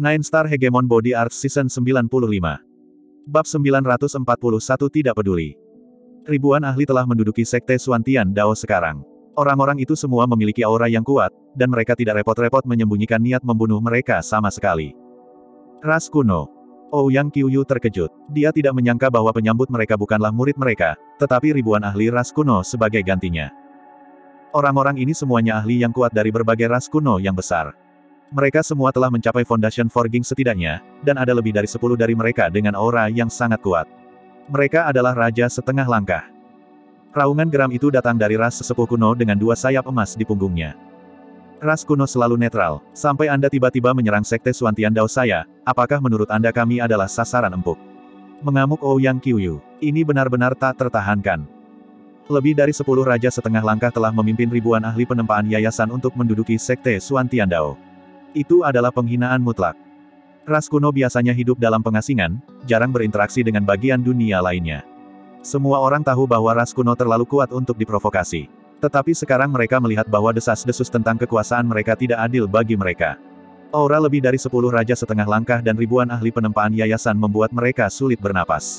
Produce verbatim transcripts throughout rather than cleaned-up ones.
Nine Star Hegemon Body Art Season sembilan puluh lima. Bab sembilan ratus empat puluh satu Tidak peduli. Ribuan ahli telah menduduki Sekte Xuantian Dao sekarang. Orang-orang itu semua memiliki aura yang kuat, dan mereka tidak repot-repot menyembunyikan niat membunuh mereka sama sekali. Ras kuno. Ouyang Qiuyu terkejut. Dia tidak menyangka bahwa penyambut mereka bukanlah murid mereka, tetapi ribuan ahli ras kuno sebagai gantinya. Orang-orang ini semuanya ahli yang kuat dari berbagai ras kuno yang besar. Mereka semua telah mencapai Foundation Forging setidaknya, dan ada lebih dari sepuluh dari mereka dengan aura yang sangat kuat. Mereka adalah Raja Setengah Langkah. Raungan geram itu datang dari ras sesepuh kuno dengan dua sayap emas di punggungnya. Ras kuno selalu netral, sampai Anda tiba-tiba menyerang Sekte Xuantian Dao saya, apakah menurut Anda kami adalah sasaran empuk? Mengamuk Ouyang Qiuyu. Ini benar-benar tak tertahankan. Lebih dari sepuluh Raja Setengah Langkah telah memimpin ribuan ahli penempaan yayasan untuk menduduki Sekte Xuantian Dao. Itu adalah penghinaan mutlak. Ras kuno biasanya hidup dalam pengasingan, jarang berinteraksi dengan bagian dunia lainnya. Semua orang tahu bahwa ras kuno terlalu kuat untuk diprovokasi. Tetapi sekarang mereka melihat bahwa desas-desus tentang kekuasaan mereka tidak adil bagi mereka. Aura lebih dari sepuluh Raja Setengah Langkah dan ribuan ahli penempaan yayasan membuat mereka sulit bernapas.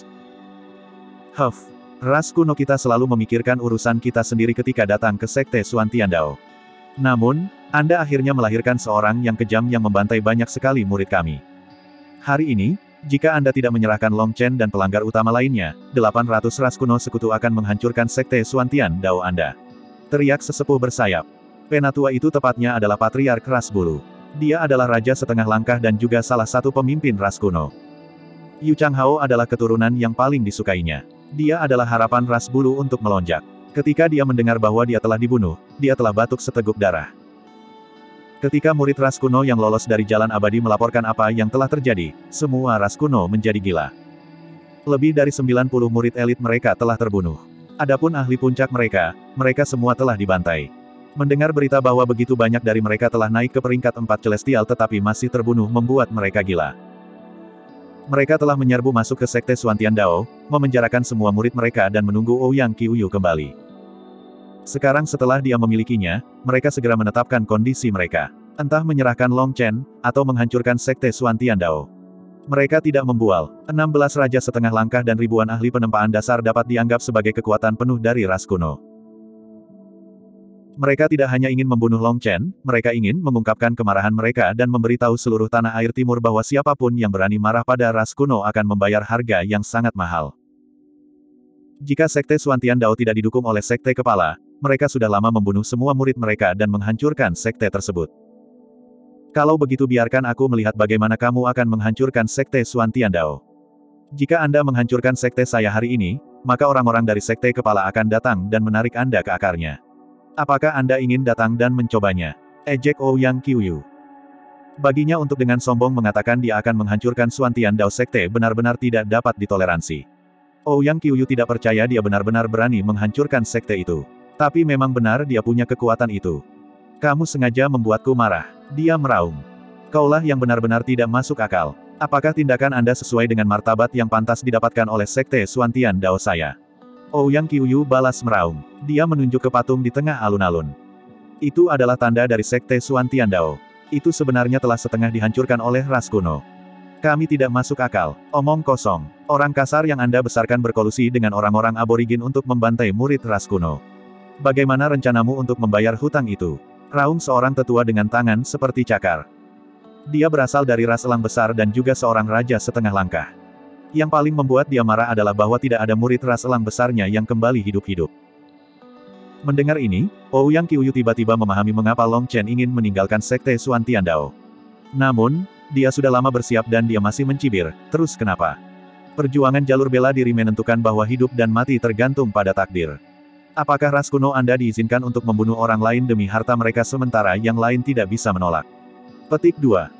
Huff, ras kuno kita selalu memikirkan urusan kita sendiri ketika datang ke Sekte Xuantian Dao. Namun, Anda akhirnya melahirkan seorang yang kejam yang membantai banyak sekali murid kami. Hari ini, jika Anda tidak menyerahkan Long Chen dan pelanggar utama lainnya, delapan ratus ras kuno sekutu akan menghancurkan Sekte Xuantian Dao Anda. Teriak sesepuh bersayap. Penatua itu tepatnya adalah Patriark Ras Bulu. Dia adalah Raja Setengah Langkah dan juga salah satu pemimpin ras kuno. Yu Changhao adalah keturunan yang paling disukainya. Dia adalah harapan Ras Bulu untuk melonjak. Ketika dia mendengar bahwa dia telah dibunuh, dia telah batuk seteguk darah. Ketika murid ras kuno yang lolos dari jalan abadi melaporkan apa yang telah terjadi, semua ras kuno menjadi gila. Lebih dari sembilan puluh murid elit mereka telah terbunuh. Adapun ahli puncak mereka, mereka semua telah dibantai. Mendengar berita bahwa begitu banyak dari mereka telah naik ke peringkat empat celestial tetapi masih terbunuh membuat mereka gila. Mereka telah menyerbu masuk ke Sekte Xuantian Dao, memenjarakan semua murid mereka dan menunggu Ouyang Qiuyu kembali. Sekarang setelah dia memilikinya, mereka segera menetapkan kondisi mereka. Entah menyerahkan Long Chen, atau menghancurkan Sekte Xuantian Dao. Mereka tidak membual. enam belas Raja Setengah Langkah dan ribuan ahli penempaan dasar dapat dianggap sebagai kekuatan penuh dari ras kuno. Mereka tidak hanya ingin membunuh Long Chen, mereka ingin mengungkapkan kemarahan mereka dan memberitahu seluruh tanah air timur bahwa siapapun yang berani marah pada ras kuno akan membayar harga yang sangat mahal. Jika Sekte Xuantian Dao tidak didukung oleh Sekte Kepala, mereka sudah lama membunuh semua murid mereka dan menghancurkan sekte tersebut. Kalau begitu biarkan aku melihat bagaimana kamu akan menghancurkan Sekte Xuantian Dao. Jika Anda menghancurkan sekte saya hari ini, maka orang-orang dari Sekte Kepala akan datang dan menarik Anda ke akarnya. Apakah Anda ingin datang dan mencobanya? Ejek Ouyang Qiuyu. Baginya untuk dengan sombong mengatakan dia akan menghancurkan Xuantian Dao sekte benar-benar tidak dapat ditoleransi. Ouyang Qiuyu tidak percaya dia benar-benar berani menghancurkan sekte itu. Tapi memang benar dia punya kekuatan itu. Kamu sengaja membuatku marah. Dia meraung. Kaulah yang benar-benar tidak masuk akal. Apakah tindakan Anda sesuai dengan martabat yang pantas didapatkan oleh Sekte Xuantian Dao saya? Ouyang Qiuyu balas meraung. Dia menunjuk ke patung di tengah alun-alun. Itu adalah tanda dari Sekte Xuantian Dao. Itu sebenarnya telah setengah dihancurkan oleh ras kuno. Kami tidak masuk akal. Omong kosong. Orang kasar yang Anda besarkan berkolusi dengan orang-orang aborigin untuk membantai murid ras kuno. Bagaimana rencanamu untuk membayar hutang itu? Raung seorang tetua dengan tangan seperti cakar. Dia berasal dari ras elang besar dan juga seorang Raja Setengah Langkah. Yang paling membuat dia marah adalah bahwa tidak ada murid ras elang besarnya yang kembali hidup-hidup. Mendengar ini, Ouyang Qiuyu tiba-tiba memahami mengapa Long Chen ingin meninggalkan Sekte Xuantian Dao. Namun, dia sudah lama bersiap dan dia masih mencibir, terus kenapa? Perjuangan jalur bela diri menentukan bahwa hidup dan mati tergantung pada takdir. Apakah ras kuno Anda diizinkan untuk membunuh orang lain demi harta mereka sementara yang lain tidak bisa menolak? Petik dua.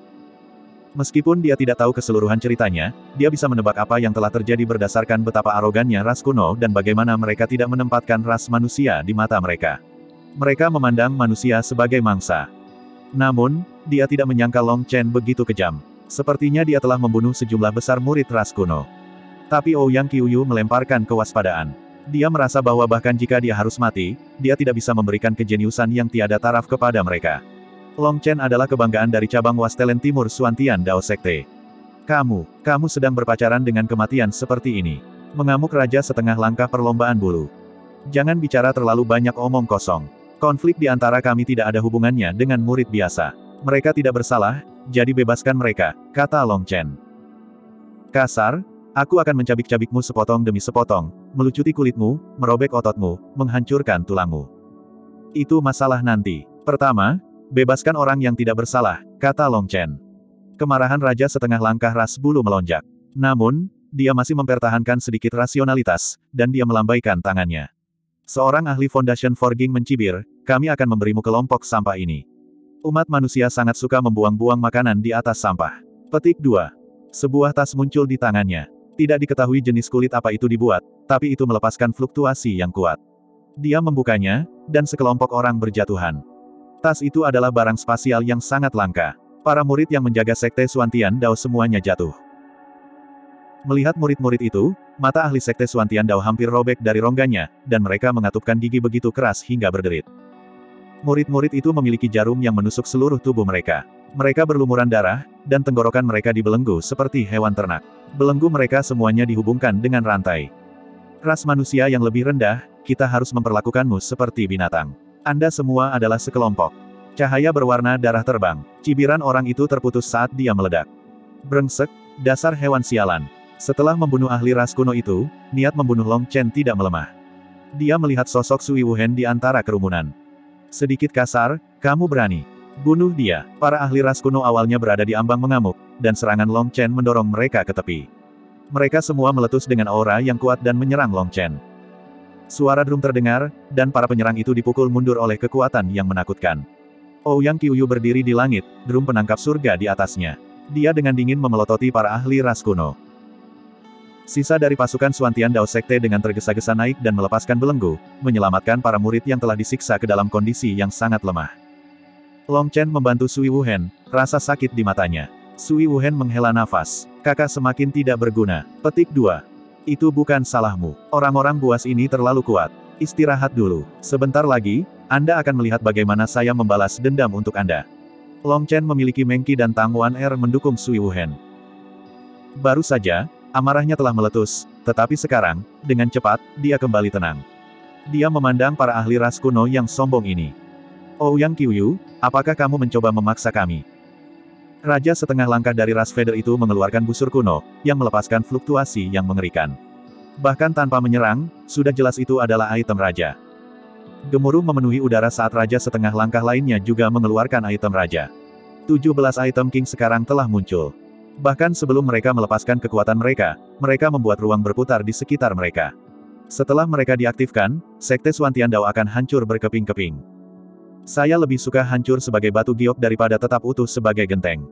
Meskipun dia tidak tahu keseluruhan ceritanya, dia bisa menebak apa yang telah terjadi berdasarkan betapa arogannya ras kuno dan bagaimana mereka tidak menempatkan ras manusia di mata mereka. Mereka memandang manusia sebagai mangsa. Namun, dia tidak menyangka Long Chen begitu kejam. Sepertinya dia telah membunuh sejumlah besar murid ras kuno. Tapi Ouyang Qiuyu melemparkan kewaspadaan. Dia merasa bahwa bahkan jika dia harus mati, dia tidak bisa memberikan kejeniusan yang tiada taraf kepada mereka. Long Chen adalah kebanggaan dari cabang Wastelen Timur Suantian Dao Sekte. Kamu, kamu sedang berpacaran dengan kematian seperti ini. Mengamuk raja setengah langkah perlombaan bulu. Jangan bicara terlalu banyak omong kosong. Konflik di antara kami tidak ada hubungannya dengan murid biasa. Mereka tidak bersalah, jadi bebaskan mereka, kata Long Chen. Kasar, aku akan mencabik-cabikmu sepotong demi sepotong, melucuti kulitmu, merobek ototmu, menghancurkan tulangmu. Itu masalah nanti. Pertama, bebaskan orang yang tidak bersalah, kata Long Chen. Kemarahan raja setengah langkah ras bulu melonjak. Namun, dia masih mempertahankan sedikit rasionalitas, dan dia melambaikan tangannya. Seorang ahli Foundation Forging mencibir, kami akan memberimu kelompok sampah ini. Umat manusia sangat suka membuang-buang makanan di atas sampah. Petik dua. Sebuah tas muncul di tangannya. Tidak diketahui jenis kulit apa itu dibuat, tapi itu melepaskan fluktuasi yang kuat. Dia membukanya, dan sekelompok orang berjatuhan. Tas itu adalah barang spasial yang sangat langka. Para murid yang menjaga Sekte Suantian Dao semuanya jatuh. Melihat murid-murid itu, mata ahli Sekte Suantian Dao hampir robek dari rongganya, dan mereka mengatupkan gigi begitu keras hingga berderit. Murid-murid itu memiliki jarum yang menusuk seluruh tubuh mereka. Mereka berlumuran darah, dan tenggorokan mereka dibelenggu seperti hewan ternak. Belenggu mereka semuanya dihubungkan dengan rantai. Ras manusia yang lebih rendah, kita harus memperlakukanmu seperti binatang. Anda semua adalah sekelompok. Cahaya berwarna darah terbang. Cibiran orang itu terputus saat dia meledak. Brengsek, dasar hewan sialan. Setelah membunuh ahli ras kuno itu, niat membunuh Long Chen tidak melemah. Dia melihat sosok Sui Wuhen di antara kerumunan. Sedikit kasar, kamu berani. Bunuh dia. Para ahli ras kuno awalnya berada di ambang mengamuk, dan serangan Long Chen mendorong mereka ke tepi. Mereka semua meletus dengan aura yang kuat dan menyerang Long Chen. Suara drum terdengar, dan para penyerang itu dipukul mundur oleh kekuatan yang menakutkan. Ouyang Qiuyu berdiri di langit, drum penangkap surga di atasnya. Dia dengan dingin memelototi para ahli ras kuno. Sisa dari pasukan Suantian Dao Sekte dengan tergesa-gesa naik dan melepaskan belenggu, menyelamatkan para murid yang telah disiksa ke dalam kondisi yang sangat lemah. Long Chen membantu Sui Wuhen, rasa sakit di matanya. Sui Wuhen menghela nafas. Kakak semakin tidak berguna. Petik dua. Itu bukan salahmu. Orang-orang buas ini terlalu kuat. Istirahat dulu. Sebentar lagi, Anda akan melihat bagaimana saya membalas dendam untuk Anda. Long Chen memiliki Mengqi dan Tang Wan Er mendukung Sui Wuhen. Baru saja, amarahnya telah meletus, tetapi sekarang, dengan cepat, dia kembali tenang. Dia memandang para ahli ras kuno yang sombong ini. Ouyang Qiuyu, apakah kamu mencoba memaksa kami? Raja setengah langkah dari ras Feather itu mengeluarkan busur kuno, yang melepaskan fluktuasi yang mengerikan. Bahkan tanpa menyerang, sudah jelas itu adalah item raja. Gemuruh memenuhi udara saat raja setengah langkah lainnya juga mengeluarkan item raja. tujuh belas item king sekarang telah muncul. Bahkan sebelum mereka melepaskan kekuatan mereka, mereka membuat ruang berputar di sekitar mereka. Setelah mereka diaktifkan, Sekte Suantian Dao akan hancur berkeping-keping. Saya lebih suka hancur sebagai batu giok daripada tetap utuh sebagai genteng.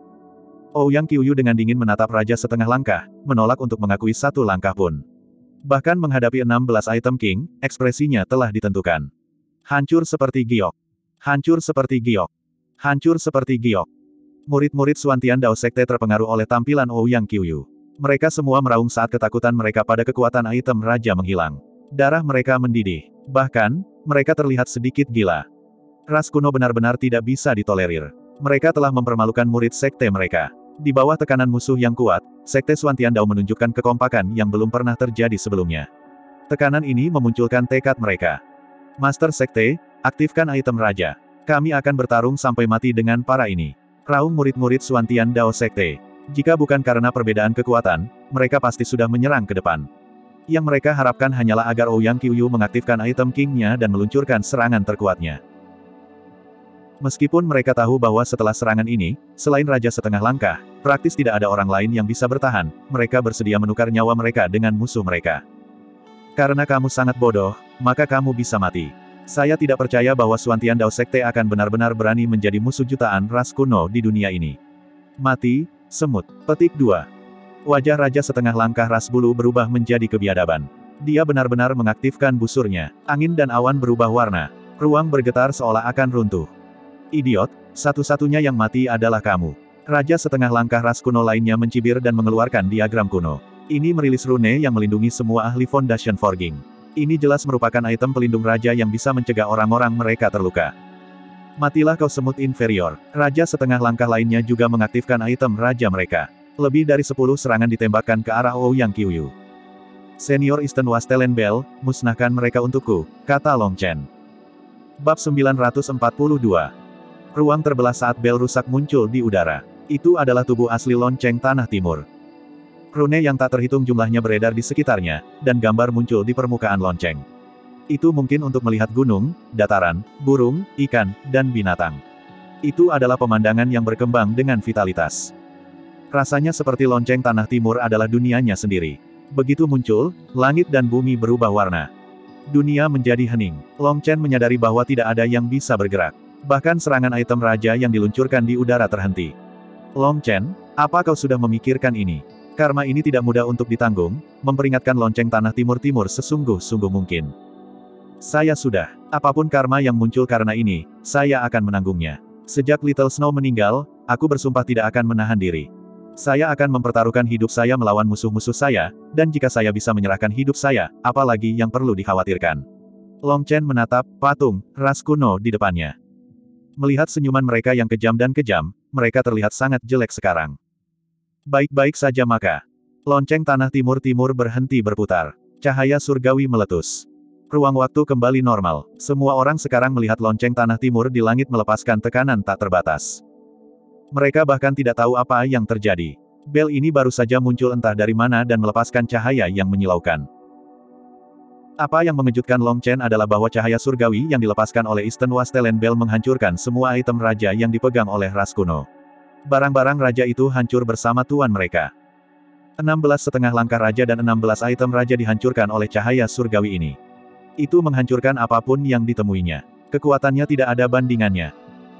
Ouyang Qiuyu dengan dingin menatap raja setengah langkah, menolak untuk mengakui satu langkah pun. Bahkan menghadapi enam belas item king, ekspresinya telah ditentukan. Hancur seperti giok. Hancur seperti giok. Hancur seperti giok. Murid-murid Suantian Dao Sekte terpengaruh oleh tampilan Ouyang Qiuyu. Mereka semua meraung saat ketakutan mereka pada kekuatan item raja menghilang. Darah mereka mendidih. Bahkan, mereka terlihat sedikit gila. Ras kuno benar-benar tidak bisa ditolerir. Mereka telah mempermalukan murid sekte mereka. Di bawah tekanan musuh yang kuat, Sekte Suantian Dao menunjukkan kekompakan yang belum pernah terjadi sebelumnya. Tekanan ini memunculkan tekad mereka. Master Sekte, aktifkan item raja. Kami akan bertarung sampai mati dengan para ini. Raung murid-murid Suantian Dao Sekte. Jika bukan karena perbedaan kekuatan, mereka pasti sudah menyerang ke depan. Yang mereka harapkan hanyalah agar Ouyang Qiuyu mengaktifkan item king-nya dan meluncurkan serangan terkuatnya. Meskipun mereka tahu bahwa setelah serangan ini, selain Raja Setengah Langkah, praktis tidak ada orang lain yang bisa bertahan, mereka bersedia menukar nyawa mereka dengan musuh mereka. Karena kamu sangat bodoh, maka kamu bisa mati. Saya tidak percaya bahwa Suantian Dao Sekte akan benar-benar berani menjadi musuh jutaan ras kuno di dunia ini. Mati, semut. Petik dua. Wajah Raja Setengah Langkah ras bulu berubah menjadi kebiadaban. Dia benar-benar mengaktifkan busurnya. Angin dan awan berubah warna. Ruang bergetar seolah akan runtuh. Idiot, satu-satunya yang mati adalah kamu. Raja Setengah Langkah ras kuno lainnya mencibir dan mengeluarkan diagram kuno. Ini merilis rune yang melindungi semua ahli Foundation Forging. Ini jelas merupakan item pelindung raja yang bisa mencegah orang-orang mereka terluka. Matilah kau semut inferior. Raja setengah langkah lainnya juga mengaktifkan item raja mereka. Lebih dari sepuluh serangan ditembakkan ke arah Ouyang Qiuyu. Senior Eastern Wastelen Bell, musnahkan mereka untukku, kata Long Chen. Bab sembilan ratus empat puluh dua. Ruang terbelah saat bel rusak muncul di udara. Itu adalah tubuh asli lonceng Tanah Timur. Rune yang tak terhitung jumlahnya beredar di sekitarnya, dan gambar muncul di permukaan lonceng. Itu mungkin untuk melihat gunung, dataran, burung, ikan, dan binatang. Itu adalah pemandangan yang berkembang dengan vitalitas. Rasanya seperti lonceng Tanah Timur adalah dunianya sendiri. Begitu muncul, langit dan bumi berubah warna. Dunia menjadi hening. Long Chen menyadari bahwa tidak ada yang bisa bergerak. Bahkan serangan item raja yang diluncurkan di udara terhenti. Long Chen, apa kau sudah memikirkan ini? Karma ini tidak mudah untuk ditanggung, memperingatkan lonceng Tanah Timur-Timur sesungguh-sungguh mungkin. Saya sudah. Apapun karma yang muncul karena ini, saya akan menanggungnya. Sejak Little Snow meninggal, aku bersumpah tidak akan menahan diri. Saya akan mempertaruhkan hidup saya melawan musuh-musuh saya, dan jika saya bisa menyerahkan hidup saya, apalagi yang perlu dikhawatirkan. Long Chen menatap patung ras kuno di depannya. Melihat senyuman mereka yang kejam dan kejam, mereka terlihat sangat jelek sekarang. Baik-baik saja maka. Lonceng Tanah Timur-Timur berhenti berputar. Cahaya surgawi meletus. Ruang waktu kembali normal. Semua orang sekarang melihat lonceng Tanah Timur di langit melepaskan tekanan tak terbatas. Mereka bahkan tidak tahu apa yang terjadi. Bel ini baru saja muncul entah dari mana dan melepaskan cahaya yang menyilaukan. Apa yang mengejutkan Long Chen adalah bahwa cahaya surgawi yang dilepaskan oleh Eastern Wastelen Bell menghancurkan semua item raja yang dipegang oleh ras kuno. Barang-barang raja itu hancur bersama tuan mereka. enam belas setengah langkah raja dan enam belas item raja dihancurkan oleh cahaya surgawi ini. Itu menghancurkan apapun yang ditemuinya. Kekuatannya tidak ada bandingannya.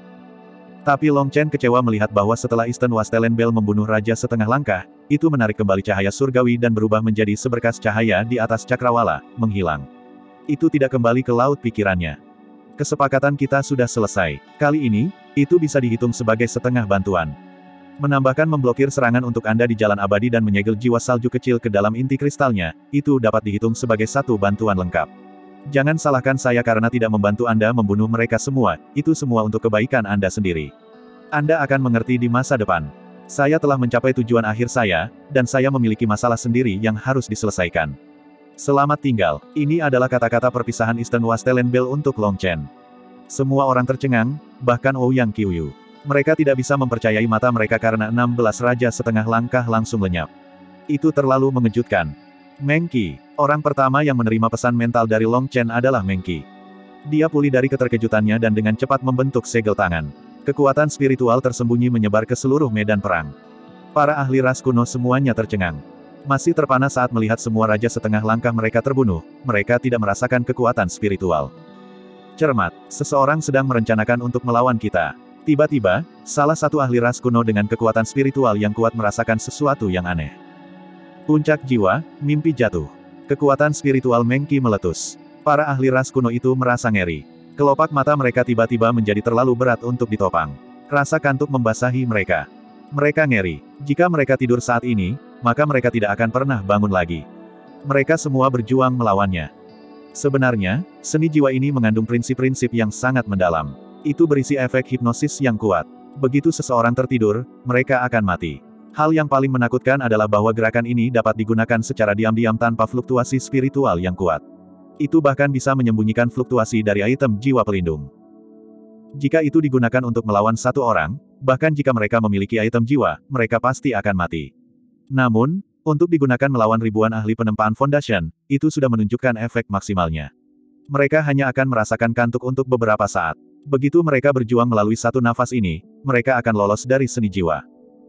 Tapi Long Chen kecewa melihat bahwa setelah Eastern Wastelen Bell membunuh raja setengah langkah, itu menarik kembali cahaya surgawi dan berubah menjadi seberkas cahaya di atas cakrawala, menghilang. Itu tidak kembali ke laut pikirannya. Kesepakatan kita sudah selesai. Kali ini, itu bisa dihitung sebagai setengah bantuan. Menambahkan memblokir serangan untuk Anda di jalan abadi dan menyegel jiwa salju kecil ke dalam inti kristalnya, itu dapat dihitung sebagai satu bantuan lengkap. Jangan salahkan saya karena tidak membantu Anda membunuh mereka semua, itu semua untuk kebaikan Anda sendiri. Anda akan mengerti di masa depan. Saya telah mencapai tujuan akhir saya, dan saya memiliki masalah sendiri yang harus diselesaikan. Selamat tinggal. Ini adalah kata-kata perpisahan Eastern Wastelen Bell untuk Long Chen. Semua orang tercengang, bahkan Ouyang Qiuyu. Mereka tidak bisa mempercayai mata mereka karena enam belas raja setengah langkah langsung lenyap. Itu terlalu mengejutkan. Meng Qi, orang pertama yang menerima pesan mental dari Long Chen adalah Meng Qi. Dia pulih dari keterkejutannya dan dengan cepat membentuk segel tangan. Kekuatan spiritual tersembunyi menyebar ke seluruh medan perang. Para ahli ras kuno semuanya tercengang. Masih terpana saat melihat semua raja setengah langkah mereka terbunuh, mereka tidak merasakan kekuatan spiritual. Cermat, seseorang sedang merencanakan untuk melawan kita. Tiba-tiba, salah satu ahli ras kuno dengan kekuatan spiritual yang kuat merasakan sesuatu yang aneh. Puncak jiwa, mimpi jatuh. Kekuatan spiritual Meng Qi meletus. Para ahli ras kuno itu merasa ngeri. Kelopak mata mereka tiba-tiba menjadi terlalu berat untuk ditopang. Rasa kantuk membasahi mereka. Mereka ngeri. Jika mereka tidur saat ini, maka mereka tidak akan pernah bangun lagi. Mereka semua berjuang melawannya. Sebenarnya, seni jiwa ini mengandung prinsip-prinsip yang sangat mendalam. Itu berisi efek hipnosis yang kuat. Begitu seseorang tertidur, mereka akan mati. Hal yang paling menakutkan adalah bahwa gerakan ini dapat digunakan secara diam-diam tanpa fluktuasi spiritual yang kuat. Itu bahkan bisa menyembunyikan fluktuasi dari item jiwa pelindung. Jika itu digunakan untuk melawan satu orang, bahkan jika mereka memiliki item jiwa, mereka pasti akan mati. Namun, untuk digunakan melawan ribuan ahli penempaan Foundation, itu sudah menunjukkan efek maksimalnya. Mereka hanya akan merasakan kantuk untuk beberapa saat. Begitu mereka berjuang melalui satu nafas ini, mereka akan lolos dari seni jiwa.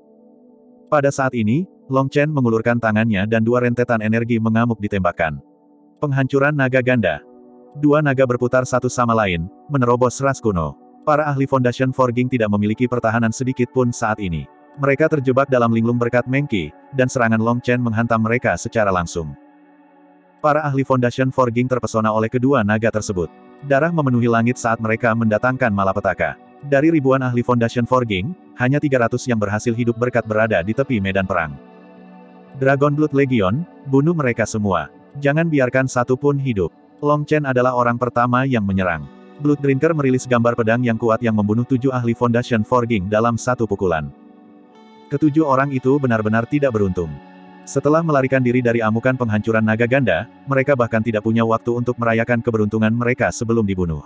Pada saat ini, Long Chen mengulurkan tangannya dan dua rentetan energi mengamuk ditembakkan. Penghancuran naga ganda. Dua naga berputar satu sama lain, menerobos ras kuno. Para ahli Foundation Forging tidak memiliki pertahanan sedikit pun saat ini. Mereka terjebak dalam linglung berkat Meng Qi, dan serangan Long Chen menghantam mereka secara langsung. Para ahli Foundation Forging terpesona oleh kedua naga tersebut. Darah memenuhi langit saat mereka mendatangkan malapetaka. Dari ribuan ahli Foundation Forging, hanya tiga ratus yang berhasil hidup berkat berada di tepi medan perang. Dragon Blood Legion, bunuh mereka semua. Jangan biarkan satu pun hidup. Long Chen adalah orang pertama yang menyerang. Bloodbrinker merilis gambar pedang yang kuat yang membunuh tujuh ahli Foundation Forging dalam satu pukulan. Ketujuh orang itu benar-benar tidak beruntung. Setelah melarikan diri dari amukan penghancuran naga ganda, mereka bahkan tidak punya waktu untuk merayakan keberuntungan mereka sebelum dibunuh.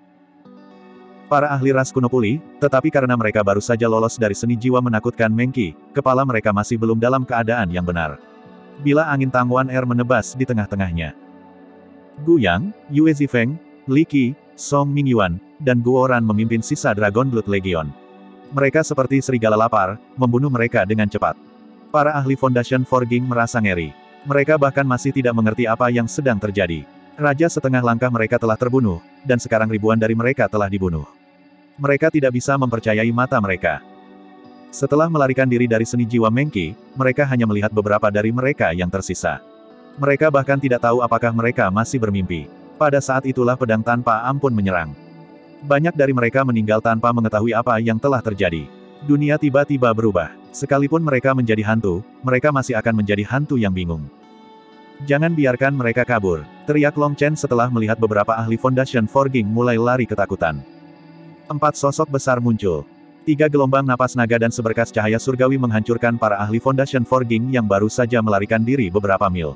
Para ahli ras kuno pulih, tetapi karena mereka baru saja lolos dari seni jiwa menakutkan Mengki, kepala mereka masih belum dalam keadaan yang benar. Bila angin Tangwan Air menebas di tengah-tengahnya. Gu Yang, Yue Zifeng, Li Qi, Song Mingyuan, dan Guoran memimpin sisa Dragon Blood Legion. Mereka seperti serigala lapar, membunuh mereka dengan cepat. Para ahli Foundation Forging merasa ngeri. Mereka bahkan masih tidak mengerti apa yang sedang terjadi. Raja setengah langkah mereka telah terbunuh, dan sekarang ribuan dari mereka telah dibunuh. Mereka tidak bisa mempercayai mata mereka. Setelah melarikan diri dari seni jiwa Mengki, mereka hanya melihat beberapa dari mereka yang tersisa. Mereka bahkan tidak tahu apakah mereka masih bermimpi. Pada saat itulah pedang tanpa ampun menyerang. Banyak dari mereka meninggal tanpa mengetahui apa yang telah terjadi. Dunia tiba-tiba berubah. Sekalipun mereka menjadi hantu, mereka masih akan menjadi hantu yang bingung. Jangan biarkan mereka kabur, teriak Long Chen setelah melihat beberapa ahli Foundation Forging mulai lari ketakutan. Empat sosok besar muncul. Tiga gelombang napas naga dan seberkas cahaya surgawi menghancurkan para ahli Foundation Forging yang baru saja melarikan diri beberapa mil.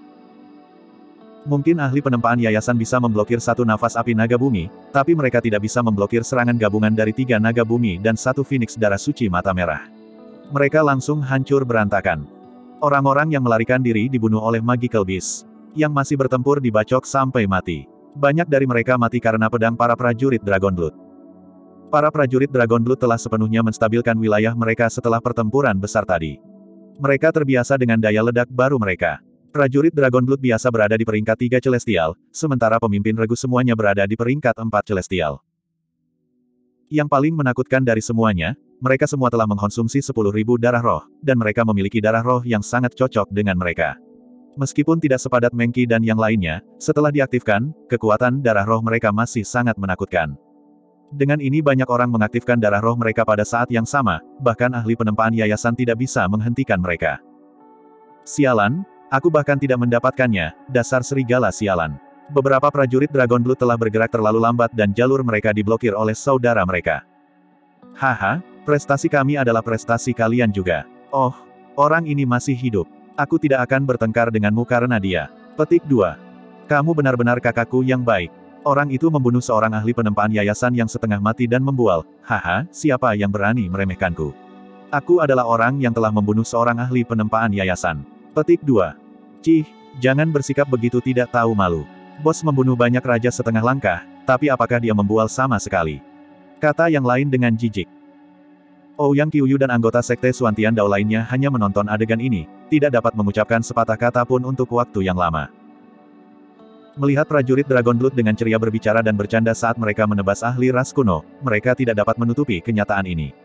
Mungkin ahli penempaan yayasan bisa memblokir satu nafas api naga bumi, tapi mereka tidak bisa memblokir serangan gabungan dari tiga naga bumi dan satu Phoenix darah suci mata merah. Mereka langsung hancur berantakan. Orang-orang yang melarikan diri dibunuh oleh Magical Beast, yang masih bertempur dibacok sampai mati. Banyak dari mereka mati karena pedang para prajurit Dragon Blood. Para prajurit Dragon Blood telah sepenuhnya menstabilkan wilayah mereka setelah pertempuran besar tadi. Mereka terbiasa dengan daya ledak baru mereka. Prajurit Dragon Blood biasa berada di peringkat tiga Celestial, sementara pemimpin regu semuanya berada di peringkat empat Celestial. Yang paling menakutkan dari semuanya, mereka semua telah mengkonsumsi sepuluh ribu darah roh, dan mereka memiliki darah roh yang sangat cocok dengan mereka. Meskipun tidak sepadat Mengki dan yang lainnya, setelah diaktifkan, kekuatan darah roh mereka masih sangat menakutkan. Dengan ini banyak orang mengaktifkan darah roh mereka pada saat yang sama, bahkan ahli penempaan yayasan tidak bisa menghentikan mereka. Sialan, aku bahkan tidak mendapatkannya, dasar serigala sialan. Beberapa prajurit Dragon Blood telah bergerak terlalu lambat dan jalur mereka diblokir oleh saudara mereka. Haha, prestasi kami adalah prestasi kalian juga. Oh, orang ini masih hidup. Aku tidak akan bertengkar denganmu karena dia. Petik dua. Kamu benar-benar kakakku yang baik. Orang itu membunuh seorang ahli penempaan yayasan yang setengah mati dan membual, haha, siapa yang berani meremehkanku? Aku adalah orang yang telah membunuh seorang ahli penempaan yayasan. Petik dua. Cih, jangan bersikap begitu tidak tahu malu. Bos membunuh banyak raja setengah langkah, tapi apakah dia membual sama sekali? Kata yang lain dengan jijik. Ouyang Qiuyu dan anggota Sekte Suantian Dao lainnya hanya menonton adegan ini, tidak dapat mengucapkan sepatah kata pun untuk waktu yang lama. Melihat prajurit Dragon Blood dengan ceria berbicara dan bercanda saat mereka menebas ahli ras kuno, mereka tidak dapat menutupi kenyataan ini.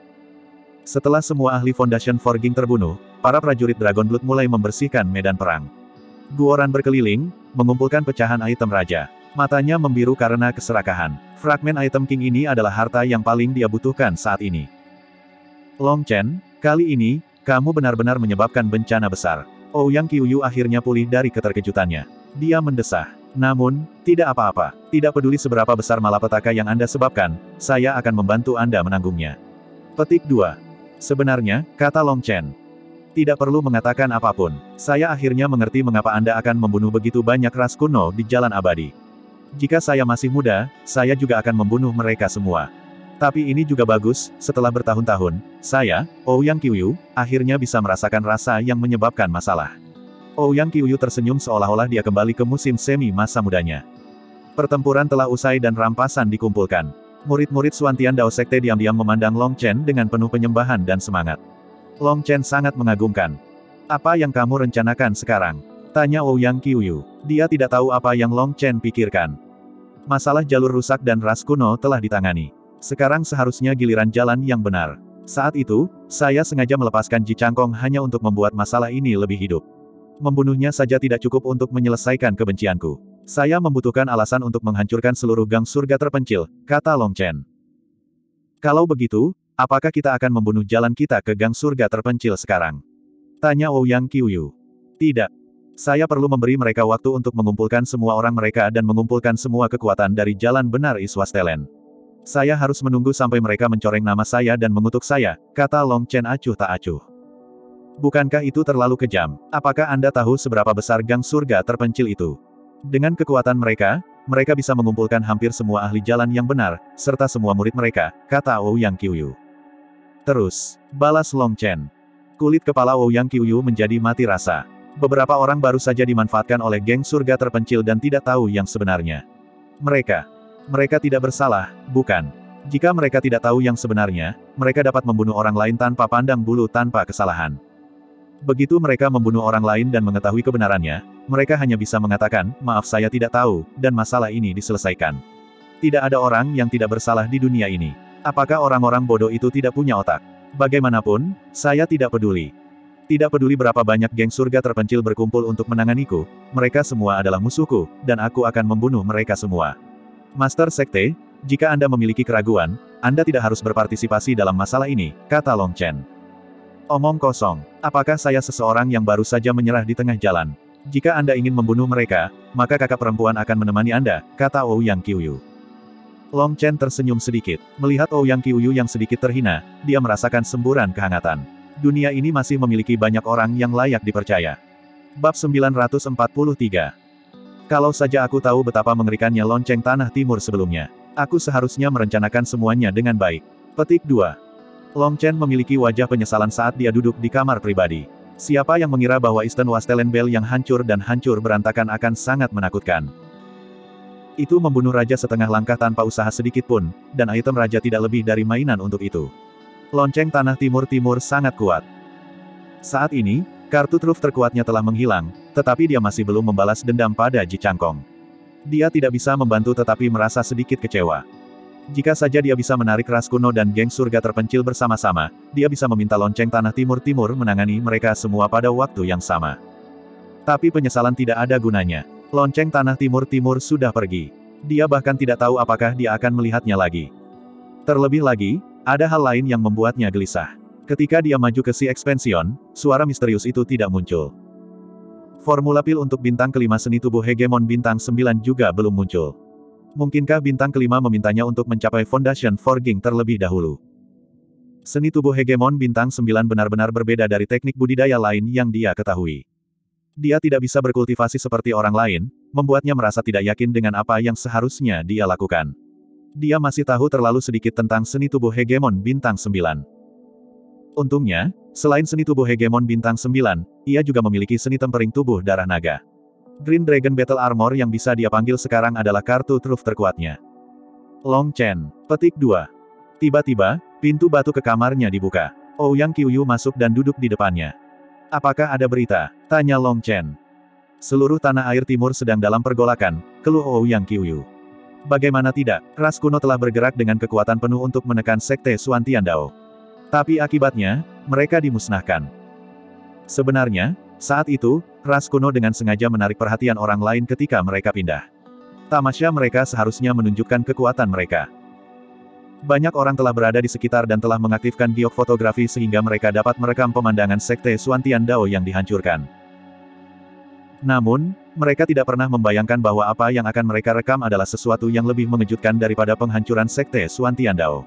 Setelah semua ahli Foundation Forging terbunuh, para prajurit Dragon Blood mulai membersihkan medan perang. Guoran berkeliling, mengumpulkan pecahan item raja. Matanya membiru karena keserakahan. Fragmen item King ini adalah harta yang paling dia butuhkan saat ini. Long Chen, kali ini, kamu benar-benar menyebabkan bencana besar. Ouyang Qiuyu akhirnya pulih dari keterkejutannya. Dia mendesah. Namun, tidak apa-apa. Tidak peduli seberapa besar malapetaka yang Anda sebabkan, saya akan membantu Anda menanggungnya. Petik dua. Sebenarnya, kata Long Chen. Tidak perlu mengatakan apapun. Saya akhirnya mengerti mengapa Anda akan membunuh begitu banyak ras kuno di Jalan Abadi. Jika saya masih muda, saya juga akan membunuh mereka semua. Tapi ini juga bagus, setelah bertahun-tahun, saya, Ouyang Qiuyu, akhirnya bisa merasakan rasa yang menyebabkan masalah. Ouyang Qiuyu tersenyum seolah-olah dia kembali ke musim semi masa mudanya. Pertempuran telah usai dan rampasan dikumpulkan. Murid-murid Suantian Dao Sekte diam-diam memandang Long Chen dengan penuh penyembahan dan semangat. Long Chen sangat mengagumkan. Apa yang kamu rencanakan sekarang? Tanya Ouyang Qiuyu. Dia tidak tahu apa yang Long Chen pikirkan. Masalah jalur rusak dan ras kuno telah ditangani. Sekarang seharusnya giliran jalan yang benar. Saat itu, saya sengaja melepaskan Ji Changkong hanya untuk membuat masalah ini lebih hidup. Membunuhnya saja tidak cukup untuk menyelesaikan kebencianku. Saya membutuhkan alasan untuk menghancurkan seluruh gang surga terpencil, kata Long Chen. Kalau begitu, apakah kita akan membunuh jalan kita ke gang surga terpencil sekarang? Tanya Ouyang Qiuyu. Tidak. Saya perlu memberi mereka waktu untuk mengumpulkan semua orang mereka dan mengumpulkan semua kekuatan dari jalan benar Iswastelen. Saya harus menunggu sampai mereka mencoreng nama saya dan mengutuk saya, kata Long Chen acuh tak acuh. Bukankah itu terlalu kejam? Apakah Anda tahu seberapa besar gang surga terpencil itu? Dengan kekuatan mereka, mereka bisa mengumpulkan hampir semua ahli jalan yang benar, serta semua murid mereka, kata Ouyang Qiuyu. Terus, balas Long Chen. Kulit kepala Ouyang Qiuyu menjadi mati rasa. Beberapa orang baru saja dimanfaatkan oleh geng surga terpencil dan tidak tahu yang sebenarnya. Mereka. Mereka tidak bersalah, bukan? Jika mereka tidak tahu yang sebenarnya, mereka dapat membunuh orang lain tanpa pandang bulu tanpa kesalahan. Begitu mereka membunuh orang lain dan mengetahui kebenarannya, mereka hanya bisa mengatakan, maaf saya tidak tahu, dan masalah ini diselesaikan. Tidak ada orang yang tidak bersalah di dunia ini. Apakah orang-orang bodoh itu tidak punya otak? Bagaimanapun, saya tidak peduli. Tidak peduli berapa banyak geng surga terpencil berkumpul untuk menanganiku, mereka semua adalah musuhku, dan aku akan membunuh mereka semua. Master Sekte, jika Anda memiliki keraguan, Anda tidak harus berpartisipasi dalam masalah ini, kata Long Chen. Omong kosong, apakah saya seseorang yang baru saja menyerah di tengah jalan? Jika Anda ingin membunuh mereka, maka kakak perempuan akan menemani Anda, kata Ouyang Qiuyu. Long Chen tersenyum sedikit. Melihat Ouyang Qiuyu yang sedikit terhina, dia merasakan semburan kehangatan. Dunia ini masih memiliki banyak orang yang layak dipercaya. Bab sembilan ratus empat puluh tiga. Kalau saja aku tahu betapa mengerikannya lonceng tanah timur sebelumnya. Aku seharusnya merencanakan semuanya dengan baik. Petik dua. Long Chen memiliki wajah penyesalan saat dia duduk di kamar pribadi. Siapa yang mengira bahwa Eastern Wastelen Bell yang hancur dan hancur berantakan akan sangat menakutkan. Itu membunuh raja setengah langkah tanpa usaha sedikit pun, dan item raja tidak lebih dari mainan untuk itu. Lonceng tanah timur-timur sangat kuat. Saat ini, kartu truf terkuatnya telah menghilang, tetapi dia masih belum membalas dendam pada Ji Changkong. Dia tidak bisa membantu tetapi merasa sedikit kecewa. Jika saja dia bisa menarik ras kuno dan geng surga terpencil bersama-sama, dia bisa meminta lonceng tanah timur-timur menangani mereka semua pada waktu yang sama. Tapi penyesalan tidak ada gunanya. Lonceng tanah timur-timur sudah pergi. Dia bahkan tidak tahu apakah dia akan melihatnya lagi. Terlebih lagi, ada hal lain yang membuatnya gelisah. Ketika dia maju ke si ekspansion, suara misterius itu tidak muncul. Formula pil untuk bintang kelima seni tubuh hegemon bintang sembilan juga belum muncul. Mungkinkah bintang kelima memintanya untuk mencapai Foundation Forging terlebih dahulu? Seni tubuh hegemon bintang sembilan benar-benar berbeda dari teknik budidaya lain yang dia ketahui. Dia tidak bisa berkultivasi seperti orang lain, membuatnya merasa tidak yakin dengan apa yang seharusnya dia lakukan. Dia masih tahu terlalu sedikit tentang seni tubuh hegemon bintang sembilan. Untungnya, selain seni tubuh hegemon bintang sembilan, ia juga memiliki seni tempering tubuh darah naga. Green Dragon Battle Armor yang bisa dia panggil sekarang adalah kartu truf terkuatnya. Long Chen. Petik dua. Tiba-tiba, pintu batu ke kamarnya dibuka. Ouyang Qiuyu masuk dan duduk di depannya. Apakah ada berita? Tanya Long Chen. Seluruh tanah air timur sedang dalam pergolakan, keluh Ouyang Qiuyu. Bagaimana tidak, ras kuno telah bergerak dengan kekuatan penuh untuk menekan Sekte Xuantian Dao. Tapi akibatnya, mereka dimusnahkan. Sebenarnya, saat itu, ras kuno dengan sengaja menarik perhatian orang lain ketika mereka pindah. Tamasya mereka seharusnya menunjukkan kekuatan mereka. Banyak orang telah berada di sekitar dan telah mengaktifkan giok fotografi sehingga mereka dapat merekam pemandangan Sekte Xuantian Dao yang dihancurkan. Namun, mereka tidak pernah membayangkan bahwa apa yang akan mereka rekam adalah sesuatu yang lebih mengejutkan daripada penghancuran Sekte Xuantian Dao.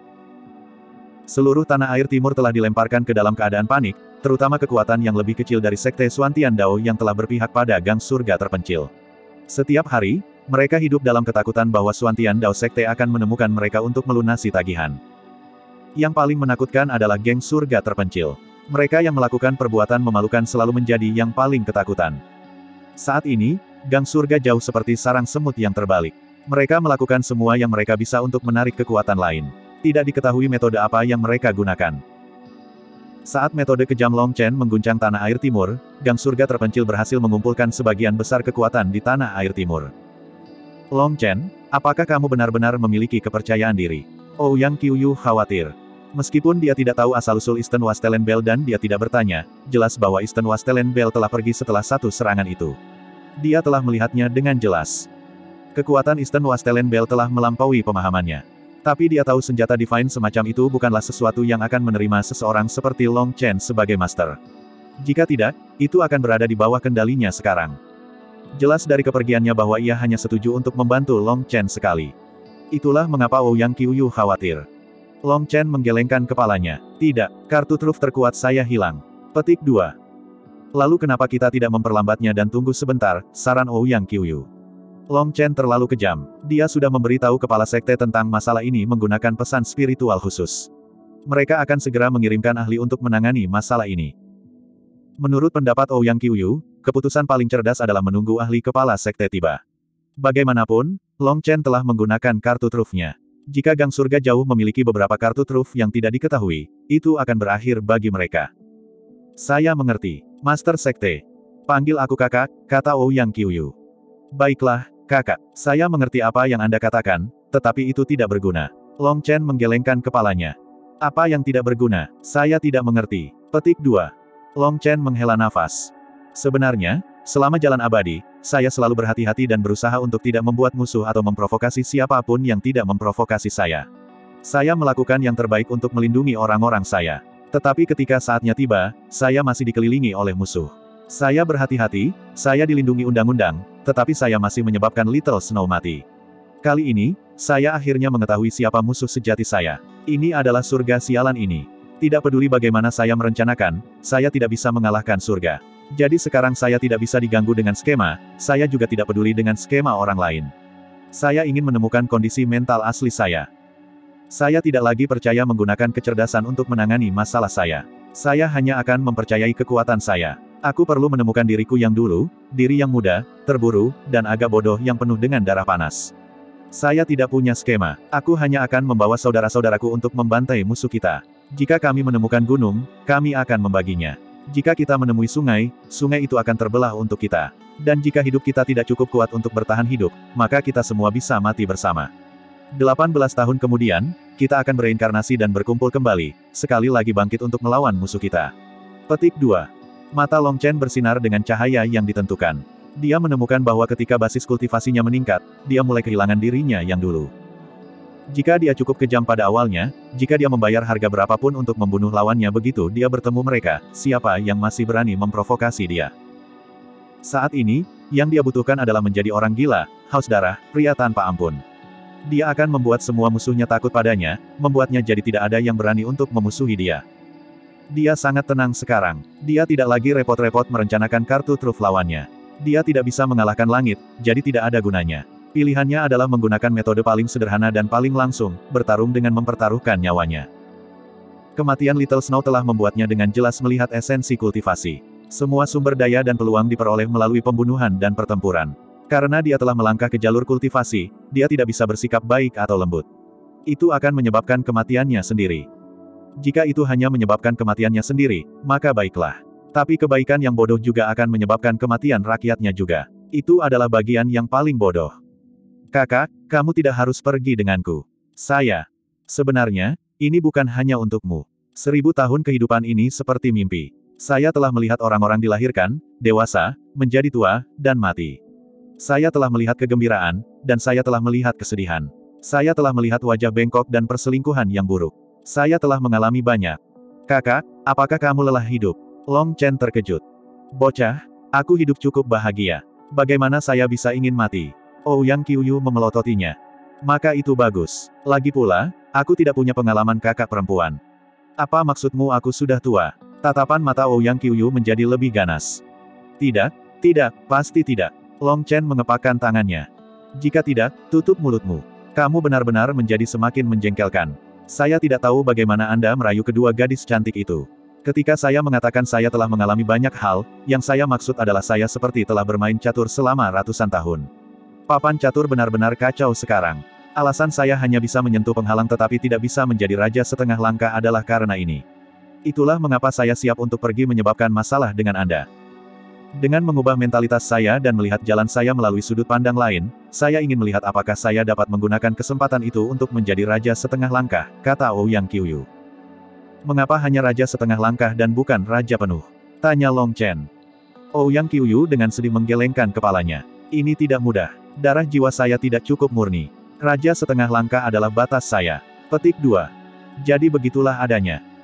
Seluruh tanah air timur telah dilemparkan ke dalam keadaan panik, terutama kekuatan yang lebih kecil dari Sekte Xuantian Dao yang telah berpihak pada gang surga terpencil. Setiap hari, mereka hidup dalam ketakutan bahwa Xuantian Dao Sekte akan menemukan mereka untuk melunasi tagihan. Yang paling menakutkan adalah geng surga terpencil. Mereka yang melakukan perbuatan memalukan selalu menjadi yang paling ketakutan. Saat ini, gang surga jauh seperti sarang semut yang terbalik. Mereka melakukan semua yang mereka bisa untuk menarik kekuatan lain. Tidak diketahui metode apa yang mereka gunakan. Saat metode kejam Long Chen mengguncang tanah air timur, gang surga terpencil berhasil mengumpulkan sebagian besar kekuatan di tanah air timur. Long Chen, apakah kamu benar-benar memiliki kepercayaan diri? Ouyang Qiuyu khawatir. Meskipun dia tidak tahu asal-usul Eastern Wastelen Bell dan dia tidak bertanya, jelas bahwa Eastern Wastelen Bell telah pergi setelah satu serangan itu. Dia telah melihatnya dengan jelas. Kekuatan Eastern Wastelen Bell telah melampaui pemahamannya. Tapi dia tahu senjata divine semacam itu bukanlah sesuatu yang akan menerima seseorang seperti Long Chen sebagai master. Jika tidak, itu akan berada di bawah kendalinya sekarang. Jelas dari kepergiannya bahwa ia hanya setuju untuk membantu Long Chen sekali. Itulah mengapa Ouyang Qiuyu khawatir. Long Chen menggelengkan kepalanya. Tidak, kartu truf terkuat saya hilang. Petik dua. Lalu kenapa kita tidak memperlambatnya dan tunggu sebentar, saran Ouyang Qiuyu. Long Chen terlalu kejam. Dia sudah memberitahu kepala sekte tentang masalah ini menggunakan pesan spiritual khusus. Mereka akan segera mengirimkan ahli untuk menangani masalah ini. Menurut pendapat Ouyang Qiuyu, keputusan paling cerdas adalah menunggu ahli kepala sekte tiba. Bagaimanapun, Long Chen telah menggunakan kartu trufnya. Jika Gang Surga Jauh memiliki beberapa kartu truf yang tidak diketahui, itu akan berakhir bagi mereka. Saya mengerti, Master Sekte. Panggil aku kakak, kata Ouyang Qiuyu. Baiklah, kakak, saya mengerti apa yang Anda katakan, tetapi itu tidak berguna. Long Chen menggelengkan kepalanya. Apa yang tidak berguna? Saya tidak mengerti. Petik dua. Long Chen menghela nafas. Sebenarnya, selama jalan abadi, saya selalu berhati-hati dan berusaha untuk tidak membuat musuh atau memprovokasi siapapun yang tidak memprovokasi saya. Saya melakukan yang terbaik untuk melindungi orang-orang saya. Tetapi ketika saatnya tiba, saya masih dikelilingi oleh musuh. Saya berhati-hati, saya dilindungi undang-undang, tetapi saya masih menyebabkan Little Snow mati. Kali ini, saya akhirnya mengetahui siapa musuh sejati saya. Ini adalah surga sialan ini. Tidak peduli bagaimana saya merencanakan, saya tidak bisa mengalahkan surga. Jadi sekarang saya tidak bisa diganggu dengan skema, saya juga tidak peduli dengan skema orang lain. Saya ingin menemukan kondisi mental asli saya. Saya tidak lagi percaya menggunakan kecerdasan untuk menangani masalah saya. Saya hanya akan mempercayai kekuatan saya. Aku perlu menemukan diriku yang dulu, diri yang muda, terburu, dan agak bodoh yang penuh dengan darah panas. Saya tidak punya skema, aku hanya akan membawa saudara-saudaraku untuk membantai musuh kita. Jika kami menemukan gunung, kami akan membaginya. Jika kita menemui sungai, sungai itu akan terbelah untuk kita. Dan jika hidup kita tidak cukup kuat untuk bertahan hidup, maka kita semua bisa mati bersama. delapan belas tahun kemudian, kita akan bereinkarnasi dan berkumpul kembali, sekali lagi bangkit untuk melawan musuh kita. Petik dua. Mata Long Chen bersinar dengan cahaya yang ditentukan. Dia menemukan bahwa ketika basis kultivasinya meningkat, dia mulai kehilangan dirinya yang dulu. Jika dia cukup kejam pada awalnya, jika dia membayar harga berapapun untuk membunuh lawannya begitu dia bertemu mereka, siapa yang masih berani memprovokasi dia? Saat ini, yang dia butuhkan adalah menjadi orang gila, haus darah, pria tanpa ampun. Dia akan membuat semua musuhnya takut padanya, membuatnya jadi tidak ada yang berani untuk memusuhi dia. Dia sangat tenang sekarang. Dia tidak lagi repot-repot merencanakan kartu truf lawannya. Dia tidak bisa mengalahkan langit, jadi tidak ada gunanya. Pilihannya adalah menggunakan metode paling sederhana dan paling langsung, bertarung dengan mempertaruhkan nyawanya. Kematian Little Snow telah membuatnya dengan jelas melihat esensi kultivasi. Semua sumber daya dan peluang diperoleh melalui pembunuhan dan pertempuran. Karena dia telah melangkah ke jalur kultivasi, dia tidak bisa bersikap baik atau lembut. Itu akan menyebabkan kematiannya sendiri. Jika itu hanya menyebabkan kematiannya sendiri, maka baiklah. Tapi kebaikan yang bodoh juga akan menyebabkan kematian rakyatnya juga. Itu adalah bagian yang paling bodoh. Kakak, kamu tidak harus pergi denganku. Saya. Sebenarnya, ini bukan hanya untukmu. Seribu tahun kehidupan ini seperti mimpi. Saya telah melihat orang-orang dilahirkan, dewasa, menjadi tua, dan mati. Saya telah melihat kegembiraan, dan saya telah melihat kesedihan. Saya telah melihat wajah bengkok dan perselingkuhan yang buruk. Saya telah mengalami banyak. Kakak, apakah kamu lelah hidup? Long Chen terkejut. Bocah, aku hidup cukup bahagia. Bagaimana saya bisa ingin mati? Ouyang Qiuyu memelototinya. Maka itu bagus. Lagi pula, aku tidak punya pengalaman kakak perempuan. Apa maksudmu aku sudah tua? Tatapan mata Ouyang Qiuyu menjadi lebih ganas. Tidak, tidak, pasti tidak. Long Chen mengepakkan tangannya. Jika tidak, tutup mulutmu. Kamu benar-benar menjadi semakin menjengkelkan. Saya tidak tahu bagaimana Anda merayu kedua gadis cantik itu. Ketika saya mengatakan saya telah mengalami banyak hal, yang saya maksud adalah saya seperti telah bermain catur selama ratusan tahun. Papan catur benar-benar kacau sekarang. Alasan saya hanya bisa menyentuh penghalang tetapi tidak bisa menjadi raja setengah langkah adalah karena ini. Itulah mengapa saya siap untuk pergi menyebabkan masalah dengan Anda. Dengan mengubah mentalitas saya dan melihat jalan saya melalui sudut pandang lain, saya ingin melihat apakah saya dapat menggunakan kesempatan itu untuk menjadi raja setengah langkah, kata Ouyang Qiuyu. Mengapa hanya raja setengah langkah dan bukan raja penuh? Tanya Long Chen. Ouyang Qiuyu dengan sedih menggelengkan kepalanya. Ini tidak mudah. Darah jiwa saya tidak cukup murni. Raja setengah langkah adalah batas saya. Petik dua. Jadi begitulah adanya.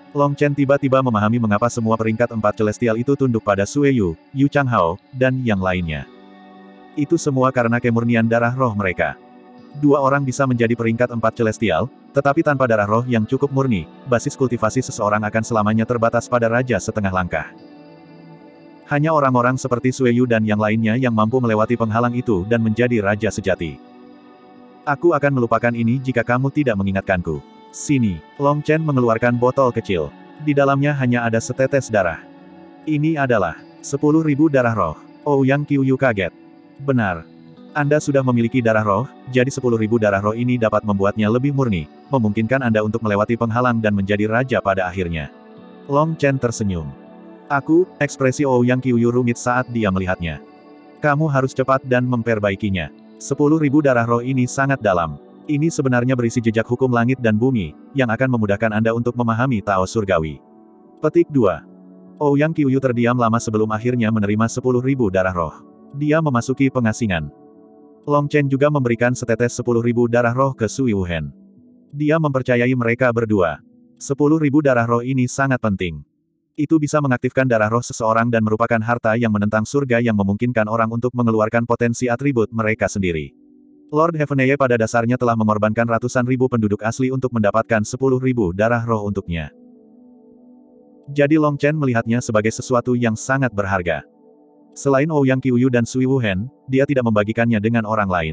Long Chen tiba-tiba memahami mengapa semua peringkat empat celestial itu tunduk pada Sue Yu, Yu Changhao, dan yang lainnya. Itu semua karena kemurnian darah roh mereka. Dua orang bisa menjadi peringkat empat celestial, tetapi tanpa darah roh yang cukup murni, basis kultivasi seseorang akan selamanya terbatas pada raja setengah langkah. Hanya orang-orang seperti Sue Yu dan yang lainnya yang mampu melewati penghalang itu dan menjadi raja sejati. Aku akan melupakan ini jika kamu tidak mengingatkanku. Sini, Long Chen mengeluarkan botol kecil. Di dalamnya hanya ada setetes darah. Ini adalah sepuluh ribu darah roh. Ouyang Qiuyu kaget. Benar. Anda sudah memiliki darah roh, jadi sepuluh ribu darah roh ini dapat membuatnya lebih murni, memungkinkan Anda untuk melewati penghalang dan menjadi raja pada akhirnya. Long Chen tersenyum. Aku, ekspresi Ouyang Qiuyu rumit saat dia melihatnya. Kamu harus cepat dan memperbaikinya. Sepuluh ribu darah roh ini sangat dalam. Ini sebenarnya berisi jejak hukum langit dan bumi, yang akan memudahkan Anda untuk memahami Tao Surgawi. Petik dua. Ouyang Qiuyu terdiam lama sebelum akhirnya menerima sepuluh ribu darah roh. Dia memasuki pengasingan. Long Chen juga memberikan setetes sepuluh ribu darah roh ke Sui Wuhen. Dia mempercayai mereka berdua. Sepuluh ribu darah roh ini sangat penting. Itu bisa mengaktifkan darah roh seseorang dan merupakan harta yang menentang surga yang memungkinkan orang untuk mengeluarkan potensi atribut mereka sendiri. Lord Heaveneye pada dasarnya telah mengorbankan ratusan ribu penduduk asli untuk mendapatkan sepuluh ribu darah roh untuknya. Jadi Long Chen melihatnya sebagai sesuatu yang sangat berharga. Selain Ouyang Qiuyu dan Sui Wuhen, dia tidak membagikannya dengan orang lain.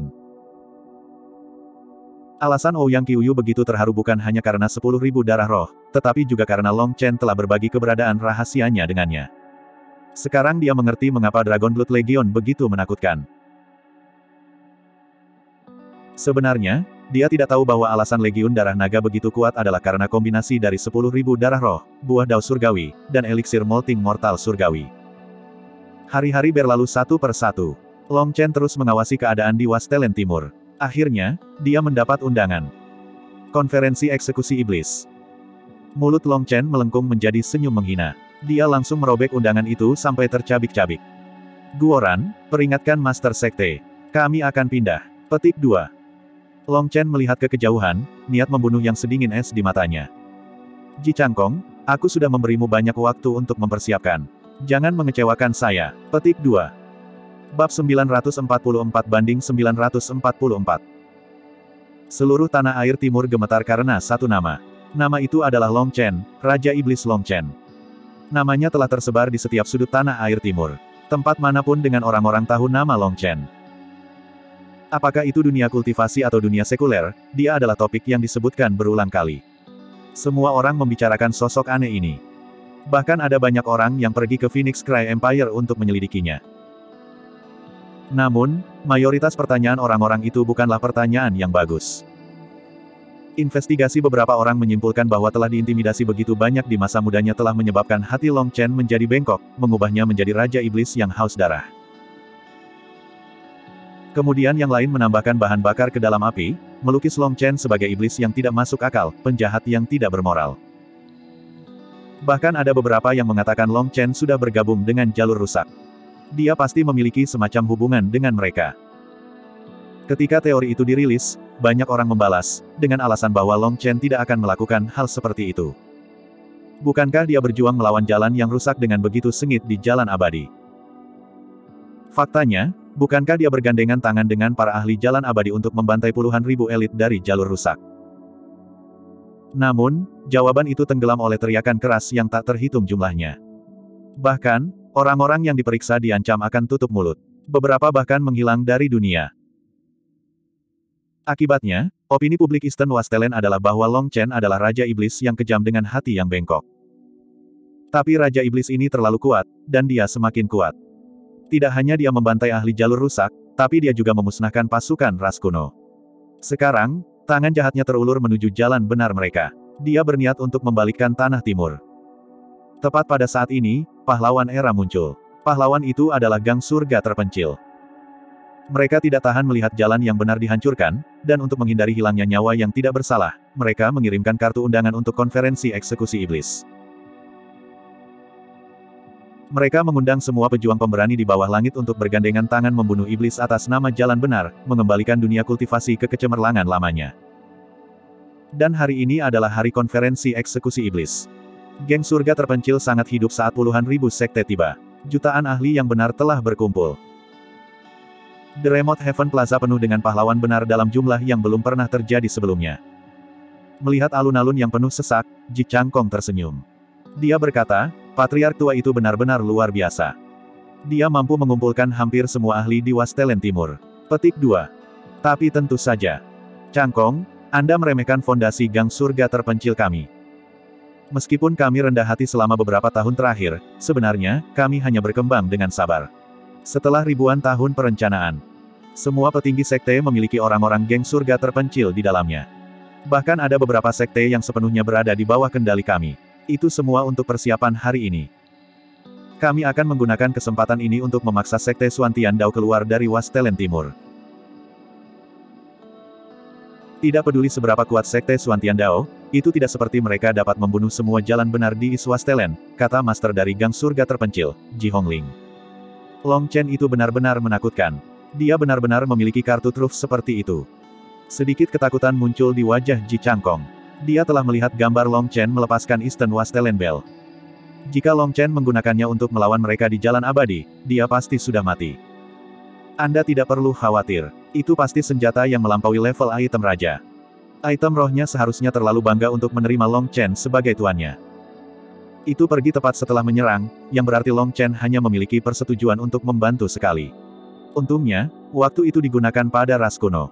Alasan Ouyang Qiuyu begitu terharu bukan hanya karena sepuluh ribu darah roh, tetapi juga karena Long Chen telah berbagi keberadaan rahasianya dengannya. Sekarang dia mengerti mengapa Dragon Blood Legion begitu menakutkan. Sebenarnya, dia tidak tahu bahwa alasan Legiun Darah Naga begitu kuat adalah karena kombinasi dari sepuluh ribu darah roh, buah dao surgawi, dan eliksir molting mortal surgawi. Hari-hari berlalu satu per satu. Long Chen terus mengawasi keadaan di Wastelen Timur. Akhirnya, dia mendapat undangan. Konferensi Eksekusi Iblis. Mulut Long Chen melengkung menjadi senyum menghina. Dia langsung merobek undangan itu sampai tercabik-cabik. Guoran, peringatkan Master Sekte. Kami akan pindah. Petik dua. Long Chen melihat ke kejauhan, niat membunuh yang sedingin es di matanya. Ji Changkong, aku sudah memberimu banyak waktu untuk mempersiapkan. Jangan mengecewakan saya. Petik dua. Bab sembilan ratus empat puluh empat banding sembilan ratus empat puluh empat. Seluruh tanah air timur gemetar karena satu nama. Nama itu adalah Long Chen, Raja Iblis Long Chen. Namanya telah tersebar di setiap sudut tanah air timur. Tempat manapun dengan orang-orang tahu nama Long Chen. Apakah itu dunia kultivasi atau dunia sekuler, dia adalah topik yang disebutkan berulang kali. Semua orang membicarakan sosok aneh ini. Bahkan ada banyak orang yang pergi ke Phoenix Cry Empire untuk menyelidikinya. Namun, mayoritas pertanyaan orang-orang itu bukanlah pertanyaan yang bagus. Investigasi beberapa orang menyimpulkan bahwa telah diintimidasi begitu banyak di masa mudanya telah menyebabkan hati Long Chen menjadi bengkok, mengubahnya menjadi Raja Iblis yang haus darah. Kemudian yang lain menambahkan bahan bakar ke dalam api, melukis Long Chen sebagai iblis yang tidak masuk akal, penjahat yang tidak bermoral. Bahkan ada beberapa yang mengatakan Long Chen sudah bergabung dengan jalur rusak. Dia pasti memiliki semacam hubungan dengan mereka. Ketika teori itu dirilis, banyak orang membalas, dengan alasan bahwa Long Chen tidak akan melakukan hal seperti itu. Bukankah dia berjuang melawan jalan yang rusak dengan begitu sengit di jalan abadi? Faktanya, bukankah dia bergandengan tangan dengan para ahli jalan abadi untuk membantai puluhan ribu elit dari jalur rusak? Namun, jawaban itu tenggelam oleh teriakan keras yang tak terhitung jumlahnya. Bahkan, orang-orang yang diperiksa diancam akan tutup mulut. Beberapa bahkan menghilang dari dunia. Akibatnya, opini publik Eastern Wastelen adalah bahwa Long Chen adalah Raja Iblis yang kejam dengan hati yang bengkok. Tapi Raja Iblis ini terlalu kuat, dan dia semakin kuat. Tidak hanya dia membantai ahli jalur rusak, tapi dia juga memusnahkan pasukan ras kuno. Sekarang, tangan jahatnya terulur menuju jalan benar mereka. Dia berniat untuk membalikkan tanah timur. Tepat pada saat ini, pahlawan era muncul. Pahlawan itu adalah gang surga terpencil. Mereka tidak tahan melihat jalan yang benar dihancurkan, dan untuk menghindari hilangnya nyawa yang tidak bersalah, mereka mengirimkan kartu undangan untuk konferensi eksekusi iblis. Mereka mengundang semua pejuang pemberani di bawah langit untuk bergandengan tangan membunuh iblis atas nama jalan benar, mengembalikan dunia kultivasi ke kecemerlangan lamanya. Dan hari ini adalah hari konferensi eksekusi iblis. Geng surga terpencil sangat hidup saat puluhan ribu sekte tiba. Jutaan ahli yang benar telah berkumpul. The Remote Heaven Plaza penuh dengan pahlawan benar dalam jumlah yang belum pernah terjadi sebelumnya. Melihat alun-alun yang penuh sesak, Ji Changkong tersenyum. Dia berkata, Patriark tua itu benar-benar luar biasa. Dia mampu mengumpulkan hampir semua ahli di Wastelen Timur. Petik dua. Tapi tentu saja. Changkong, Anda meremehkan fondasi gang surga terpencil kami. Meskipun kami rendah hati selama beberapa tahun terakhir, sebenarnya, kami hanya berkembang dengan sabar. Setelah ribuan tahun perencanaan, semua petinggi sekte memiliki orang-orang geng surga terpencil di dalamnya. Bahkan ada beberapa sekte yang sepenuhnya berada di bawah kendali kami. Itu semua untuk persiapan hari ini. Kami akan menggunakan kesempatan ini untuk memaksa sekte Suantian Dao keluar dari Wastelen Timur. Tidak peduli seberapa kuat sekte Suantian Dao, itu tidak seperti mereka dapat membunuh semua jalan benar di East Wastelen, kata master dari gang surga terpencil, Ji Hongling. Long Chen itu benar-benar menakutkan. Dia benar-benar memiliki kartu truf seperti itu. Sedikit ketakutan muncul di wajah Ji Changkong. Dia telah melihat gambar Long Chen melepaskan Eastern Wastelen Bell. Jika Long Chen menggunakannya untuk melawan mereka di jalan abadi, dia pasti sudah mati. Anda tidak perlu khawatir. Itu pasti senjata yang melampaui level item raja. Item rohnya seharusnya terlalu bangga untuk menerima Long Chen sebagai tuannya. Itu pergi tepat setelah menyerang, yang berarti Long Chen hanya memiliki persetujuan untuk membantu sekali. Untungnya, waktu itu digunakan pada ras kuno.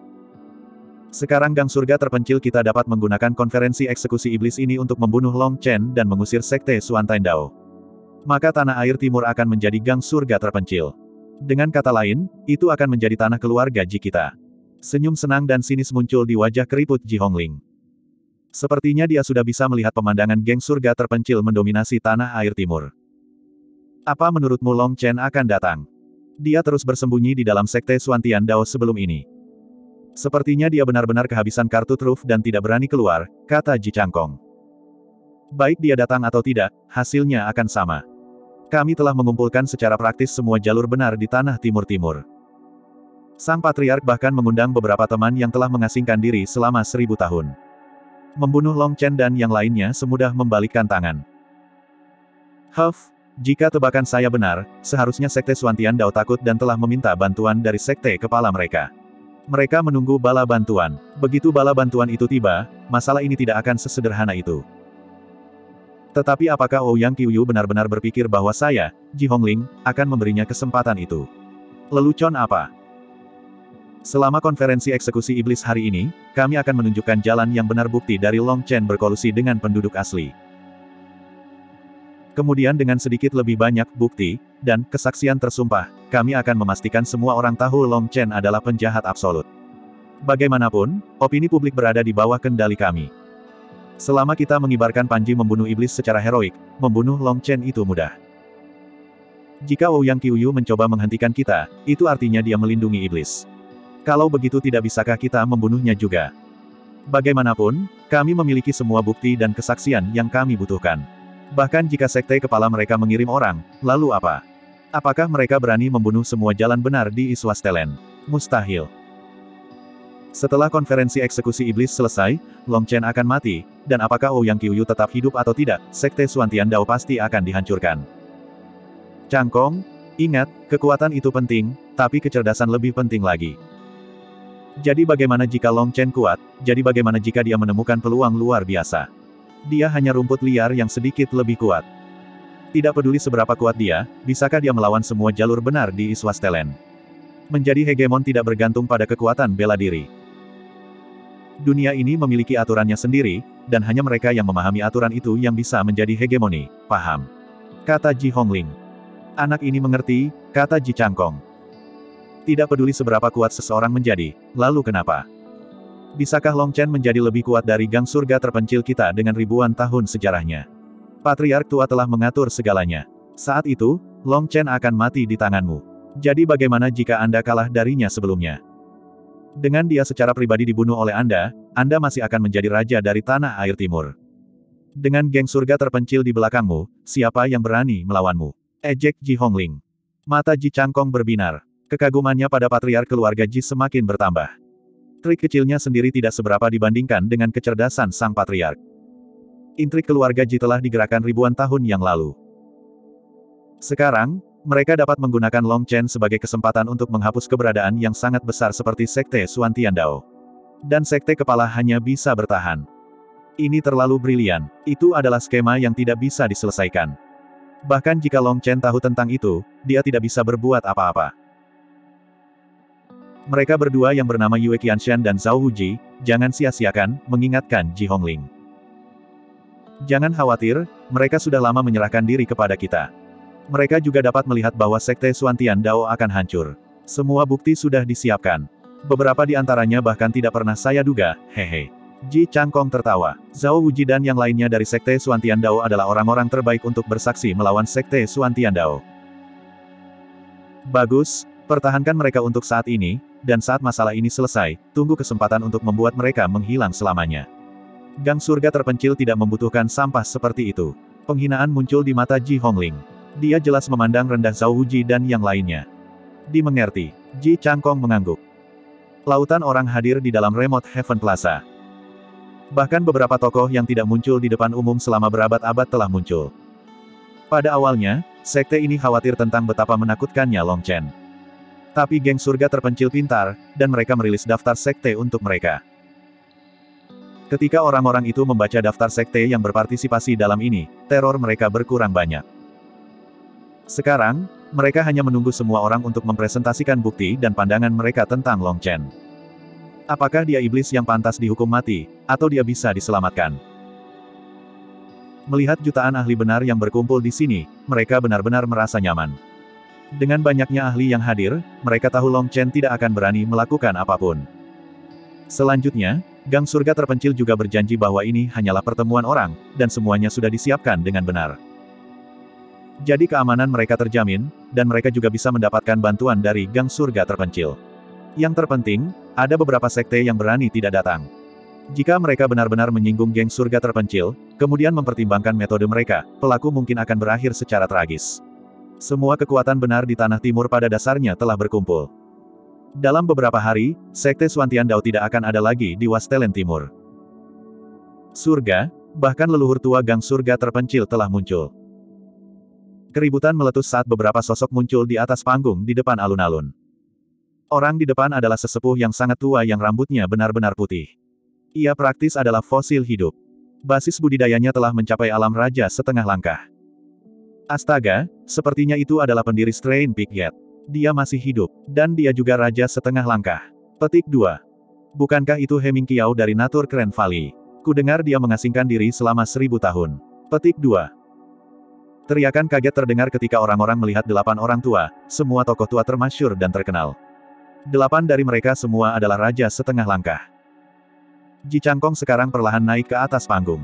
Sekarang gang surga terpencil kita dapat menggunakan konferensi eksekusi iblis ini untuk membunuh Long Chen dan mengusir sekte Suantian Dao. Maka tanah air timur akan menjadi gang surga terpencil. Dengan kata lain, itu akan menjadi tanah keluarga Ji kita. Senyum senang dan sinis muncul di wajah keriput Ji Hongling. Sepertinya dia sudah bisa melihat pemandangan geng surga terpencil mendominasi tanah air timur. Apa menurutmu Long Chen akan datang? Dia terus bersembunyi di dalam sekte Suantian Dao sebelum ini. Sepertinya dia benar-benar kehabisan kartu truf dan tidak berani keluar, kata Ji Changkong. Baik dia datang atau tidak, hasilnya akan sama. Kami telah mengumpulkan secara praktis semua jalur benar di tanah timur-timur. Sang Patriark bahkan mengundang beberapa teman yang telah mengasingkan diri selama seribu tahun. Membunuh Long Chen dan yang lainnya semudah membalikkan tangan. Huff, jika tebakan saya benar, seharusnya sekte Suantian Dao takut dan telah meminta bantuan dari sekte kepala mereka. Mereka menunggu bala bantuan. Begitu bala bantuan itu tiba, masalah ini tidak akan sesederhana itu. Tetapi apakah Ouyang Qiuyu benar-benar berpikir bahwa saya, Ji Hongling, akan memberinya kesempatan itu? Lelucon apa? Selama konferensi eksekusi iblis hari ini, kami akan menunjukkan jalan yang benar bukti dari Long Chen berkolusi dengan penduduk asli. Kemudian dengan sedikit lebih banyak bukti, dan kesaksian tersumpah, kami akan memastikan semua orang tahu Long Chen adalah penjahat absolut. Bagaimanapun, opini publik berada di bawah kendali kami. Selama kita mengibarkan panji membunuh iblis secara heroik, membunuh Long Chen itu mudah. Jika Ouyang Qiuyu mencoba menghentikan kita, itu artinya dia melindungi iblis. Kalau begitu tidak bisakah kita membunuhnya juga? Bagaimanapun, kami memiliki semua bukti dan kesaksian yang kami butuhkan. Bahkan jika sekte kepala mereka mengirim orang, lalu apa? Apakah mereka berani membunuh semua jalan benar di East Wastelen? Mustahil. Setelah konferensi eksekusi iblis selesai, Long Chen akan mati, dan apakah Ouyang Qiuyu tetap hidup atau tidak, sekte Suantian Dao pasti akan dihancurkan. Changkong, ingat, kekuatan itu penting, tapi kecerdasan lebih penting lagi. Jadi bagaimana jika Long Chen kuat, jadi bagaimana jika dia menemukan peluang luar biasa? Dia hanya rumput liar yang sedikit lebih kuat. Tidak peduli seberapa kuat dia, bisakah dia melawan semua jalur benar di East Wastelen? Menjadi hegemon tidak bergantung pada kekuatan bela diri. Dunia ini memiliki aturannya sendiri, dan hanya mereka yang memahami aturan itu yang bisa menjadi hegemoni, paham? Kata Ji Hongling. Anak ini mengerti, kata Ji Changkong. Tidak peduli seberapa kuat seseorang menjadi, lalu kenapa? Bisakah Long Chen menjadi lebih kuat dari gang surga terpencil kita dengan ribuan tahun sejarahnya? Patriark tua telah mengatur segalanya. Saat itu, Long Chen akan mati di tanganmu. Jadi bagaimana jika Anda kalah darinya sebelumnya? Dengan dia secara pribadi dibunuh oleh Anda, Anda masih akan menjadi raja dari tanah air timur. Dengan geng surga terpencil di belakangmu, siapa yang berani melawanmu? Ejek Ji Hongling. Mata Ji Changkong berbinar. Kekagumannya pada patriark keluarga Ji semakin bertambah. Trik kecilnya sendiri tidak seberapa dibandingkan dengan kecerdasan sang patriark. Intrik keluarga Ji telah digerakkan ribuan tahun yang lalu. Sekarang, mereka dapat menggunakan Long Chen sebagai kesempatan untuk menghapus keberadaan yang sangat besar seperti Sekte Xuan Tiandao. Dan Sekte Kepala hanya bisa bertahan. Ini terlalu brilian. Itu adalah skema yang tidak bisa diselesaikan. Bahkan jika Long Chen tahu tentang itu, dia tidak bisa berbuat apa-apa. Mereka berdua yang bernama Yue Qianshan dan Zhao Wuji, jangan sia-siakan, mengingatkan Ji Hongling. Jangan khawatir, mereka sudah lama menyerahkan diri kepada kita. Mereka juga dapat melihat bahwa Sekte Xuan Tiandao akan hancur. Semua bukti sudah disiapkan. Beberapa di antaranya bahkan tidak pernah saya duga, hehe. Ji Changkong tertawa. Zhao Wuji dan yang lainnya dari Sekte Xuan Tiandao adalah orang-orang terbaik untuk bersaksi melawan Sekte Xuan Tiandao. Bagus, pertahankan mereka untuk saat ini, dan saat masalah ini selesai, tunggu kesempatan untuk membuat mereka menghilang selamanya. Gang surga terpencil tidak membutuhkan sampah seperti itu. Penghinaan muncul di mata Ji Hongling. Dia jelas memandang rendah Zhao Wuji dan yang lainnya. Dimengerti. Ji Changkong mengangguk. Lautan orang hadir di dalam Remote Heaven Plaza. Bahkan beberapa tokoh yang tidak muncul di depan umum selama berabad-abad telah muncul. Pada awalnya, sekte ini khawatir tentang betapa menakutkannya Long Chen. Tapi geng surga terpencil pintar, dan mereka merilis daftar sekte untuk mereka. Ketika orang-orang itu membaca daftar sekte yang berpartisipasi dalam ini, teror mereka berkurang banyak. Sekarang, mereka hanya menunggu semua orang untuk mempresentasikan bukti dan pandangan mereka tentang Long Chen. Apakah dia iblis yang pantas dihukum mati, atau dia bisa diselamatkan? Melihat jutaan ahli benar yang berkumpul di sini, mereka benar-benar merasa nyaman. Dengan banyaknya ahli yang hadir, mereka tahu Long Chen tidak akan berani melakukan apapun. Selanjutnya, Gang Surga Terpencil juga berjanji bahwa ini hanyalah pertemuan orang, dan semuanya sudah disiapkan dengan benar. Jadi keamanan mereka terjamin, dan mereka juga bisa mendapatkan bantuan dari Gang Surga Terpencil. Yang terpenting, ada beberapa sekte yang berani tidak datang. Jika mereka benar-benar menyinggung Geng Surga Terpencil, kemudian mempertimbangkan metode mereka, pelaku mungkin akan berakhir secara tragis. Semua kekuatan benar di Tanah Timur pada dasarnya telah berkumpul. Dalam beberapa hari, Sekte Xuan Tiandao tidak akan ada lagi di Wastelen Timur. Surga, bahkan leluhur tua Gang Surga Terpencil telah muncul. Keributan meletus saat beberapa sosok muncul di atas panggung di depan alun-alun. Orang di depan adalah sesepuh yang sangat tua yang rambutnya benar-benar putih. Ia praktis adalah fosil hidup. Basis budidayanya telah mencapai alam raja setengah langkah. Astaga, sepertinya itu adalah pendiri Strain Peak Gate. Dia masih hidup, dan dia juga raja setengah langkah. Petik dua. Bukankah itu Heming Kiao dari Natur Keren Valley? Kudengar dia mengasingkan diri selama seribu tahun. Petik dua. Teriakan kaget terdengar ketika orang-orang melihat delapan orang tua, semua tokoh tua termasyur dan terkenal. Delapan dari mereka semua adalah raja setengah langkah. Ji Changkong sekarang perlahan naik ke atas panggung.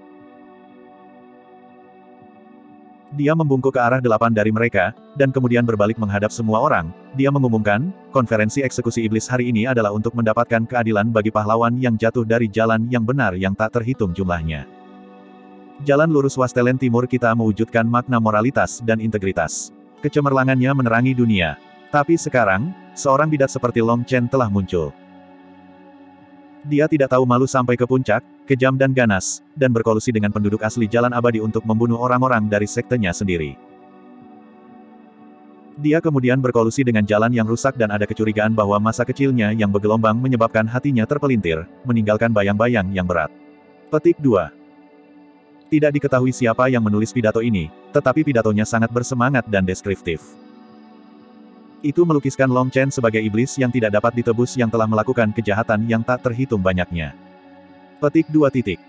Dia membungkuk ke arah delapan dari mereka, dan kemudian berbalik menghadap semua orang. Dia mengumumkan, konferensi eksekusi iblis hari ini adalah untuk mendapatkan keadilan bagi pahlawan yang jatuh dari jalan yang benar yang tak terhitung jumlahnya. Jalan lurus Wastelen Timur kita mewujudkan makna moralitas dan integritas. Kecemerlangannya menerangi dunia. Tapi sekarang, seorang bidat seperti Long Chen telah muncul. Dia tidak tahu malu sampai ke puncak, kejam dan ganas, dan berkolusi dengan penduduk asli Jalan Abadi untuk membunuh orang-orang dari sektenya sendiri. Dia kemudian berkolusi dengan jalan yang rusak dan ada kecurigaan bahwa masa kecilnya yang bergelombang menyebabkan hatinya terpelintir, meninggalkan bayang-bayang yang berat. Petik dua. Tidak diketahui siapa yang menulis pidato ini, tetapi pidatonya sangat bersemangat dan deskriptif. Itu melukiskan Long Chen sebagai iblis yang tidak dapat ditebus yang telah melakukan kejahatan yang tak terhitung banyaknya. Petik dua titik.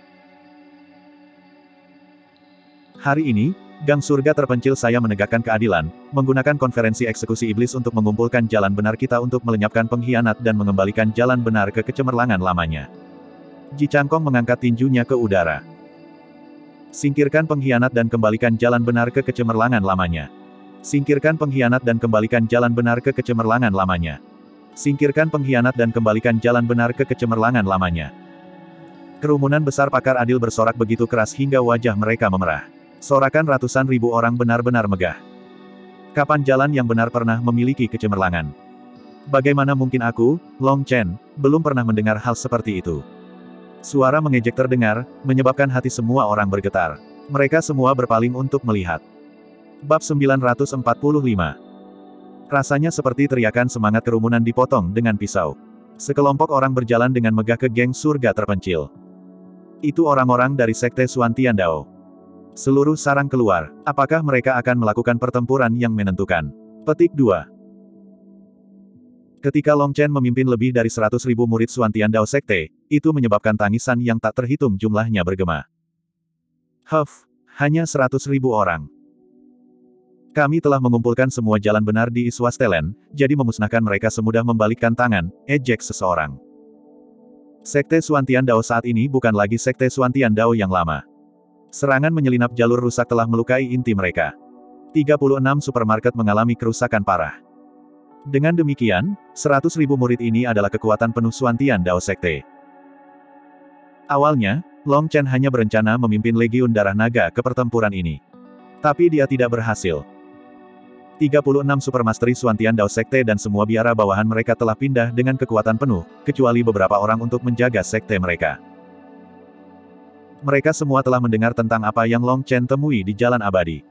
Hari ini, Gang Surga Terpencil saya menegakkan keadilan, menggunakan konferensi eksekusi iblis untuk mengumpulkan jalan benar kita untuk melenyapkan pengkhianat dan mengembalikan jalan benar ke kecemerlangan lamanya. Ji Changkong mengangkat tinjunya ke udara. Singkirkan pengkhianat dan kembalikan jalan benar ke kecemerlangan lamanya. Singkirkan pengkhianat dan kembalikan jalan benar ke kecemerlangan lamanya. Singkirkan pengkhianat dan kembalikan jalan benar ke kecemerlangan lamanya. Kerumunan besar pakar adil bersorak begitu keras hingga wajah mereka memerah. Sorakan ratusan ribu orang benar-benar megah. Kapan jalan yang benar pernah memiliki Suara mengejek terdengar, menyebabkan hati semua orang bergetar. Mereka semua berpaling untuk melihat. Bab sembilan ratus empat puluh lima. Rasanya seperti teriakan semangat kerumunan dipotong dengan pisau. Sekelompok orang berjalan dengan megah ke geng surga terpencil. Itu orang-orang dari Sekte Xuan Tian Dao. Seluruh sarang keluar. Apakah mereka akan melakukan pertempuran yang menentukan? Petik dua. Ketika Long Chen memimpin lebih dari seratus ribu murid Xuan Tian Dao Sekte, itu menyebabkan tangisan yang tak terhitung jumlahnya bergema. Huff, hanya seratus ribu orang. Kami telah mengumpulkan semua jalan benar di Iswastelen, jadi memusnahkan mereka semudah membalikkan tangan, ejek seseorang. Sekte Xuan Tian Dao saat ini bukan lagi Sekte Xuan Tian Dao yang lama. Serangan menyelinap jalur rusak telah melukai inti mereka. tiga puluh enam supermarket mengalami kerusakan parah. Dengan demikian, seratus ribu murid ini adalah kekuatan penuh Xuan Tian Dao Sekte. Awalnya, Long Chen hanya berencana memimpin Legiun Darah Naga ke pertempuran ini. Tapi dia tidak berhasil. tiga puluh enam supermasteri Xuan Tian Dao Sekte dan semua biara bawahan mereka telah pindah dengan kekuatan penuh, kecuali beberapa orang untuk menjaga sekte mereka. Mereka semua telah mendengar tentang apa yang Long Chen temui di Jalan Abadi.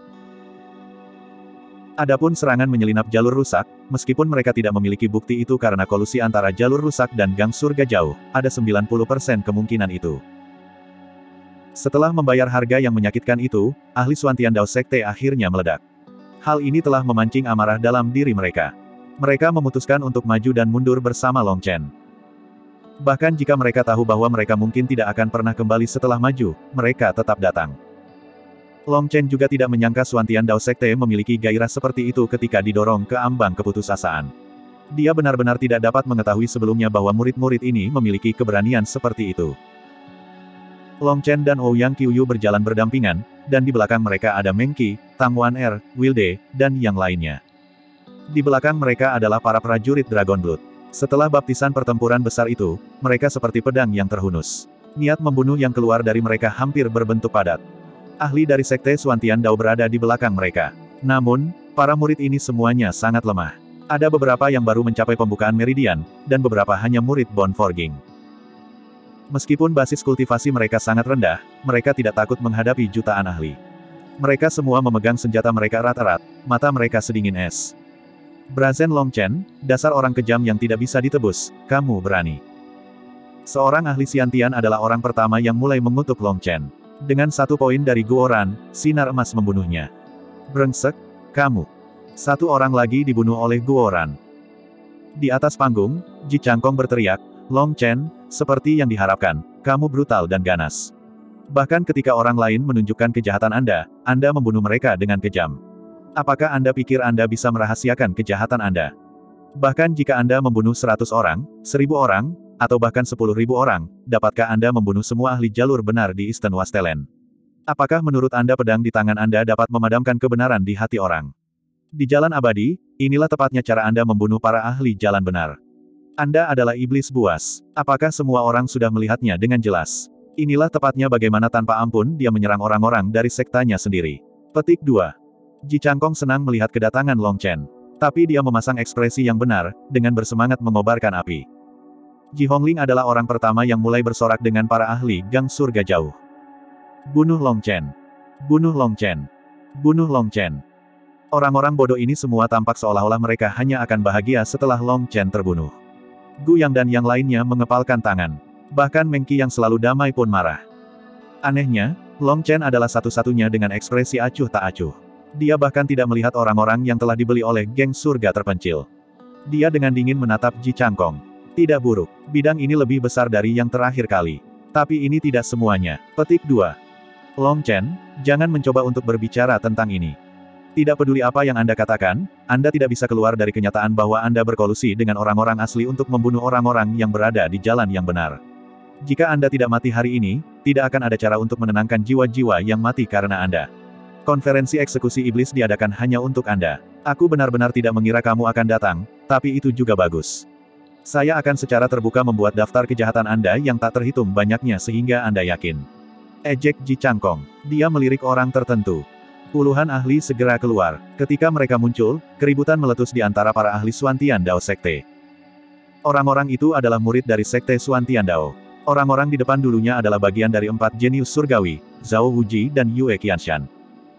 Adapun serangan menyelinap jalur rusak, meskipun mereka tidak memiliki bukti itu karena kolusi antara jalur rusak dan gang surga jauh, ada sembilan puluh persen kemungkinan itu. Setelah membayar harga yang menyakitkan itu, ahli Xuan Tian Dao Sekte akhirnya meledak. Hal ini telah memancing amarah dalam diri mereka. Mereka memutuskan untuk maju dan mundur bersama Long Chen. Bahkan jika mereka tahu bahwa mereka mungkin tidak akan pernah kembali setelah maju, mereka tetap datang. Long Chen juga tidak menyangka Xuan Tian Dao Sekte memiliki gairah seperti itu ketika didorong ke ambang keputusasaan. Dia benar-benar tidak dapat mengetahui sebelumnya bahwa murid-murid ini memiliki keberanian seperti itu. Long Chen dan Ouyang Qiuyu berjalan berdampingan, dan di belakang mereka ada Meng Qi, Tang Wan Er, Wilde, dan yang lainnya. Di belakang mereka adalah para prajurit Dragon Blood. Setelah baptisan pertempuran besar itu, mereka seperti pedang yang terhunus. Niat membunuh yang keluar dari mereka hampir berbentuk padat. Ahli dari Sekte Xuan Tian Dao berada di belakang mereka. Namun, para murid ini semuanya sangat lemah. Ada beberapa yang baru mencapai pembukaan meridian, dan beberapa hanya murid Bone Forging. Meskipun basis kultivasi mereka sangat rendah, mereka tidak takut menghadapi jutaan ahli. Mereka semua memegang senjata mereka erat-erat, mata mereka sedingin es. Brazen Long Chen, dasar orang kejam yang tidak bisa ditebus, kamu berani. Seorang ahli Xiantian adalah orang pertama yang mulai mengutuk Long Chen. Dengan satu poin dari Guoran, sinar emas membunuhnya. Brengsek, kamu. Satu orang lagi dibunuh oleh Guoran. Di atas panggung, Ji Changkong berteriak, Long Chen, seperti yang diharapkan, kamu brutal dan ganas. Bahkan ketika orang lain menunjukkan kejahatan Anda, Anda membunuh mereka dengan kejam. Apakah Anda pikir Anda bisa merahasiakan kejahatan Anda? Bahkan jika Anda membunuh seratus orang, seribu orang, atau bahkan sepuluh ribu orang, dapatkah Anda membunuh semua ahli jalur benar di Eastern Wastelen? Apakah menurut Anda pedang di tangan Anda dapat memadamkan kebenaran di hati orang? Di Jalan Abadi, inilah tepatnya cara Anda membunuh para ahli jalan benar. Anda adalah iblis buas. Apakah semua orang sudah melihatnya dengan jelas? Inilah tepatnya bagaimana tanpa ampun dia menyerang orang-orang dari sektanya sendiri. Petik dua. Ji Changkong senang melihat kedatangan Long Chen. Tapi dia memasang ekspresi yang benar, dengan bersemangat mengobarkan api. Ji Hongling adalah orang pertama yang mulai bersorak dengan para ahli gang surga jauh. Bunuh Long Chen. Bunuh Long Chen. Bunuh Long Chen. Orang-orang bodoh ini semua tampak seolah-olah mereka hanya akan bahagia setelah Long Chen terbunuh. Gu Yang dan yang lainnya mengepalkan tangan. Bahkan Meng Qi yang selalu damai pun marah. Anehnya, Long Chen adalah satu-satunya dengan ekspresi acuh tak acuh. Dia bahkan tidak melihat orang-orang yang telah dibeli oleh geng surga terpencil. Dia dengan dingin menatap Ji Changkong. Tidak buruk, bidang ini lebih besar dari yang terakhir kali. Tapi ini tidak semuanya. Petik dua. Long Chen, jangan mencoba untuk berbicara tentang ini. Tidak peduli apa yang Anda katakan, Anda tidak bisa keluar dari kenyataan bahwa Anda berkolusi dengan orang-orang asli untuk membunuh orang-orang yang berada di jalan yang benar. Jika Anda tidak mati hari ini, tidak akan ada cara untuk menenangkan jiwa-jiwa yang mati karena Anda. Konferensi eksekusi iblis diadakan hanya untuk Anda. Aku benar-benar tidak mengira kamu akan datang, tapi itu juga bagus. Saya akan secara terbuka membuat daftar kejahatan Anda yang tak terhitung banyaknya sehingga Anda yakin. Ejek Ji Changkong. Dia melirik orang tertentu. Puluhan ahli segera keluar. Ketika mereka muncul, keributan meletus di antara para ahli Xuan Tian Dao Sekte. Orang-orang itu adalah murid dari Sekte Xuan Tian Dao. Orang-orang di depan dulunya adalah bagian dari empat jenius surgawi, Zhao Wuji dan Yue Qianshan.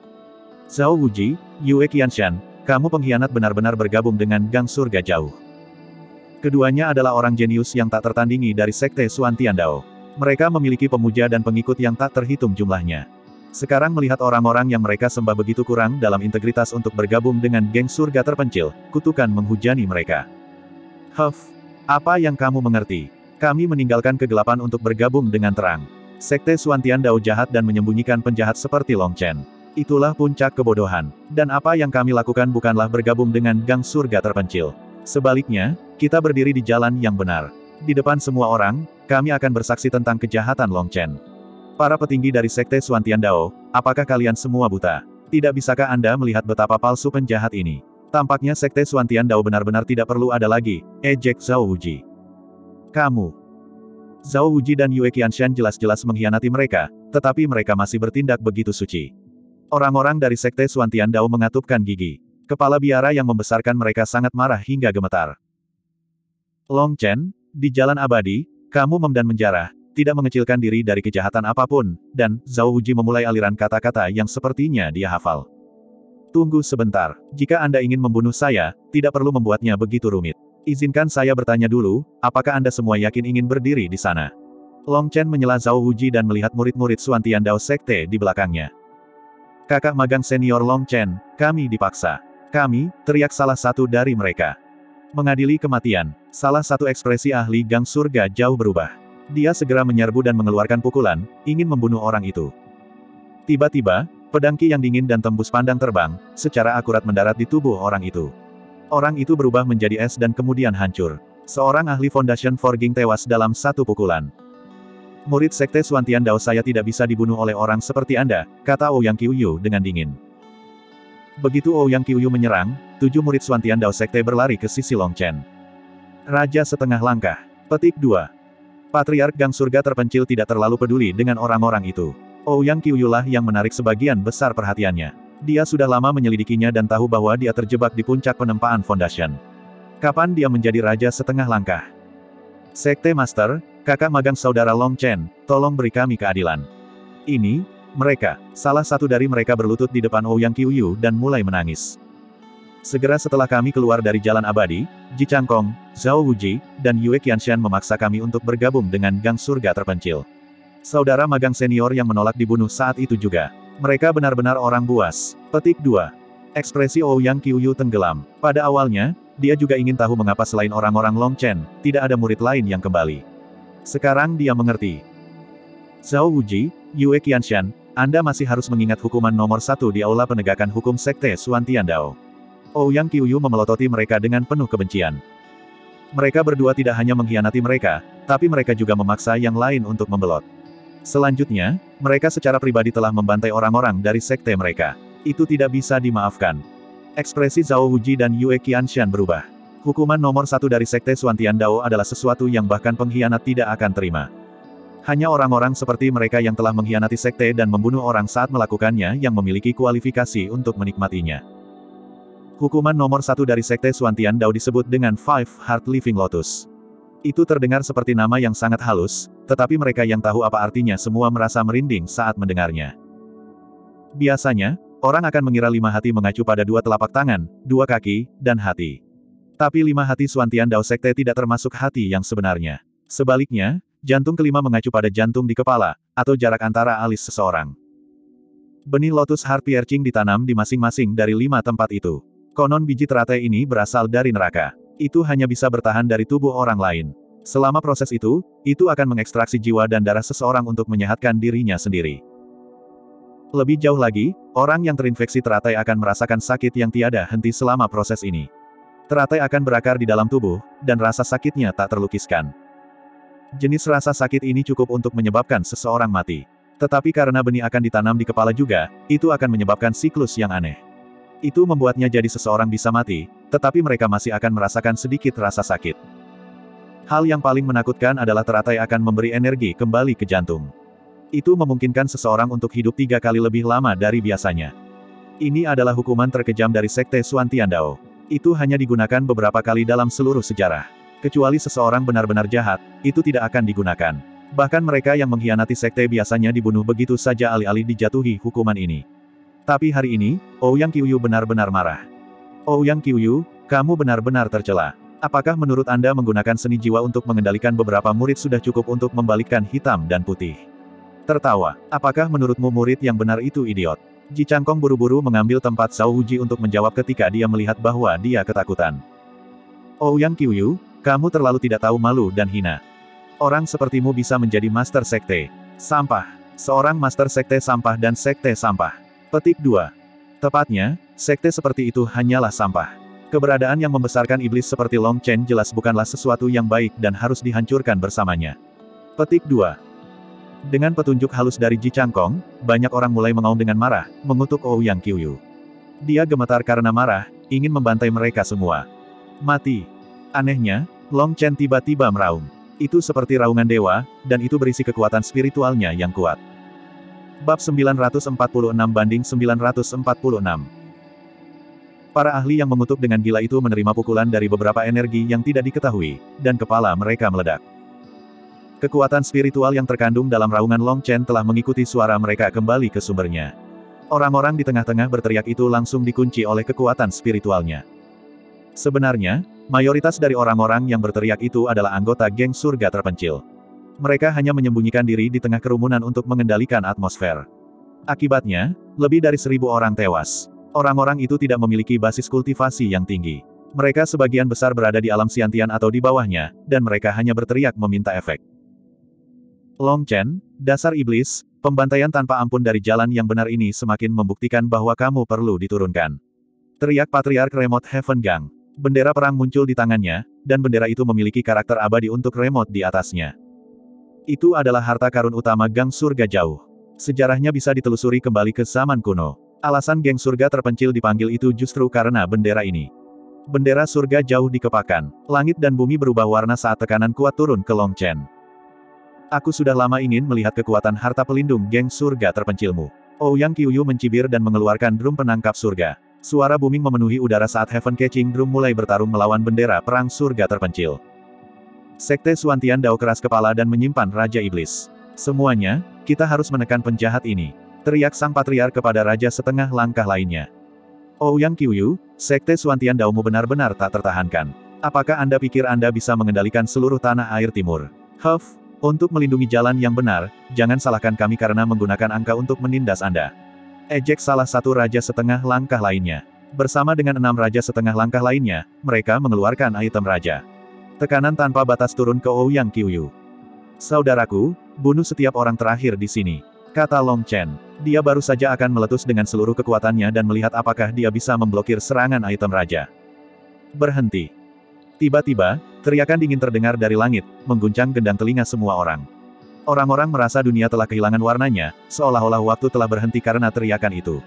Zhao Wuji, Yue Qianshan, kamu pengkhianat benar-benar bergabung dengan Gang Surga Jauh. Keduanya adalah orang jenius yang tak tertandingi dari Sekte Xuan Tiandao. Mereka memiliki pemuja dan pengikut yang tak terhitung jumlahnya. Sekarang melihat orang-orang yang mereka sembah begitu kurang dalam integritas untuk bergabung dengan geng surga terpencil, kutukan menghujani mereka. Huff, apa yang kamu mengerti? Kami meninggalkan kegelapan untuk bergabung dengan terang. Sekte Xuan Tiandao jahat dan menyembunyikan penjahat seperti Long Chen. Itulah puncak kebodohan. Dan apa yang kami lakukan bukanlah bergabung dengan gang surga terpencil. Sebaliknya, kita berdiri di jalan yang benar. Di depan semua orang, kami akan bersaksi tentang kejahatan Long Chen. Para petinggi dari Sekte Xuan Tiandao, apakah kalian semua buta? Tidak bisakah Anda melihat betapa palsu penjahat ini? Tampaknya Sekte Xuan Tiandao benar-benar tidak perlu ada lagi, ejek Zhao Wuji. Kamu. Zhao Wuji dan Yue Qianshan jelas-jelas mengkhianati mereka, tetapi mereka masih bertindak begitu suci. Orang-orang dari Sekte Xuan Tiandao mengatupkan gigi. Kepala biara yang membesarkan mereka sangat marah hingga gemetar. Long Chen, di jalan abadi, kamu mem dan menjarah, tidak mengecilkan diri dari kejahatan apapun, dan Zhao Wuji memulai aliran kata-kata yang sepertinya dia hafal. Tunggu sebentar, jika Anda ingin membunuh saya, tidak perlu membuatnya begitu rumit. Izinkan saya bertanya dulu, apakah Anda semua yakin ingin berdiri di sana? Long Chen menyela Zhao Wuji dan melihat murid-murid Xuan Tiandao Sekte di belakangnya. Kakak magang senior Long Chen, kami dipaksa. Kami, teriak salah satu dari mereka. Mengadili kematian, salah satu ekspresi ahli Gang Surga Jauh berubah. Dia segera menyerbu dan mengeluarkan pukulan, ingin membunuh orang itu. Tiba-tiba, pedang ki yang dingin dan tembus pandang terbang, secara akurat mendarat di tubuh orang itu. Orang itu berubah menjadi es dan kemudian hancur. Seorang ahli Foundation Forging tewas dalam satu pukulan. Murid Sekte Xuan Tiandao, saya tidak bisa dibunuh oleh orang seperti Anda, kata Ouyang Qiuyu dengan dingin. Begitu Ouyang Qiuyu menyerang, tujuh murid Xuan Tiandao Sekte berlari ke sisi Long Chen. Raja setengah langkah. Petik dua. Patriark Gang Surga terpencil tidak terlalu peduli dengan orang-orang itu. Ouyang Qiuyu lah yang menarik sebagian besar perhatiannya. Dia sudah lama menyelidikinya dan tahu bahwa dia terjebak di puncak penempaan Foundation. Kapan dia menjadi raja setengah langkah? Sekte Master, kakak magang saudara Long Chen, tolong beri kami keadilan. Ini, mereka, salah satu dari mereka berlutut di depan Ouyang Qiuyu dan mulai menangis. Segera setelah kami keluar dari jalan abadi, Ji Changkong, Zhao Wuji, dan Yue Qianshan memaksa kami untuk bergabung dengan Gang Surga terpencil. Saudara magang senior yang menolak dibunuh saat itu juga. Mereka benar-benar orang buas. Petik dua. Ekspresi Ouyang Qiuyu tenggelam. Pada awalnya, dia juga ingin tahu mengapa selain orang-orang Long Chen, tidak ada murid lain yang kembali. Sekarang dia mengerti. Zhao Wuji, Yue Qianshan, Anda masih harus mengingat hukuman nomor satu di Aula Penegakan Hukum Sekte Xuan Tiandao. Ouyang Qiuyu memelototi mereka dengan penuh kebencian. Mereka berdua tidak hanya mengkhianati mereka, tapi mereka juga memaksa yang lain untuk membelot. Selanjutnya, mereka secara pribadi telah membantai orang-orang dari sekte mereka. Itu tidak bisa dimaafkan. Ekspresi Zhao Wuji dan Yue Qianshan berubah. Hukuman nomor satu dari Sekte Xuan Tiandao adalah sesuatu yang bahkan pengkhianat tidak akan terima. Hanya orang-orang seperti mereka yang telah mengkhianati sekte dan membunuh orang saat melakukannya yang memiliki kualifikasi untuk menikmatinya. Hukuman nomor satu dari Sekte Xuan Tiandao disebut dengan Five Heart Living Lotus. Itu terdengar seperti nama yang sangat halus, tetapi mereka yang tahu apa artinya semua merasa merinding saat mendengarnya. Biasanya, orang akan mengira lima hati mengacu pada dua telapak tangan, dua kaki, dan hati. Tapi lima hati Xuan Tiandao Sekte tidak termasuk hati yang sebenarnya. Sebaliknya, jantung kelima mengacu pada jantung di kepala, atau jarak antara alis seseorang. Benih lotus heart piercing ditanam di masing-masing dari lima tempat itu. Konon biji teratai ini berasal dari neraka. Itu hanya bisa bertahan dari tubuh orang lain. Selama proses itu, itu akan mengekstraksi jiwa dan darah seseorang untuk menyehatkan dirinya sendiri. Lebih jauh lagi, orang yang terinfeksi teratai akan merasakan sakit yang tiada henti selama proses ini. Teratai akan berakar di dalam tubuh, dan rasa sakitnya tak terlukiskan. Jenis rasa sakit ini cukup untuk menyebabkan seseorang mati. Tetapi karena benih akan ditanam di kepala juga, itu akan menyebabkan siklus yang aneh. Itu membuatnya jadi seseorang bisa mati, tetapi mereka masih akan merasakan sedikit rasa sakit. Hal yang paling menakutkan adalah teratai akan memberi energi kembali ke jantung. Itu memungkinkan seseorang untuk hidup tiga kali lebih lama dari biasanya. Ini adalah hukuman terkejam dari Sekte Xuan Tiandao. Itu hanya digunakan beberapa kali dalam seluruh sejarah. Kecuali seseorang benar-benar jahat, itu tidak akan digunakan. Bahkan mereka yang mengkhianati sekte biasanya dibunuh begitu saja alih-alih dijatuhi hukuman ini. Tapi hari ini, Ouyang Qiuyu benar-benar marah. Ouyang Qiuyu, kamu benar-benar tercela. Apakah menurut Anda menggunakan seni jiwa untuk mengendalikan beberapa murid sudah cukup untuk membalikkan hitam dan putih? Tertawa. Apakah menurutmu murid yang benar itu idiot? Ji Changkong buru-buru mengambil tempat Zhao Wuji untuk menjawab ketika dia melihat bahwa dia ketakutan. Ouyang Qiuyu, kamu terlalu tidak tahu malu dan hina. Orang sepertimu bisa menjadi master sekte. Sampah. Seorang master sekte sampah dan sekte sampah. Petik dua. Tepatnya, sekte seperti itu hanyalah sampah. Keberadaan yang membesarkan iblis seperti Long Chen jelas bukanlah sesuatu yang baik dan harus dihancurkan bersamanya. Petik dua. Dengan petunjuk halus dari Ji Changkong, banyak orang mulai mengaum dengan marah, mengutuk Ouyang Qiuyu. Dia gemetar karena marah, ingin membantai mereka semua. Mati. Anehnya, Long Chen tiba-tiba meraung. Itu seperti raungan dewa, dan itu berisi kekuatan spiritualnya yang kuat. Bab sembilan ratus empat puluh enam banding sembilan ratus empat puluh enam. Para ahli yang mengutuk dengan gila itu menerima pukulan dari beberapa energi yang tidak diketahui, dan kepala mereka meledak. Kekuatan spiritual yang terkandung dalam raungan Long Chen telah mengikuti suara mereka kembali ke sumbernya. Orang-orang di tengah-tengah berteriak itu langsung dikunci oleh kekuatan spiritualnya. Sebenarnya, mayoritas dari orang-orang yang berteriak itu adalah anggota geng surga terpencil. Mereka hanya menyembunyikan diri di tengah kerumunan untuk mengendalikan atmosfer. Akibatnya, lebih dari seribu orang tewas. Orang-orang itu tidak memiliki basis kultivasi yang tinggi. Mereka sebagian besar berada di alam Xiantian atau di bawahnya, dan mereka hanya berteriak meminta efek. Long Chen, dasar iblis, pembantaian tanpa ampun dari jalan yang benar ini semakin membuktikan bahwa kamu perlu diturunkan. Teriak Patriark Remote Heaven Gang. Bendera perang muncul di tangannya, dan bendera itu memiliki karakter abadi untuk remote di atasnya. Itu adalah harta karun utama Gang Surga Jauh. Sejarahnya bisa ditelusuri kembali ke zaman kuno. Alasan geng surga terpencil dipanggil itu justru karena bendera ini. Bendera surga jauh dikepakkan. Langit dan bumi berubah warna saat tekanan kuat turun ke Long Chen. Aku sudah lama ingin melihat kekuatan harta pelindung geng surga terpencilmu. Ouyang Qiuyu mencibir dan mengeluarkan drum penangkap surga. Suara booming memenuhi udara saat Heaven Catching Drum mulai bertarung melawan bendera perang surga terpencil. Sekte Xuantian Dao keras kepala dan menyimpan Raja Iblis. Semuanya, kita harus menekan penjahat ini. Teriak sang patriark kepada raja setengah langkah lainnya. Ouyang Qiuyu, Sekte Xuantian Daomu benar-benar tak tertahankan. Apakah Anda pikir Anda bisa mengendalikan seluruh tanah air timur? Huff. Untuk melindungi jalan yang benar, jangan salahkan kami karena menggunakan angka untuk menindas Anda. Ejek salah satu raja setengah langkah lainnya. Bersama dengan enam raja setengah langkah lainnya, mereka mengeluarkan item raja. Tekanan tanpa batas turun ke Ouyang Qiuyu. Saudaraku, bunuh setiap orang terakhir di sini. Kata Long Chen. Dia baru saja akan meletus dengan seluruh kekuatannya dan melihat apakah dia bisa memblokir serangan item raja. Berhenti. Tiba-tiba, teriakan dingin terdengar dari langit, mengguncang gendang telinga semua orang. Orang-orang merasa dunia telah kehilangan warnanya, seolah-olah waktu telah berhenti karena teriakan itu.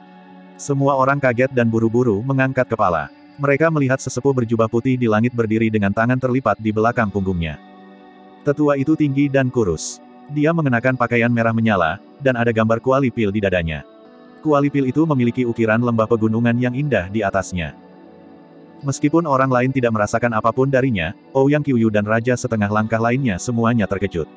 Semua orang kaget dan buru-buru mengangkat kepala. Mereka melihat sesepuh berjubah putih di langit berdiri dengan tangan terlipat di belakang punggungnya. Tetua itu tinggi dan kurus. Dia mengenakan pakaian merah menyala, dan ada gambar kuali pil di dadanya. Kuali pil itu memiliki ukiran lembah pegunungan yang indah di atasnya. Meskipun orang lain tidak merasakan apapun darinya, Ouyang Qiuyu dan Raja setengah langkah lainnya semuanya terkejut.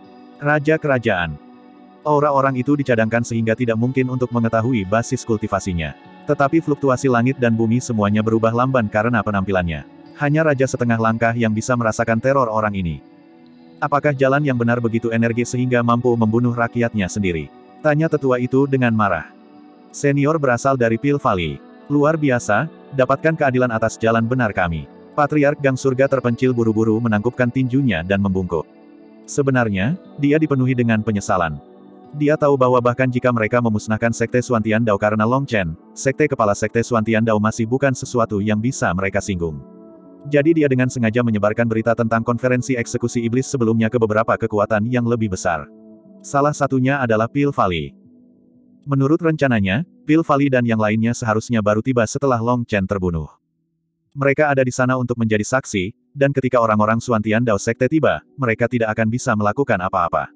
Raja Kerajaan. Aura orang itu dicadangkan sehingga tidak mungkin untuk mengetahui basis kultivasinya. Tetapi fluktuasi langit dan bumi semuanya berubah lamban karena penampilannya. Hanya Raja setengah langkah yang bisa merasakan teror orang ini. Apakah jalan yang benar begitu energi sehingga mampu membunuh rakyatnya sendiri? Tanya tetua itu dengan marah. Senior berasal dari Pil Valley. Luar biasa, dapatkan keadilan atas jalan benar kami. Patriark Gang Surga terpencil buru-buru menangkupkan tinjunya dan membungkuk. Sebenarnya, dia dipenuhi dengan penyesalan. Dia tahu bahwa bahkan jika mereka memusnahkan Sekte Xuantian Dao karena Long Chen, Sekte Kepala Sekte Xuantian Dao masih bukan sesuatu yang bisa mereka singgung. Jadi dia dengan sengaja menyebarkan berita tentang konferensi eksekusi iblis sebelumnya ke beberapa kekuatan yang lebih besar. Salah satunya adalah Pil Valley. Menurut rencananya, Pil Valley dan yang lainnya seharusnya baru tiba setelah Long Chen terbunuh. Mereka ada di sana untuk menjadi saksi, dan ketika orang-orang Xuantian Dao Sekte tiba, mereka tidak akan bisa melakukan apa-apa.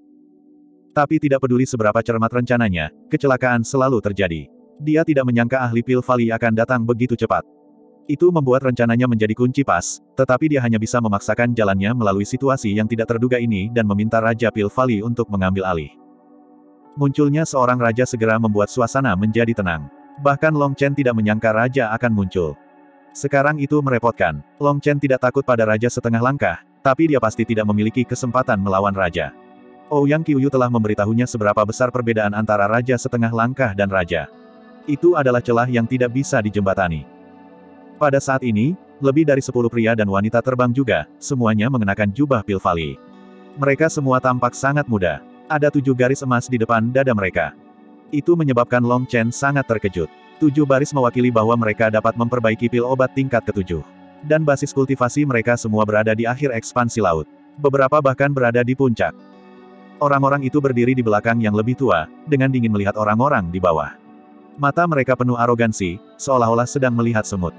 Tapi tidak peduli seberapa cermat rencananya, kecelakaan selalu terjadi. Dia tidak menyangka ahli Pil Valley akan datang begitu cepat. Itu membuat rencananya menjadi kunci pas, tetapi dia hanya bisa memaksakan jalannya melalui situasi yang tidak terduga ini dan meminta Raja Pil Valley untuk mengambil alih. Munculnya seorang raja segera membuat suasana menjadi tenang. Bahkan Long Chen tidak menyangka raja akan muncul. Sekarang itu merepotkan. Long Chen tidak takut pada raja setengah langkah, tapi dia pasti tidak memiliki kesempatan melawan raja. Ouyang Qiuyu telah memberitahunya seberapa besar perbedaan antara raja setengah langkah dan raja. Itu adalah celah yang tidak bisa dijembatani. Pada saat ini, lebih dari sepuluh pria dan wanita terbang juga, semuanya mengenakan jubah Pil Valley. Mereka semua tampak sangat muda. Ada tujuh garis emas di depan dada mereka. Itu menyebabkan Long Chen sangat terkejut. Tujuh baris mewakili bahwa mereka dapat memperbaiki pil obat tingkat ketujuh. Dan basis kultivasi mereka semua berada di akhir ekspansi laut. Beberapa bahkan berada di puncak. Orang-orang itu berdiri di belakang yang lebih tua, dengan dingin melihat orang-orang di bawah. Mata mereka penuh arogansi, seolah-olah sedang melihat semut.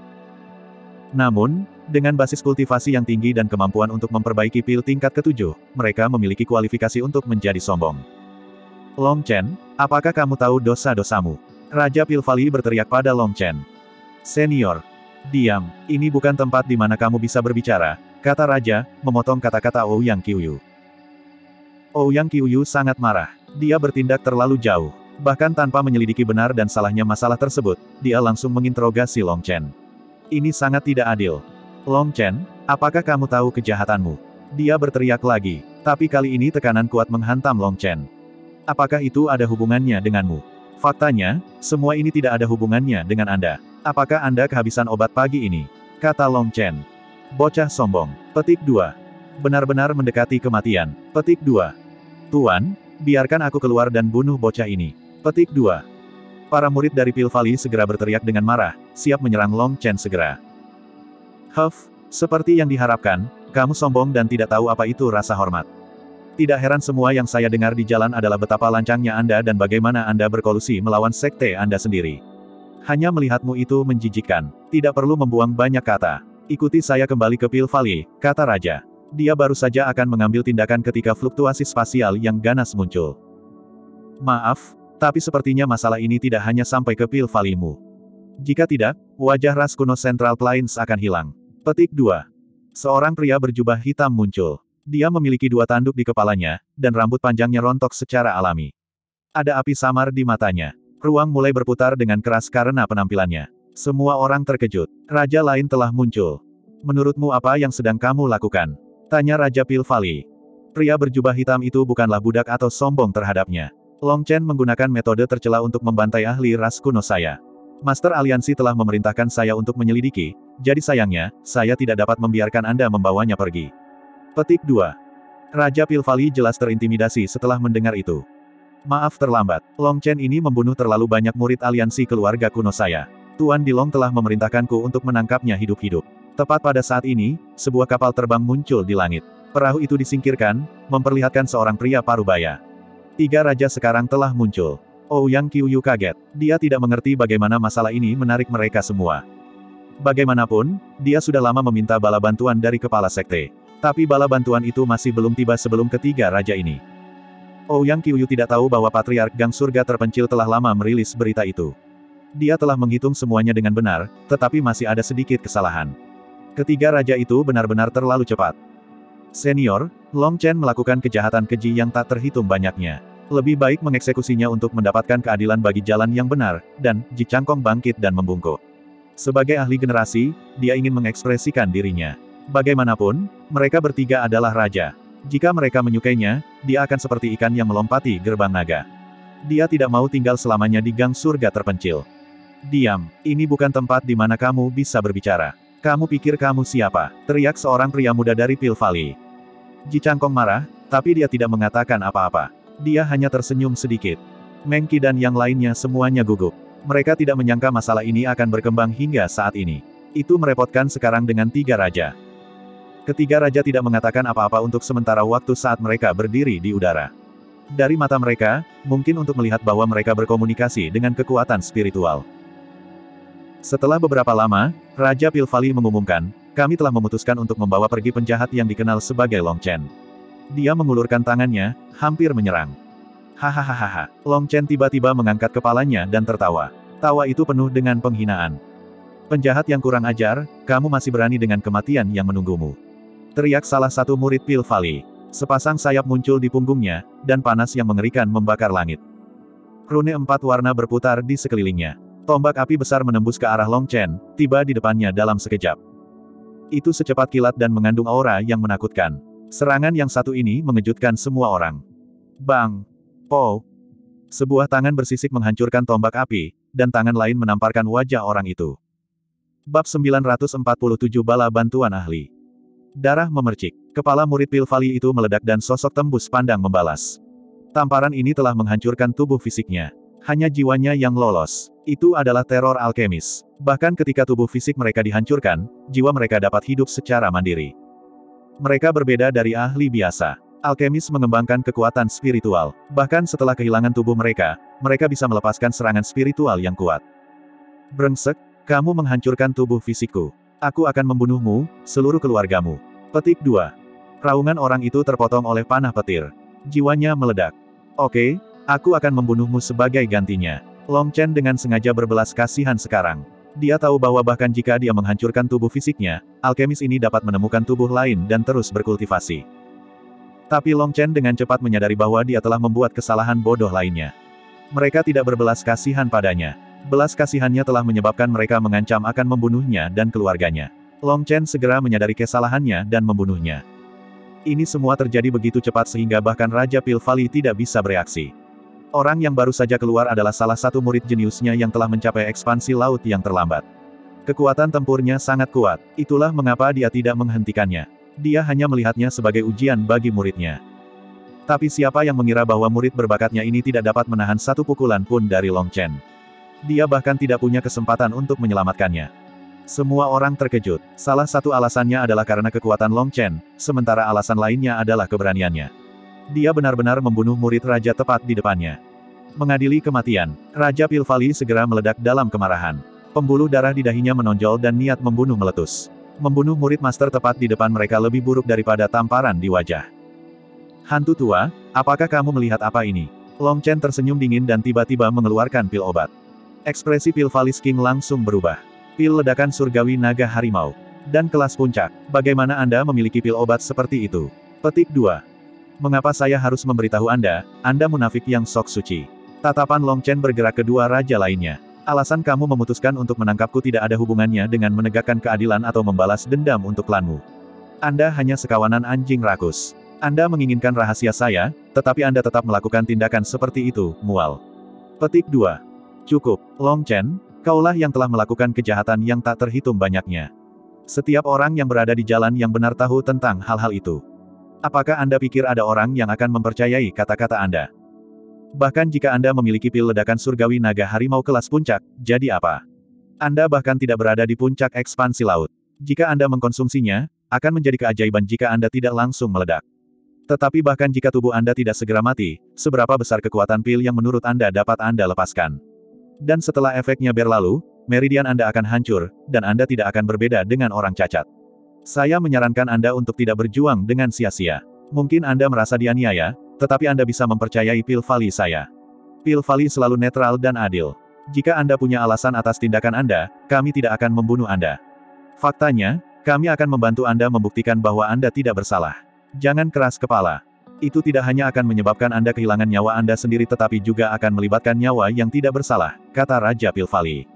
Namun, dengan basis kultivasi yang tinggi dan kemampuan untuk memperbaiki pil tingkat ketujuh, mereka memiliki kualifikasi untuk menjadi sombong. Long Chen, apakah kamu tahu dosa-dosamu? Raja Pil Valley berteriak pada Long Chen. Senior, diam, ini bukan tempat di mana kamu bisa berbicara, kata Raja, memotong kata-kata Ouyang Qiuyu. Ouyang Qiuyu sangat marah. Dia bertindak terlalu jauh. Bahkan tanpa menyelidiki benar dan salahnya masalah tersebut, dia langsung menginterogasi Long Chen. Ini sangat tidak adil. Long Chen, apakah kamu tahu kejahatanmu? Dia berteriak lagi, tapi kali ini tekanan kuat menghantam Long Chen. Apakah itu ada hubungannya denganmu? Faktanya, semua ini tidak ada hubungannya dengan Anda. Apakah Anda kehabisan obat pagi ini? Kata Long Chen. Bocah sombong. Petik dua. Benar-benar mendekati kematian. Petik dua. Tuan, biarkan aku keluar dan bunuh bocah ini. Petik dua. Para murid dari Pil Valley segera berteriak dengan marah, siap menyerang Long Chen segera. Huff, seperti yang diharapkan, kamu sombong dan tidak tahu apa itu rasa hormat. Tidak heran semua yang saya dengar di jalan adalah betapa lancangnya Anda dan bagaimana Anda berkolusi melawan sekte Anda sendiri. Hanya melihatmu itu menjijikkan. Tidak perlu membuang banyak kata. Ikuti saya kembali ke Pil Valley, kata Raja. Dia baru saja akan mengambil tindakan ketika fluktuasi spasial yang ganas muncul. Maaf, tapi sepertinya masalah ini tidak hanya sampai ke Pil Valley-mu. Jika tidak, wajah ras kuno Central Plains akan hilang. Petik dua. Seorang pria berjubah hitam muncul. Dia memiliki dua tanduk di kepalanya, dan rambut panjangnya rontok secara alami. Ada api samar di matanya. Ruang mulai berputar dengan keras karena penampilannya. Semua orang terkejut. Raja lain telah muncul. Menurutmu apa yang sedang kamu lakukan? Tanya Raja Pil Valley. Pria berjubah hitam itu bukanlah budak atau sombong terhadapnya. Long Chen menggunakan metode tercela untuk membantai ahli ras kuno saya. Master Aliansi telah memerintahkan saya untuk menyelidiki, jadi sayangnya, saya tidak dapat membiarkan Anda membawanya pergi. Petik dua. Raja Pil Valley jelas terintimidasi setelah mendengar itu. Maaf terlambat, Long Chen ini membunuh terlalu banyak murid aliansi keluarga kuno saya. Tuan Dilong telah memerintahkanku untuk menangkapnya hidup-hidup. Tepat pada saat ini, sebuah kapal terbang muncul di langit. Perahu itu disingkirkan, memperlihatkan seorang pria parubaya. Tiga raja sekarang telah muncul. Ouyang Qiuyu kaget. Dia tidak mengerti bagaimana masalah ini menarik mereka semua. Bagaimanapun, dia sudah lama meminta bala bantuan dari kepala sekte. Tapi bala bantuan itu masih belum tiba sebelum ketiga raja ini. Ouyang Qiuyu tidak tahu bahwa Patriark Gang Surga Terpencil telah lama merilis berita itu. Dia telah menghitung semuanya dengan benar, tetapi masih ada sedikit kesalahan. Ketiga raja itu benar-benar terlalu cepat. Senior, Long Chen melakukan kejahatan keji yang tak terhitung banyaknya. Lebih baik mengeksekusinya untuk mendapatkan keadilan bagi jalan yang benar, dan Ji Changkong bangkit dan membungkuk. Sebagai ahli generasi, dia ingin mengekspresikan dirinya. Bagaimanapun, mereka bertiga adalah raja. Jika mereka menyukainya, dia akan seperti ikan yang melompati gerbang naga. Dia tidak mau tinggal selamanya di gang surga terpencil. Diam, ini bukan tempat di mana kamu bisa berbicara. Kamu pikir kamu siapa? Teriak seorang pria muda dari Pil Valley. Ji Changkong marah, tapi dia tidak mengatakan apa-apa. Dia hanya tersenyum sedikit. Meng Qi dan yang lainnya semuanya gugup. Mereka tidak menyangka masalah ini akan berkembang hingga saat ini. Itu merepotkan sekarang dengan tiga raja. Ketiga raja tidak mengatakan apa-apa untuk sementara waktu saat mereka berdiri di udara. Dari mata mereka, mungkin untuk melihat bahwa mereka berkomunikasi dengan kekuatan spiritual. Setelah beberapa lama, Raja Pil Valley mengumumkan, kami telah memutuskan untuk membawa pergi penjahat yang dikenal sebagai Long Chen. Dia mengulurkan tangannya, hampir menyerang. Hahaha. Long Chen tiba-tiba mengangkat kepalanya dan tertawa. Tawa itu penuh dengan penghinaan. Penjahat yang kurang ajar, kamu masih berani dengan kematian yang menunggumu. Teriak salah satu murid Pil Valley. Sepasang sayap muncul di punggungnya, dan panas yang mengerikan membakar langit. Rune empat warna berputar di sekelilingnya. Tombak api besar menembus ke arah Long Chen, tiba di depannya dalam sekejap. Itu secepat kilat dan mengandung aura yang menakutkan. Serangan yang satu ini mengejutkan semua orang. Bang! Po! Sebuah tangan bersisik menghancurkan tombak api, dan tangan lain menamparkan wajah orang itu. Bab sembilan ratus empat puluh tujuh Bala Bantuan Ahli. Darah memercik. Kepala murid Pil Valley itu meledak dan sosok tembus pandang membalas. Tamparan ini telah menghancurkan tubuh fisiknya. Hanya jiwanya yang lolos. Itu adalah teror alkemis. Bahkan ketika tubuh fisik mereka dihancurkan, jiwa mereka dapat hidup secara mandiri. Mereka berbeda dari ahli biasa. Alkemis mengembangkan kekuatan spiritual. Bahkan setelah kehilangan tubuh mereka, mereka bisa melepaskan serangan spiritual yang kuat. Brengsek, kamu menghancurkan tubuh fisikku. Aku akan membunuhmu, seluruh keluargamu. Petik dua. Raungan orang itu terpotong oleh panah petir. Jiwanya meledak. Oke, aku akan membunuhmu sebagai gantinya. Long Chen dengan sengaja berbelas kasihan sekarang. Dia tahu bahwa bahkan jika dia menghancurkan tubuh fisiknya, alkemis ini dapat menemukan tubuh lain dan terus berkultivasi. Tapi Long Chen dengan cepat menyadari bahwa dia telah membuat kesalahan bodoh lainnya. Mereka tidak berbelas kasihan padanya. Belas kasihannya telah menyebabkan mereka mengancam akan membunuhnya dan keluarganya. Long Chen segera menyadari kesalahannya dan membunuhnya. Ini semua terjadi begitu cepat sehingga bahkan Raja Pil Valley tidak bisa bereaksi. Orang yang baru saja keluar adalah salah satu murid jeniusnya yang telah mencapai ekspansi laut yang terlambat. Kekuatan tempurnya sangat kuat, itulah mengapa dia tidak menghentikannya. Dia hanya melihatnya sebagai ujian bagi muridnya. Tapi siapa yang mengira bahwa murid berbakatnya ini tidak dapat menahan satu pukulan pun dari Long Chen. Dia bahkan tidak punya kesempatan untuk menyelamatkannya. Semua orang terkejut. Salah satu alasannya adalah karena kekuatan Long Chen, sementara alasan lainnya adalah keberaniannya. Dia benar-benar membunuh murid raja tepat di depannya. Mengadili kematian, Raja Pil Valley segera meledak dalam kemarahan. Pembuluh darah di dahinya menonjol dan niat membunuh meletus. Membunuh murid master tepat di depan mereka lebih buruk daripada tamparan di wajah. Hantu tua, apakah kamu melihat apa ini? Long Chen tersenyum dingin dan tiba-tiba mengeluarkan pil obat. Ekspresi Pil Valley King langsung berubah. Pil ledakan surgawi naga harimau. Dan kelas puncak, bagaimana Anda memiliki pil obat seperti itu? Petik dua. Mengapa saya harus memberitahu Anda, Anda munafik yang sok suci? Tatapan Long Chen bergerak kedua raja lainnya. Alasan kamu memutuskan untuk menangkapku tidak ada hubungannya dengan menegakkan keadilan atau membalas dendam untuk klanmu. Anda hanya sekawanan anjing rakus. Anda menginginkan rahasia saya, tetapi Anda tetap melakukan tindakan seperti itu, mual. Petik dua. Cukup, Long Chen, kaulah yang telah melakukan kejahatan yang tak terhitung banyaknya. Setiap orang yang berada di jalan yang benar tahu tentang hal-hal itu. Apakah Anda pikir ada orang yang akan mempercayai kata-kata Anda? Bahkan jika Anda memiliki pil ledakan surgawi naga harimau kelas puncak, jadi apa? Anda bahkan tidak berada di puncak ekspansi laut. Jika Anda mengkonsumsinya, akan menjadi keajaiban jika Anda tidak langsung meledak. Tetapi bahkan jika tubuh Anda tidak segera mati, seberapa besar kekuatan pil yang menurut Anda dapat Anda lepaskan? Dan setelah efeknya berlalu, meridian Anda akan hancur, dan Anda tidak akan berbeda dengan orang cacat. Saya menyarankan Anda untuk tidak berjuang dengan sia-sia. Mungkin Anda merasa dianiaya, tetapi Anda bisa mempercayai Pil Valley saya. Pil Valley selalu netral dan adil. Jika Anda punya alasan atas tindakan Anda, kami tidak akan membunuh Anda. Faktanya, kami akan membantu Anda membuktikan bahwa Anda tidak bersalah. Jangan keras kepala. Itu tidak hanya akan menyebabkan Anda kehilangan nyawa Anda sendiri tetapi juga akan melibatkan nyawa yang tidak bersalah, kata Raja Pil Valley.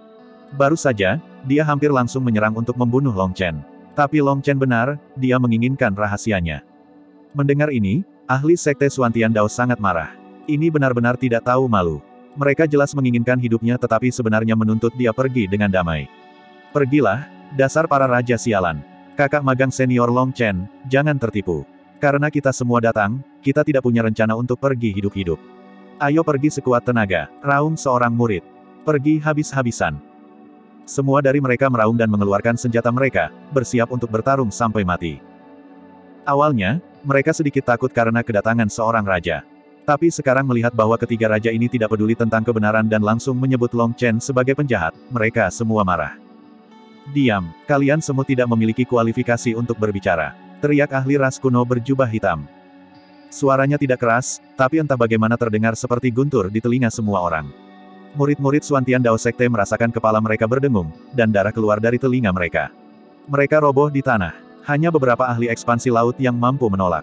Baru saja, dia hampir langsung menyerang untuk membunuh Long Chen. Tapi Long Chen benar, dia menginginkan rahasianya. Mendengar ini, ahli Sekte Suantian Dao sangat marah. Ini benar-benar tidak tahu malu. Mereka jelas menginginkan hidupnya tetapi sebenarnya menuntut dia pergi dengan damai. Pergilah, dasar para raja sialan. Kakak magang senior Long Chen, jangan tertipu. Karena kita semua datang, kita tidak punya rencana untuk pergi hidup-hidup. Ayo pergi sekuat tenaga, raung seorang murid. Pergi habis-habisan. Semua dari mereka meraung dan mengeluarkan senjata mereka, bersiap untuk bertarung sampai mati. Awalnya, mereka sedikit takut karena kedatangan seorang raja. Tapi sekarang melihat bahwa ketiga raja ini tidak peduli tentang kebenaran dan langsung menyebut Long Chen sebagai penjahat, mereka semua marah. Diam, kalian semua tidak memiliki kualifikasi untuk berbicara. Teriak ahli ras kuno berjubah hitam. Suaranya tidak keras, tapi entah bagaimana terdengar seperti guntur di telinga semua orang. Murid-murid Suantian Dao Sekte merasakan kepala mereka berdengung, dan darah keluar dari telinga mereka. Mereka roboh di tanah. Hanya beberapa ahli ekspansi laut yang mampu menolak.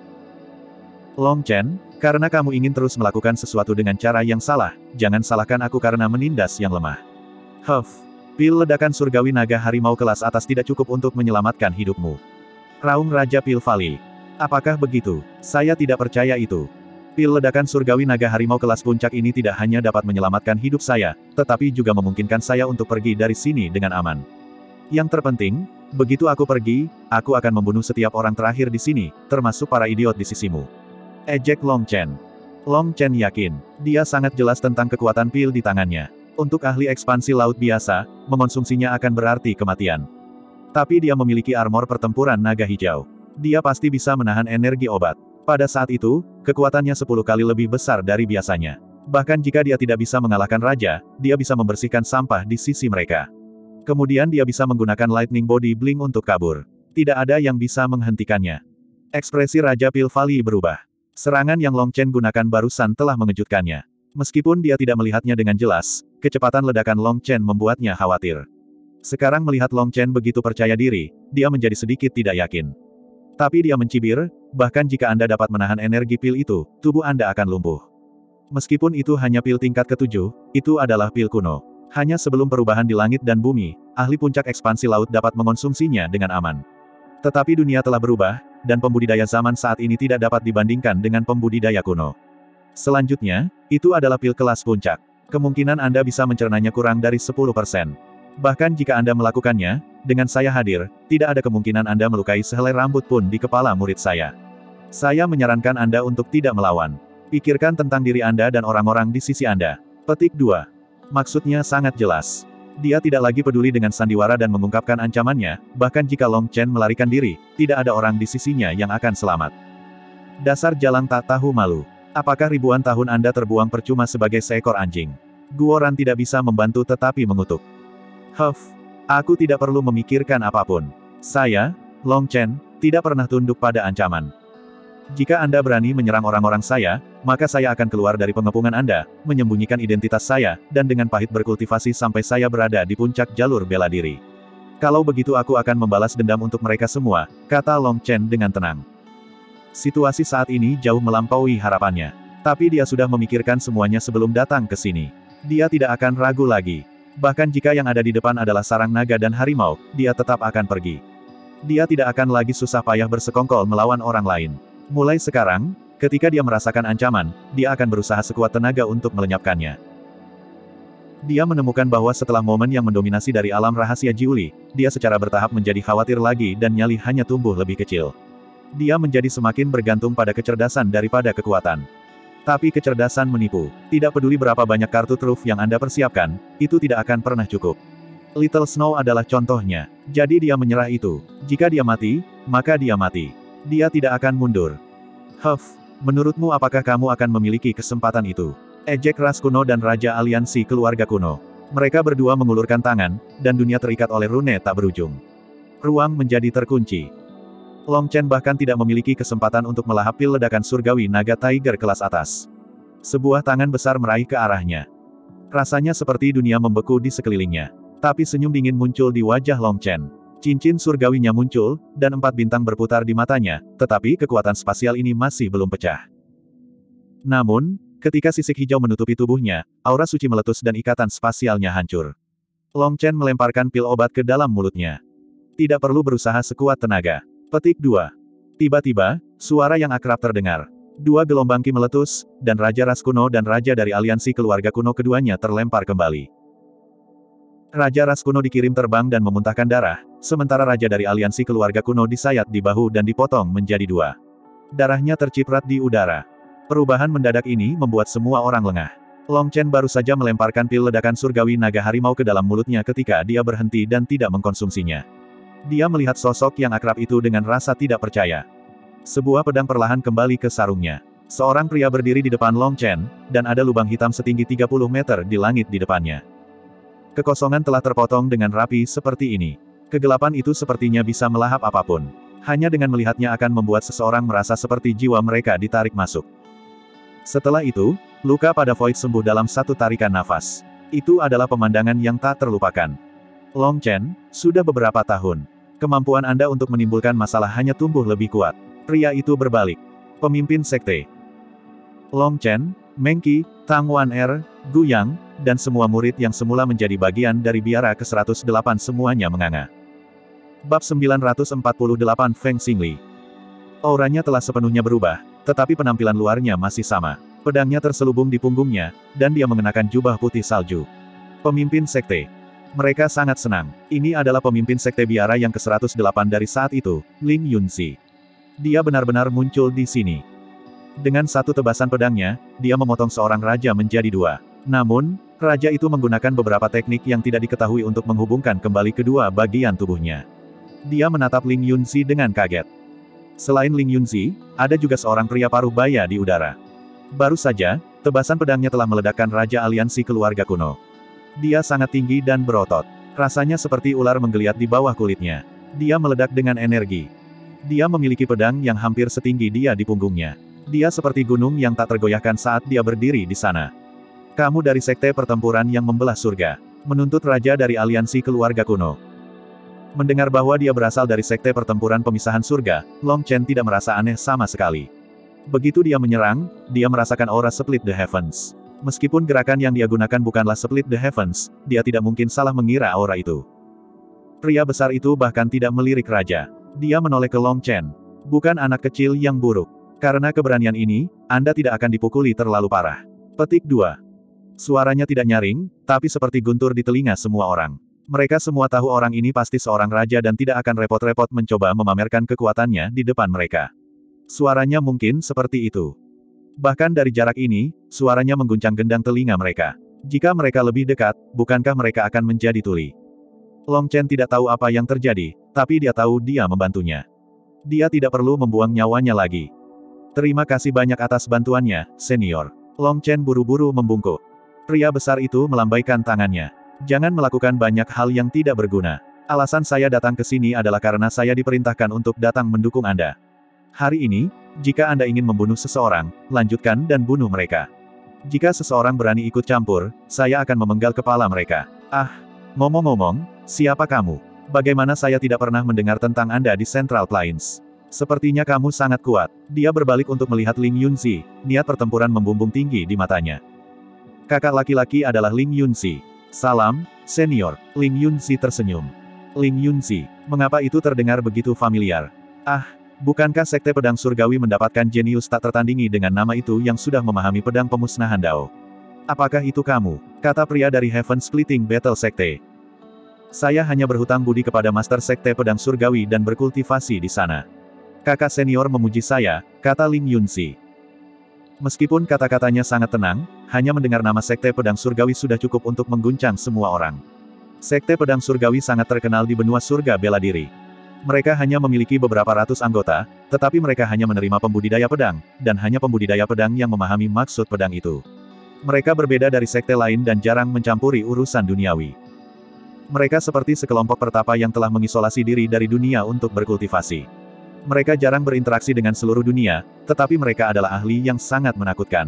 Long Chen, karena kamu ingin terus melakukan sesuatu dengan cara yang salah, jangan salahkan aku karena menindas yang lemah. Huff, pil ledakan surgawi naga harimau kelas atas tidak cukup untuk menyelamatkan hidupmu. Raung Raja Pil Valley. Apakah begitu? Saya tidak percaya itu. Pil ledakan surgawi naga harimau kelas puncak ini tidak hanya dapat menyelamatkan hidup saya, tetapi juga memungkinkan saya untuk pergi dari sini dengan aman. Yang terpenting, begitu aku pergi, aku akan membunuh setiap orang terakhir di sini, termasuk para idiot di sisimu. Ejek Long Chen. Long Chen yakin, dia sangat jelas tentang kekuatan pil di tangannya. Untuk ahli ekspansi laut biasa, mengonsumsinya akan berarti kematian. Tapi dia memiliki armor pertempuran naga hijau. Dia pasti bisa menahan energi obat. Pada saat itu, kekuatannya sepuluh kali lebih besar dari biasanya. Bahkan jika dia tidak bisa mengalahkan raja, dia bisa membersihkan sampah di sisi mereka. Kemudian dia bisa menggunakan Lightning Body Bling untuk kabur. Tidak ada yang bisa menghentikannya. Ekspresi Raja Pil Valley berubah. Serangan yang Long Chen gunakan barusan telah mengejutkannya. Meskipun dia tidak melihatnya dengan jelas, kecepatan ledakan Long Chen membuatnya khawatir. Sekarang melihat Long Chen begitu percaya diri, dia menjadi sedikit tidak yakin. Tapi dia mencibir, bahkan jika Anda dapat menahan energi pil itu, tubuh Anda akan lumpuh. Meskipun itu hanya pil tingkat ketujuh, itu adalah pil kuno. Hanya sebelum perubahan di langit dan bumi, ahli puncak ekspansi laut dapat mengonsumsinya dengan aman. Tetapi dunia telah berubah, dan pembudidaya zaman saat ini tidak dapat dibandingkan dengan pembudidaya kuno. Selanjutnya, itu adalah pil kelas puncak. Kemungkinan Anda bisa mencernanya kurang dari sepuluh persen. Bahkan jika Anda melakukannya, dengan saya hadir, tidak ada kemungkinan Anda melukai sehelai rambut pun di kepala murid saya. Saya menyarankan Anda untuk tidak melawan. Pikirkan tentang diri Anda dan orang-orang di sisi Anda. Petik dua. Maksudnya sangat jelas. Dia tidak lagi peduli dengan sandiwara dan mengungkapkan ancamannya, bahkan jika Long Chen melarikan diri, tidak ada orang di sisinya yang akan selamat. Dasar jalang tak tahu malu. Apakah ribuan tahun Anda terbuang percuma sebagai seekor anjing? Guoran tidak bisa membantu tetapi mengutuk. Huff, aku tidak perlu memikirkan apapun. Saya, Long Chen, tidak pernah tunduk pada ancaman. Jika Anda berani menyerang orang-orang saya, maka saya akan keluar dari pengepungan Anda, menyembunyikan identitas saya, dan dengan pahit berkultivasi sampai saya berada di puncak jalur bela diri. Kalau begitu aku akan membalas dendam untuk mereka semua, kata Long Chen dengan tenang. Situasi saat ini jauh melampaui harapannya. Tapi dia sudah memikirkan semuanya sebelum datang ke sini. Dia tidak akan ragu lagi. Bahkan jika yang ada di depan adalah sarang naga dan harimau, dia tetap akan pergi. Dia tidak akan lagi susah payah bersekongkol melawan orang lain. Mulai sekarang, ketika dia merasakan ancaman, dia akan berusaha sekuat tenaga untuk melenyapkannya. Dia menemukan bahwa setelah momen yang mendominasi dari alam rahasia Jiuli, dia secara bertahap menjadi khawatir lagi dan nyali hanya tumbuh lebih kecil. Dia menjadi semakin bergantung pada kecerdasan daripada kekuatan. Tapi kecerdasan menipu. Tidak peduli berapa banyak kartu truf yang Anda persiapkan, itu tidak akan pernah cukup. Little Snow adalah contohnya. Jadi dia menyerah itu. Jika dia mati, maka dia mati. Dia tidak akan mundur. Huff, menurutmu apakah kamu akan memiliki kesempatan itu? Ejek ras kuno dan Raja Aliansi Keluarga Kuno. Mereka berdua mengulurkan tangan, dan dunia terikat oleh rune tak berujung. Ruang menjadi terkunci. Long Chen bahkan tidak memiliki kesempatan untuk melahap pil ledakan surgawi naga tiger kelas atas. Sebuah tangan besar meraih ke arahnya. Rasanya seperti dunia membeku di sekelilingnya. Tapi senyum dingin muncul di wajah Long Chen. Cincin surgawinya muncul, dan empat bintang berputar di matanya, tetapi kekuatan spasial ini masih belum pecah. Namun, ketika sisik hijau menutupi tubuhnya, aura suci meletus dan ikatan spasialnya hancur. Long Chen melemparkan pil obat ke dalam mulutnya. Tidak perlu berusaha sekuat tenaga. Petik dua. Tiba-tiba, suara yang akrab terdengar. Dua gelombang ki meletus, dan Raja Ras Kuno dan Raja dari Aliansi Keluarga Kuno keduanya terlempar kembali. Raja Ras Kuno dikirim terbang dan memuntahkan darah, sementara Raja dari Aliansi Keluarga Kuno disayat di bahu dan dipotong menjadi dua. Darahnya terciprat di udara. Perubahan mendadak ini membuat semua orang lengah. Long Chen baru saja melemparkan pil ledakan surgawi naga harimau ke dalam mulutnya ketika dia berhenti dan tidak mengkonsumsinya. Dia melihat sosok yang akrab itu dengan rasa tidak percaya. Sebuah pedang perlahan kembali ke sarungnya. Seorang pria berdiri di depan Long Chen, dan ada lubang hitam setinggi tiga puluh meter di langit di depannya. Kekosongan telah terpotong dengan rapi seperti ini. Kegelapan itu sepertinya bisa melahap apapun. Hanya dengan melihatnya akan membuat seseorang merasa seperti jiwa mereka ditarik masuk. Setelah itu, luka pada Void sembuh dalam satu tarikan nafas. Itu adalah pemandangan yang tak terlupakan. Long Chen, sudah beberapa tahun. Kemampuan Anda untuk menimbulkan masalah hanya tumbuh lebih kuat. Pria itu berbalik. Pemimpin sekte. Long Chen, Meng Qi, Tang Wan Er, Gu Yang, dan semua murid yang semula menjadi bagian dari biara ke seratus delapan semuanya menganga. Bab sembilan ratus empat puluh delapan Feng Xingli. Auranya telah sepenuhnya berubah, tetapi penampilan luarnya masih sama. Pedangnya terselubung di punggungnya, dan dia mengenakan jubah putih salju. Pemimpin sekte. Mereka sangat senang. Ini adalah pemimpin sekte biara yang ke seratus delapan dari saat itu, Ling Yunzi. Dia benar-benar muncul di sini. Dengan satu tebasan pedangnya, dia memotong seorang raja menjadi dua. Namun, raja itu menggunakan beberapa teknik yang tidak diketahui untuk menghubungkan kembali kedua bagian tubuhnya. Dia menatap Ling Yunzi dengan kaget. Selain Ling Yunzi, ada juga seorang pria paruh baya di udara. Baru saja, tebasan pedangnya telah meledakkan Raja Aliansi Keluarga Kuno. Dia sangat tinggi dan berotot. Rasanya seperti ular menggeliat di bawah kulitnya. Dia meledak dengan energi. Dia memiliki pedang yang hampir setinggi dia di punggungnya. Dia seperti gunung yang tak tergoyahkan saat dia berdiri di sana. Kamu dari sekte pertempuran yang membelah surga. Menuntut raja dari Aliansi Keluarga Kuno. Mendengar bahwa dia berasal dari sekte pertempuran pemisahan surga, Long Chen tidak merasa aneh sama sekali. Begitu dia menyerang, dia merasakan aura Split the Heavens. Meskipun gerakan yang dia gunakan bukanlah Split the Heavens, dia tidak mungkin salah mengira aura itu. Pria besar itu bahkan tidak melirik raja. Dia menoleh ke Long Chen. Bukan anak kecil yang buruk. Karena keberanian ini, Anda tidak akan dipukuli terlalu parah. Petik dua. Suaranya tidak nyaring, tapi seperti guntur di telinga semua orang. Mereka semua tahu orang ini pasti seorang raja dan tidak akan repot-repot mencoba memamerkan kekuatannya di depan mereka. Suaranya mungkin seperti itu. Bahkan dari jarak ini, suaranya mengguncang gendang telinga mereka. Jika mereka lebih dekat, bukankah mereka akan menjadi tuli? Long Chen tidak tahu apa yang terjadi, tapi dia tahu dia membantunya. Dia tidak perlu membuang nyawanya lagi. Terima kasih banyak atas bantuannya, senior. Long Chen buru-buru membungkuk. Pria besar itu melambaikan tangannya. Jangan melakukan banyak hal yang tidak berguna. Alasan saya datang ke sini adalah karena saya diperintahkan untuk datang mendukung Anda. Hari ini, jika Anda ingin membunuh seseorang, lanjutkan dan bunuh mereka. Jika seseorang berani ikut campur, saya akan memenggal kepala mereka. Ah, ngomong-ngomong, siapa kamu? Bagaimana saya tidak pernah mendengar tentang Anda di Central Plains? Sepertinya kamu sangat kuat. Dia berbalik untuk melihat Ling Yunzi, niat pertempuran membumbung tinggi di matanya. Kakak laki-laki adalah Ling Yunzi. Salam, senior. Ling Yunzi tersenyum. Ling Yunzi, mengapa itu terdengar begitu familiar? Ah, bukankah Sekte Pedang Surgawi mendapatkan jenius tak tertandingi dengan nama itu yang sudah memahami pedang pemusnahan Dao? Apakah itu kamu? Kata pria dari Heaven Splitting Battle Sekte. Saya hanya berhutang budi kepada Master Sekte Pedang Surgawi dan berkultivasi di sana. Kakak senior memuji saya, kata Ling Yunzi. Meskipun kata-katanya sangat tenang, hanya mendengar nama Sekte Pedang Surgawi sudah cukup untuk mengguncang semua orang. Sekte Pedang Surgawi sangat terkenal di benua surga bela diri. Mereka hanya memiliki beberapa ratus anggota, tetapi mereka hanya menerima pembudidaya pedang, dan hanya pembudidaya pedang yang memahami maksud pedang itu. Mereka berbeda dari sekte lain dan jarang mencampuri urusan duniawi. Mereka seperti sekelompok pertapa yang telah mengisolasi diri dari dunia untuk berkultivasi. Mereka jarang berinteraksi dengan seluruh dunia, tetapi mereka adalah ahli yang sangat menakutkan.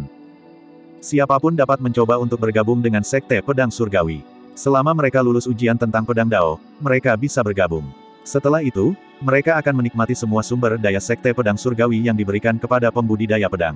Siapapun dapat mencoba untuk bergabung dengan Sekte Pedang Surgawi. Selama mereka lulus ujian tentang pedang Dao, mereka bisa bergabung. Setelah itu, mereka akan menikmati semua sumber daya Sekte Pedang Surgawi yang diberikan kepada pembudidaya pedang.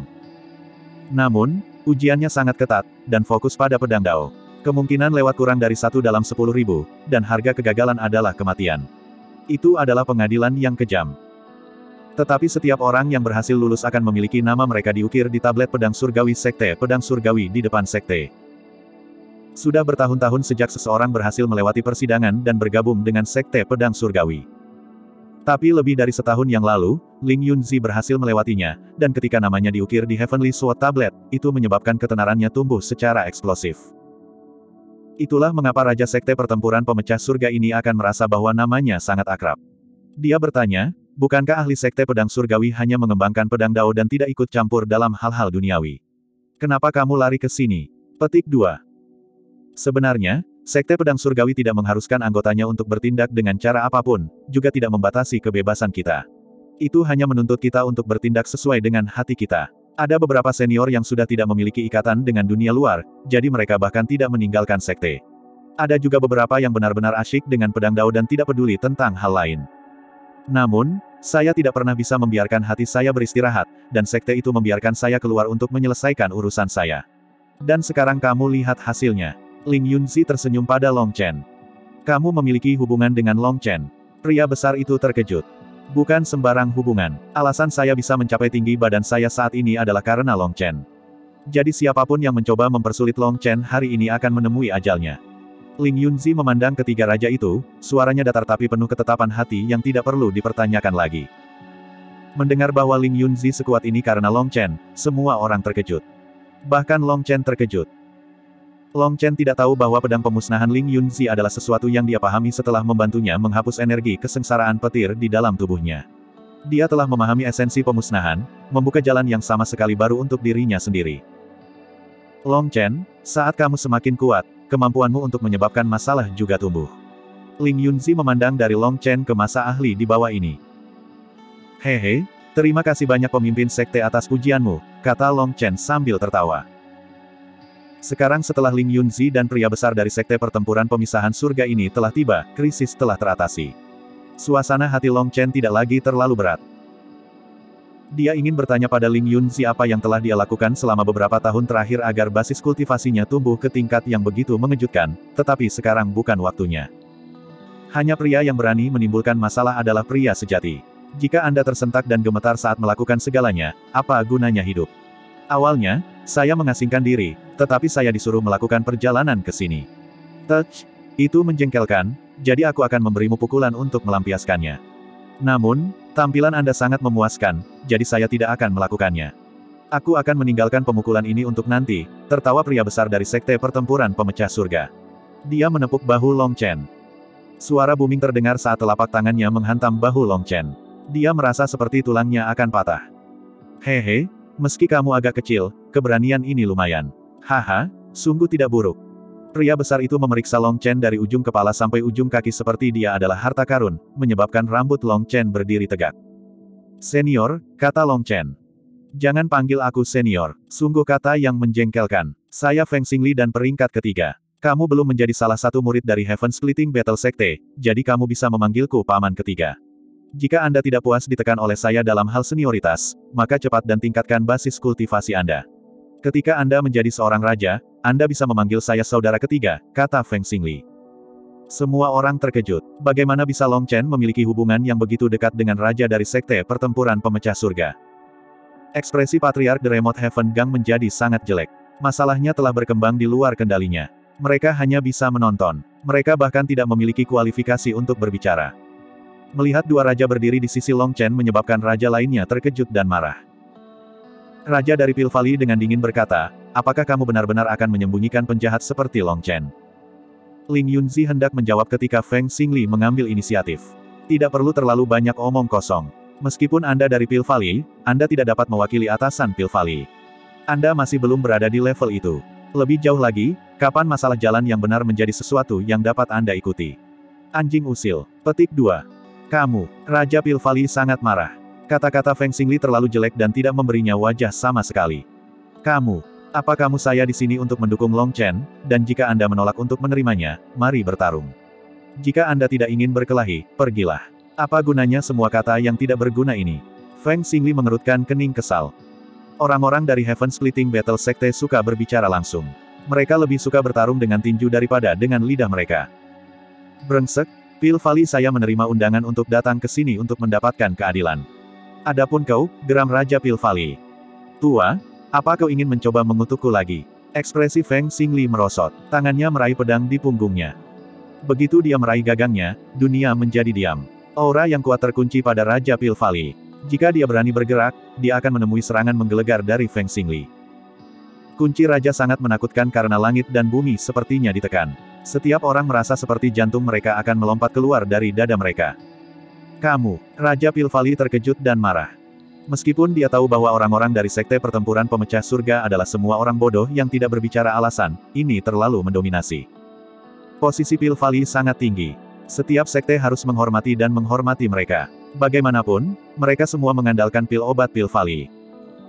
Namun, ujiannya sangat ketat, dan fokus pada pedang Dao. Kemungkinan lewat kurang dari satu dalam sepuluh ribu, dan harga kegagalan adalah kematian. Itu adalah pengadilan yang kejam. Tetapi setiap orang yang berhasil lulus akan memiliki nama mereka diukir di tablet pedang surgawi Sekte Pedang Surgawi di depan sekte. Sudah bertahun-tahun sejak seseorang berhasil melewati persidangan dan bergabung dengan Sekte Pedang Surgawi. Tapi lebih dari setahun yang lalu, Ling Yunzi berhasil melewatinya, dan ketika namanya diukir di Heavenly Sword Tablet, itu menyebabkan ketenarannya tumbuh secara eksplosif. Itulah mengapa Raja Sekte Pertempuran Pemecah Surga ini akan merasa bahwa namanya sangat akrab. Dia bertanya, bukankah ahli Sekte Pedang Surgawi hanya mengembangkan pedang Dao dan tidak ikut campur dalam hal-hal duniawi? Kenapa kamu lari ke sini? Petik dua. Sebenarnya, Sekte Pedang Surgawi tidak mengharuskan anggotanya untuk bertindak dengan cara apapun, juga tidak membatasi kebebasan kita. Itu hanya menuntut kita untuk bertindak sesuai dengan hati kita. Ada beberapa senior yang sudah tidak memiliki ikatan dengan dunia luar, jadi mereka bahkan tidak meninggalkan sekte. Ada juga beberapa yang benar-benar asyik dengan pedang Dao dan tidak peduli tentang hal lain. Namun, saya tidak pernah bisa membiarkan hati saya beristirahat, dan sekte itu membiarkan saya keluar untuk menyelesaikan urusan saya. Dan sekarang kamu lihat hasilnya. Ling Yunzi tersenyum pada Long Chen. Kamu memiliki hubungan dengan Long Chen. Pria besar itu terkejut. Bukan sembarang hubungan. Alasan saya bisa mencapai tinggi badan saya saat ini adalah karena Long Chen. Jadi siapapun yang mencoba mempersulit Long Chen hari ini akan menemui ajalnya. Ling Yunzi memandang ketiga raja itu, suaranya datar tapi penuh ketetapan hati yang tidak perlu dipertanyakan lagi. Mendengar bahwa Ling Yunzi sekuat ini karena Long Chen, semua orang terkejut. Bahkan Long Chen terkejut. Long Chen tidak tahu bahwa pedang pemusnahan Ling Yunzi adalah sesuatu yang dia pahami setelah membantunya menghapus energi kesengsaraan petir di dalam tubuhnya. Dia telah memahami esensi pemusnahan, membuka jalan yang sama sekali baru untuk dirinya sendiri. Long Chen, saat kamu semakin kuat, kemampuanmu untuk menyebabkan masalah juga tumbuh. Ling Yunzi memandang dari Long Chen ke masa ahli di bawah ini. Hehe, terima kasih banyak pemimpin sekte atas pujianmu, kata Long Chen sambil tertawa. Sekarang setelah Ling Yunzi dan pria besar dari sekte pertempuran pemisahan surga ini telah tiba, krisis telah teratasi. Suasana hati Long Chen tidak lagi terlalu berat. Dia ingin bertanya pada Ling Yunzi apa yang telah dia lakukan selama beberapa tahun terakhir agar basis kultivasinya tumbuh ke tingkat yang begitu mengejutkan, tetapi sekarang bukan waktunya. Hanya pria yang berani menimbulkan masalah adalah pria sejati. Jika Anda tersentak dan gemetar saat melakukan segalanya, apa gunanya hidup? Awalnya, saya mengasingkan diri, tetapi saya disuruh melakukan perjalanan ke sini. Touch, itu menjengkelkan, jadi aku akan memberimu pukulan untuk melampiaskannya. Namun, tampilan Anda sangat memuaskan, jadi saya tidak akan melakukannya. Aku akan meninggalkan pemukulan ini untuk nanti, tertawa pria besar dari sekte pertempuran pemecah surga. Dia menepuk bahu Long Chen. Suara booming terdengar saat telapak tangannya menghantam bahu Long Chen. Dia merasa seperti tulangnya akan patah. Hehe, meski kamu agak kecil, keberanian ini lumayan. Haha, sungguh tidak buruk. Pria besar itu memeriksa Long Chen dari ujung kepala sampai ujung kaki seperti dia adalah harta karun, menyebabkan rambut Long Chen berdiri tegak. Senior, kata Long Chen. Jangan panggil aku senior, sungguh kata yang menjengkelkan. Saya Feng Xingli dan peringkat ketiga. Kamu belum menjadi salah satu murid dari Heaven Splitting Battle Sekte, jadi kamu bisa memanggilku paman ketiga. Jika Anda tidak puas ditekan oleh saya dalam hal senioritas, maka cepat dan tingkatkan basis kultivasi Anda. Ketika Anda menjadi seorang raja, Anda bisa memanggil saya saudara ketiga, kata Feng Xingli. Semua orang terkejut. Bagaimana bisa Long Chen memiliki hubungan yang begitu dekat dengan raja dari sekte pertempuran pemecah surga? Ekspresi Patriark The Remote Heaven Gang menjadi sangat jelek. Masalahnya telah berkembang di luar kendalinya. Mereka hanya bisa menonton. Mereka bahkan tidak memiliki kualifikasi untuk berbicara. Melihat dua raja berdiri di sisi Long Chen menyebabkan raja lainnya terkejut dan marah. Raja dari Pil Valley dengan dingin berkata, apakah kamu benar-benar akan menyembunyikan penjahat seperti Long Chen? Ling Yunzi hendak menjawab ketika Feng Xingli mengambil inisiatif. Tidak perlu terlalu banyak omong kosong. Meskipun Anda dari Pil Valley, Anda tidak dapat mewakili atasan Pil Valley. Anda masih belum berada di level itu. Lebih jauh lagi, kapan masalah jalan yang benar menjadi sesuatu yang dapat Anda ikuti? Anjing usil. Petik dua. Kamu, Raja Pil Valley sangat marah. Kata-kata Feng Xingli terlalu jelek dan tidak memberinya wajah sama sekali. Kamu, apa kamu saya di sini untuk mendukung Long Chen, dan jika Anda menolak untuk menerimanya, mari bertarung. Jika Anda tidak ingin berkelahi, pergilah. Apa gunanya semua kata yang tidak berguna ini? Feng Xingli mengerutkan kening kesal. Orang-orang dari Heaven Splitting Battle Sekte suka berbicara langsung. Mereka lebih suka bertarung dengan tinju daripada dengan lidah mereka. Brengsek, Pil Valley saya menerima undangan untuk datang ke sini untuk mendapatkan keadilan. Adapun kau, geram Raja Pil Valley. Tua, apa kau ingin mencoba mengutukku lagi? Ekspresi Feng Xingli merosot. Tangannya meraih pedang di punggungnya. Begitu dia meraih gagangnya, dunia menjadi diam. Aura yang kuat terkunci pada Raja Pil Valley. Jika dia berani bergerak, dia akan menemui serangan menggelegar dari Feng Xingli. Kunci raja sangat menakutkan karena langit dan bumi sepertinya ditekan. Setiap orang merasa seperti jantung mereka akan melompat keluar dari dada mereka. Kamu, Raja Pil Valley terkejut dan marah. Meskipun dia tahu bahwa orang-orang dari sekte pertempuran pemecah surga adalah semua orang bodoh yang tidak berbicara alasan, ini terlalu mendominasi. Posisi Pil Valley sangat tinggi. Setiap sekte harus menghormati dan menghormati mereka. Bagaimanapun, mereka semua mengandalkan pil obat Pil Valley.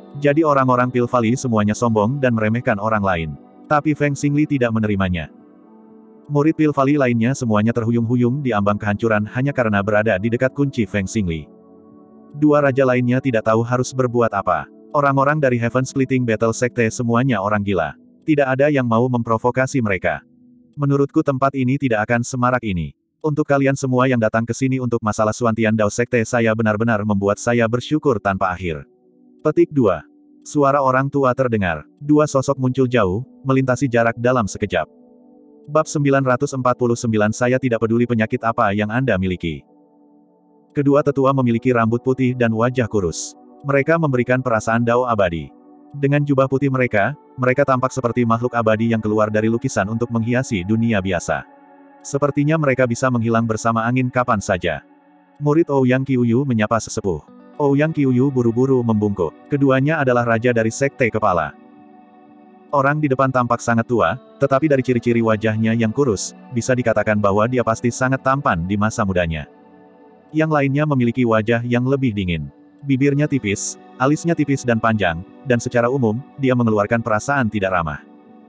Jadi orang-orang Pil Valley semuanya sombong dan meremehkan orang lain. Tapi Feng Xingli tidak menerimanya. Murid Pil Valley lainnya semuanya terhuyung-huyung di ambang kehancuran hanya karena berada di dekat kunci Feng Xingli. Dua raja lainnya tidak tahu harus berbuat apa. Orang-orang dari Heaven Splitting Battle Sekte semuanya orang gila. Tidak ada yang mau memprovokasi mereka. Menurutku tempat ini tidak akan semarak ini. Untuk kalian semua yang datang ke sini untuk masalah Suantian Dao Sekte saya benar-benar membuat saya bersyukur tanpa akhir. Petik dua. Suara orang tua terdengar. Dua sosok muncul jauh, melintasi jarak dalam sekejap. Bab sembilan ratus empat puluh sembilan Saya tidak peduli penyakit apa yang Anda miliki. Kedua tetua memiliki rambut putih dan wajah kurus. Mereka memberikan perasaan Dao abadi. Dengan jubah putih mereka, mereka tampak seperti makhluk abadi yang keluar dari lukisan untuk menghiasi dunia biasa. Sepertinya mereka bisa menghilang bersama angin kapan saja. Murid Ouyang Qiuyu menyapa sesepuh. Ouyang Qiuyu buru-buru membungkuk. Keduanya adalah raja dari sekte kepala. Orang di depan tampak sangat tua, tetapi dari ciri-ciri wajahnya yang kurus, bisa dikatakan bahwa dia pasti sangat tampan di masa mudanya. Yang lainnya memiliki wajah yang lebih dingin. Bibirnya tipis, alisnya tipis dan panjang, dan secara umum, dia mengeluarkan perasaan tidak ramah.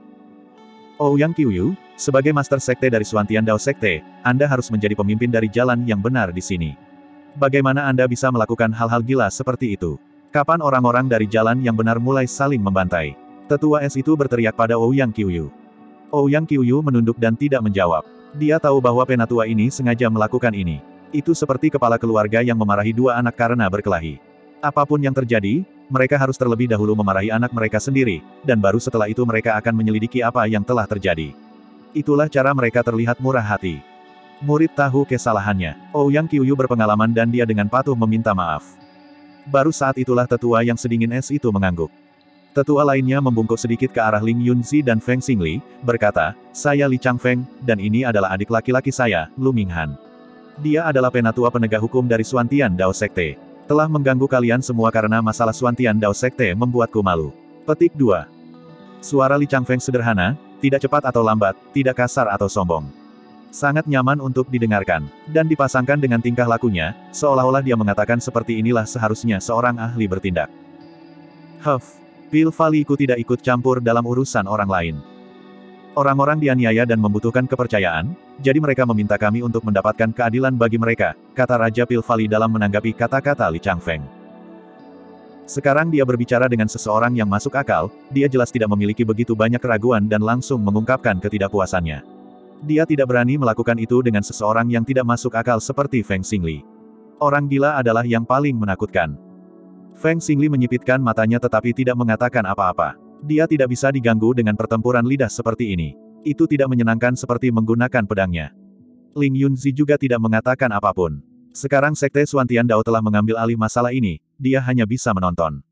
Ouyang Qiuyu, sebagai master sekte dari Suantian Dao Sekte, Anda harus menjadi pemimpin dari jalan yang benar di sini. Bagaimana Anda bisa melakukan hal-hal gila seperti itu? Kapan orang-orang dari jalan yang benar mulai saling membantai? Tetua es itu berteriak pada Ouyang Qiuyu. Ouyang Qiuyu menunduk dan tidak menjawab. Dia tahu bahwa penatua ini sengaja melakukan ini. Itu seperti kepala keluarga yang memarahi dua anak karena berkelahi. Apapun yang terjadi, mereka harus terlebih dahulu memarahi anak mereka sendiri, dan baru setelah itu mereka akan menyelidiki apa yang telah terjadi. Itulah cara mereka terlihat murah hati. Murid tahu kesalahannya. Ouyang Qiuyu berpengalaman dan dia dengan patuh meminta maaf. Baru saat itulah tetua yang sedingin es itu mengangguk. Tetua lainnya membungkuk sedikit ke arah Ling Yunzi dan Feng Xingli, berkata, saya Li Changfeng, dan ini adalah adik laki-laki saya, Lu Minghan. Dia adalah penatua penegak hukum dari Suantian Dao Sekte. Telah mengganggu kalian semua karena masalah Suantian Dao Sekte membuatku malu. Petik dua. Suara Li Changfeng sederhana, tidak cepat atau lambat, tidak kasar atau sombong. Sangat nyaman untuk didengarkan, dan dipasangkan dengan tingkah lakunya, seolah-olah dia mengatakan seperti inilah seharusnya seorang ahli bertindak. Huff. Pil Valley-ku tidak ikut campur dalam urusan orang lain. Orang-orang dianiaya dan membutuhkan kepercayaan, jadi mereka meminta kami untuk mendapatkan keadilan bagi mereka, kata Raja Pil Valley dalam menanggapi kata-kata Li Changfeng. Sekarang dia berbicara dengan seseorang yang masuk akal, dia jelas tidak memiliki begitu banyak keraguan dan langsung mengungkapkan ketidakpuasannya. Dia tidak berani melakukan itu dengan seseorang yang tidak masuk akal seperti Feng Xingli. Orang gila adalah yang paling menakutkan. Feng Xingli menyipitkan matanya tetapi tidak mengatakan apa-apa. Dia tidak bisa diganggu dengan pertempuran lidah seperti ini. Itu tidak menyenangkan seperti menggunakan pedangnya. Ling Yunzi juga tidak mengatakan apapun. Sekarang Sekte Suantian Dao telah mengambil alih masalah ini, dia hanya bisa menonton.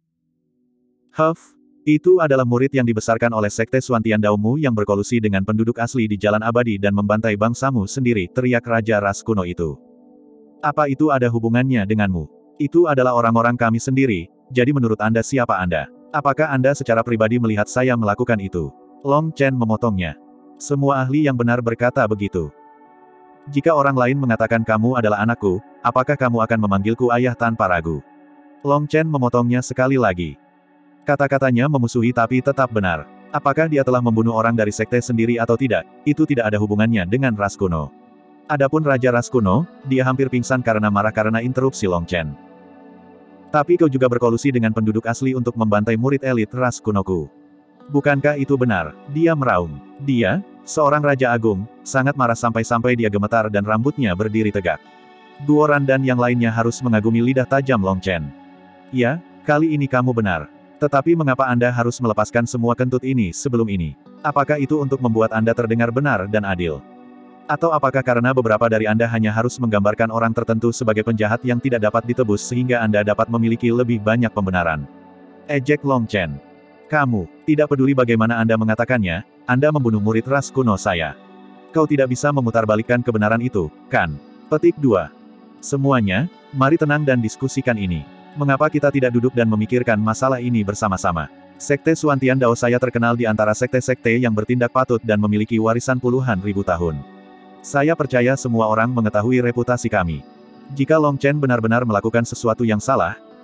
Huff, itu adalah murid yang dibesarkan oleh Sekte Suantian Daomu yang berkolusi dengan penduduk asli di Jalan Abadi dan membantai bangsamu sendiri, teriak Raja Ras kuno itu. Apa itu ada hubungannya denganmu? Itu adalah orang-orang kami sendiri, jadi menurut Anda siapa Anda? Apakah Anda secara pribadi melihat saya melakukan itu? Long Chen memotongnya. Semua ahli yang benar berkata begitu. Jika orang lain mengatakan kamu adalah anakku, apakah kamu akan memanggilku ayah tanpa ragu? Long Chen memotongnya sekali lagi. Kata-katanya memusuhi tapi tetap benar. Apakah dia telah membunuh orang dari sekte sendiri atau tidak, itu tidak ada hubungannya dengan ras kuno. Adapun Raja Ras kuno, dia hampir pingsan karena marah karena interupsi Long Chen. Tapi kau juga berkolusi dengan penduduk asli untuk membantai murid elit ras kunoku. Bukankah itu benar? Dia meraung. Dia, seorang Raja Agung, sangat marah sampai-sampai dia gemetar dan rambutnya berdiri tegak. Duoran dan yang lainnya harus mengagumi lidah tajam Long Chen. Ya, kali ini kamu benar. Tetapi mengapa Anda harus melepaskan semua kentut ini sebelum ini? Apakah itu untuk membuat Anda terdengar benar dan adil? Atau apakah karena beberapa dari Anda hanya harus menggambarkan orang tertentu sebagai penjahat yang tidak dapat ditebus sehingga Anda dapat memiliki lebih banyak pembenaran? Ejek Long Chen. Kamu, tidak peduli bagaimana Anda mengatakannya, Anda membunuh murid ras kuno saya. Kau tidak bisa memutarbalikkan kebenaran itu, kan? Petik dua. Semuanya, mari tenang dan diskusikan ini. Mengapa kita tidak duduk dan memikirkan masalah ini bersama-sama? Sekte Suantian Dao saya terkenal di antara sekte-sekte yang bertindak patut dan memiliki warisan puluhan ribu tahun. Saya percaya semua orang mengetahui reputasi kami. Jika Long Chen benar-benar melakukan sesuatu yang salah,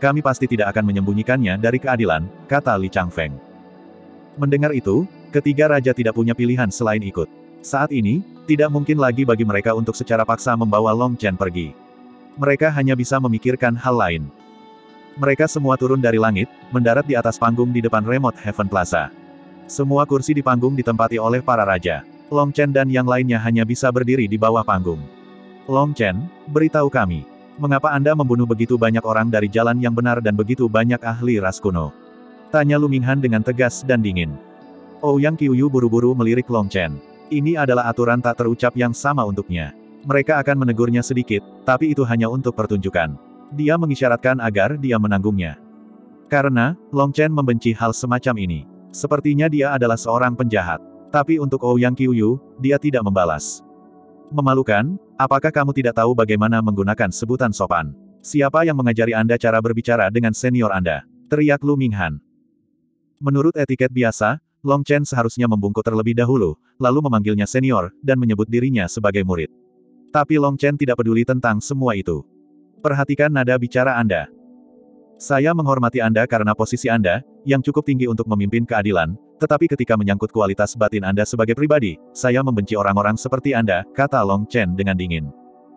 kami pasti tidak akan menyembunyikannya dari keadilan, kata Li Changfeng. Mendengar itu, ketiga raja tidak punya pilihan selain ikut. Saat ini, tidak mungkin lagi bagi mereka untuk secara paksa membawa Long Chen pergi. Mereka hanya bisa memikirkan hal lain. Mereka semua turun dari langit, mendarat di atas panggung di depan Remote Heaven Plaza. Semua kursi di panggung ditempati oleh para raja. Long Chen dan yang lainnya hanya bisa berdiri di bawah panggung. Long Chen, beritahu kami. Mengapa Anda membunuh begitu banyak orang dari jalan yang benar dan begitu banyak ahli ras kuno? Tanya Lu Minghan dengan tegas dan dingin. Ouyang Qiuyu buru-buru melirik Long Chen. Ini adalah aturan tak terucap yang sama untuknya. Mereka akan menegurnya sedikit, tapi itu hanya untuk pertunjukan. Dia mengisyaratkan agar dia menanggungnya. Karena, Long Chen membenci hal semacam ini. Sepertinya dia adalah seorang penjahat. Tapi untuk Ouyang Qiuyu, dia tidak membalas. Memalukan, apakah kamu tidak tahu bagaimana menggunakan sebutan sopan? Siapa yang mengajari Anda cara berbicara dengan senior Anda? Teriak Lu Minghan. Menurut etiket biasa, Long Chen seharusnya membungkuk terlebih dahulu, lalu memanggilnya senior, dan menyebut dirinya sebagai murid. Tapi Long Chen tidak peduli tentang semua itu. Perhatikan nada bicara Anda. Saya menghormati Anda karena posisi Anda, yang cukup tinggi untuk memimpin keadilan, tetapi ketika menyangkut kualitas batin Anda sebagai pribadi, saya membenci orang-orang seperti Anda, kata Long Chen dengan dingin.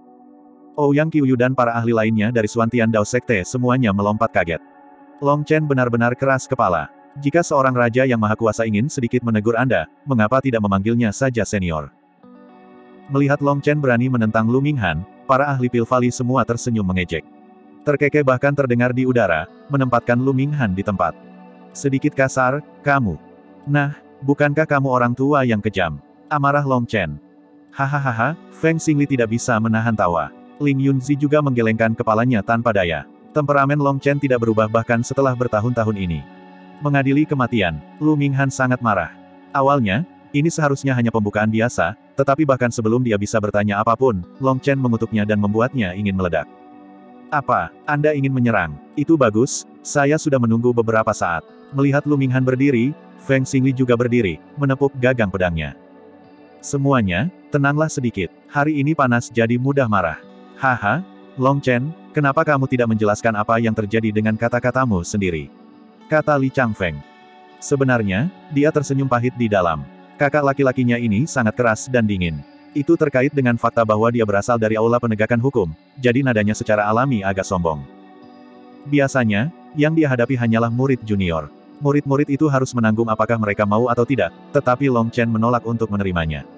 Ouyang Qiuyu dan para ahli lainnya dari Suantian Dao Sekte semuanya melompat kaget. Long Chen benar-benar keras kepala. Jika seorang raja yang maha kuasa ingin sedikit menegur Anda, mengapa tidak memanggilnya saja senior? Melihat Long Chen berani menentang Lu Minghan, para ahli Pilvali semua tersenyum mengejek. Terkekeh bahkan terdengar di udara, menempatkan Lu Minghan di tempat. Sedikit kasar, kamu. Nah, bukankah kamu orang tua yang kejam? Amarah Long Chen. Hahaha, Feng Xingli tidak bisa menahan tawa. Ling Yunzi juga menggelengkan kepalanya tanpa daya. Temperamen Long Chen tidak berubah bahkan setelah bertahun-tahun ini. Mengadili kematian, Lu Minghan sangat marah. Awalnya, ini seharusnya hanya pembukaan biasa, tetapi bahkan sebelum dia bisa bertanya apapun, Long Chen mengutuknya dan membuatnya ingin meledak. Apa, Anda ingin menyerang? Itu bagus, saya sudah menunggu beberapa saat. Melihat Lu Minghan berdiri, Feng Xingli juga berdiri, menepuk gagang pedangnya. Semuanya, tenanglah sedikit, hari ini panas jadi mudah marah. Haha, Long Chen, kenapa kamu tidak menjelaskan apa yang terjadi dengan kata-katamu sendiri? Kata Li Changfeng. Sebenarnya, dia tersenyum pahit di dalam. Kakak laki-lakinya ini sangat keras dan dingin. Itu terkait dengan fakta bahwa dia berasal dari aula penegakan hukum, jadi nadanya secara alami agak sombong. Biasanya, yang dia hadapi hanyalah murid junior. Murid-murid itu harus menanggung apakah mereka mau atau tidak, tetapi Long Chen menolak untuk menerimanya.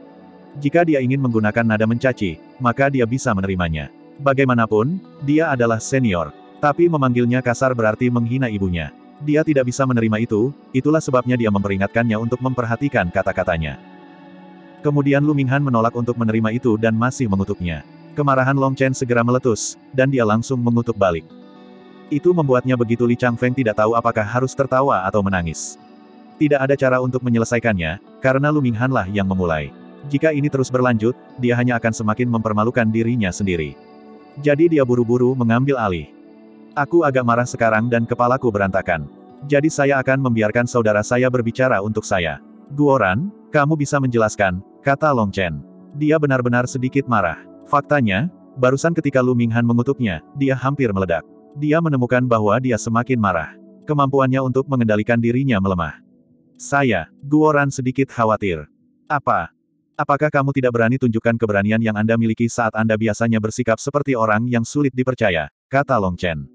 Jika dia ingin menggunakan nada mencaci, maka dia bisa menerimanya. Bagaimanapun, dia adalah senior. Tapi memanggilnya kasar berarti menghina ibunya. Dia tidak bisa menerima itu, itulah sebabnya dia memperingatkannya untuk memperhatikan kata-katanya. Kemudian Lu Minghan menolak untuk menerima itu dan masih mengutuknya. Kemarahan Long Chen segera meletus, dan dia langsung mengutuk balik. Itu membuatnya begitu Li Changfeng tidak tahu apakah harus tertawa atau menangis. Tidak ada cara untuk menyelesaikannya, karena Lu Minghan lah yang memulai. Jika ini terus berlanjut, dia hanya akan semakin mempermalukan dirinya sendiri. Jadi dia buru-buru mengambil alih. Aku agak marah sekarang dan kepalaku berantakan. Jadi saya akan membiarkan saudara saya berbicara untuk saya. Guoran, kamu bisa menjelaskan, kata Long Chen. Dia benar-benar sedikit marah. Faktanya, barusan ketika Lu Minghan mengutuknya, dia hampir meledak. Dia menemukan bahwa dia semakin marah. Kemampuannya untuk mengendalikan dirinya melemah. Saya, Guoran sedikit khawatir. Apa? Apakah kamu tidak berani tunjukkan keberanian yang Anda miliki saat Anda biasanya bersikap seperti orang yang sulit dipercaya, kata Long Chen.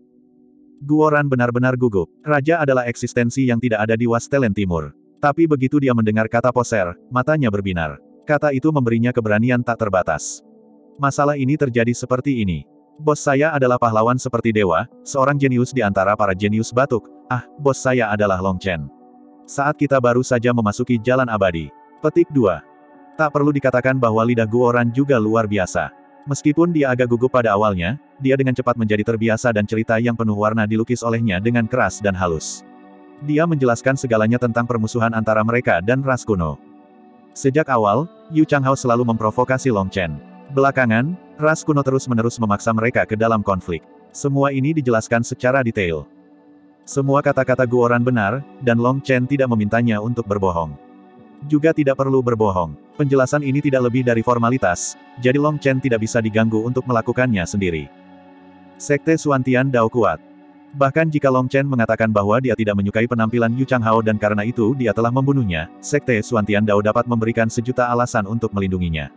Guoran benar-benar gugup. Raja adalah eksistensi yang tidak ada di Wastelen Timur. Tapi begitu dia mendengar kata poser, matanya berbinar. Kata itu memberinya keberanian tak terbatas. Masalah ini terjadi seperti ini. Bos saya adalah pahlawan seperti dewa, seorang jenius di antara para jenius batuk. Ah, bos saya adalah Long Chen. Saat kita baru saja memasuki jalan abadi. Petik dua. Tak perlu dikatakan bahwa lidah Guoran juga luar biasa. Meskipun dia agak gugup pada awalnya, dia dengan cepat menjadi terbiasa dan cerita yang penuh warna dilukis olehnya dengan keras dan halus. Dia menjelaskan segalanya tentang permusuhan antara mereka dan ras kuno. Sejak awal, Yu Changhao selalu memprovokasi Long Chen. Belakangan, ras kuno terus-menerus memaksa mereka ke dalam konflik. Semua ini dijelaskan secara detail. Semua kata-kata Guoran benar, dan Long Chen tidak memintanya untuk berbohong. Juga tidak perlu berbohong. Penjelasan ini tidak lebih dari formalitas, jadi Long Chen tidak bisa diganggu untuk melakukannya sendiri. Sekte Suantian Dao kuat. Bahkan jika Long Chen mengatakan bahwa dia tidak menyukai penampilan Yu Changhao dan karena itu dia telah membunuhnya, Sekte Xuantian Dao dapat memberikan sejuta alasan untuk melindunginya.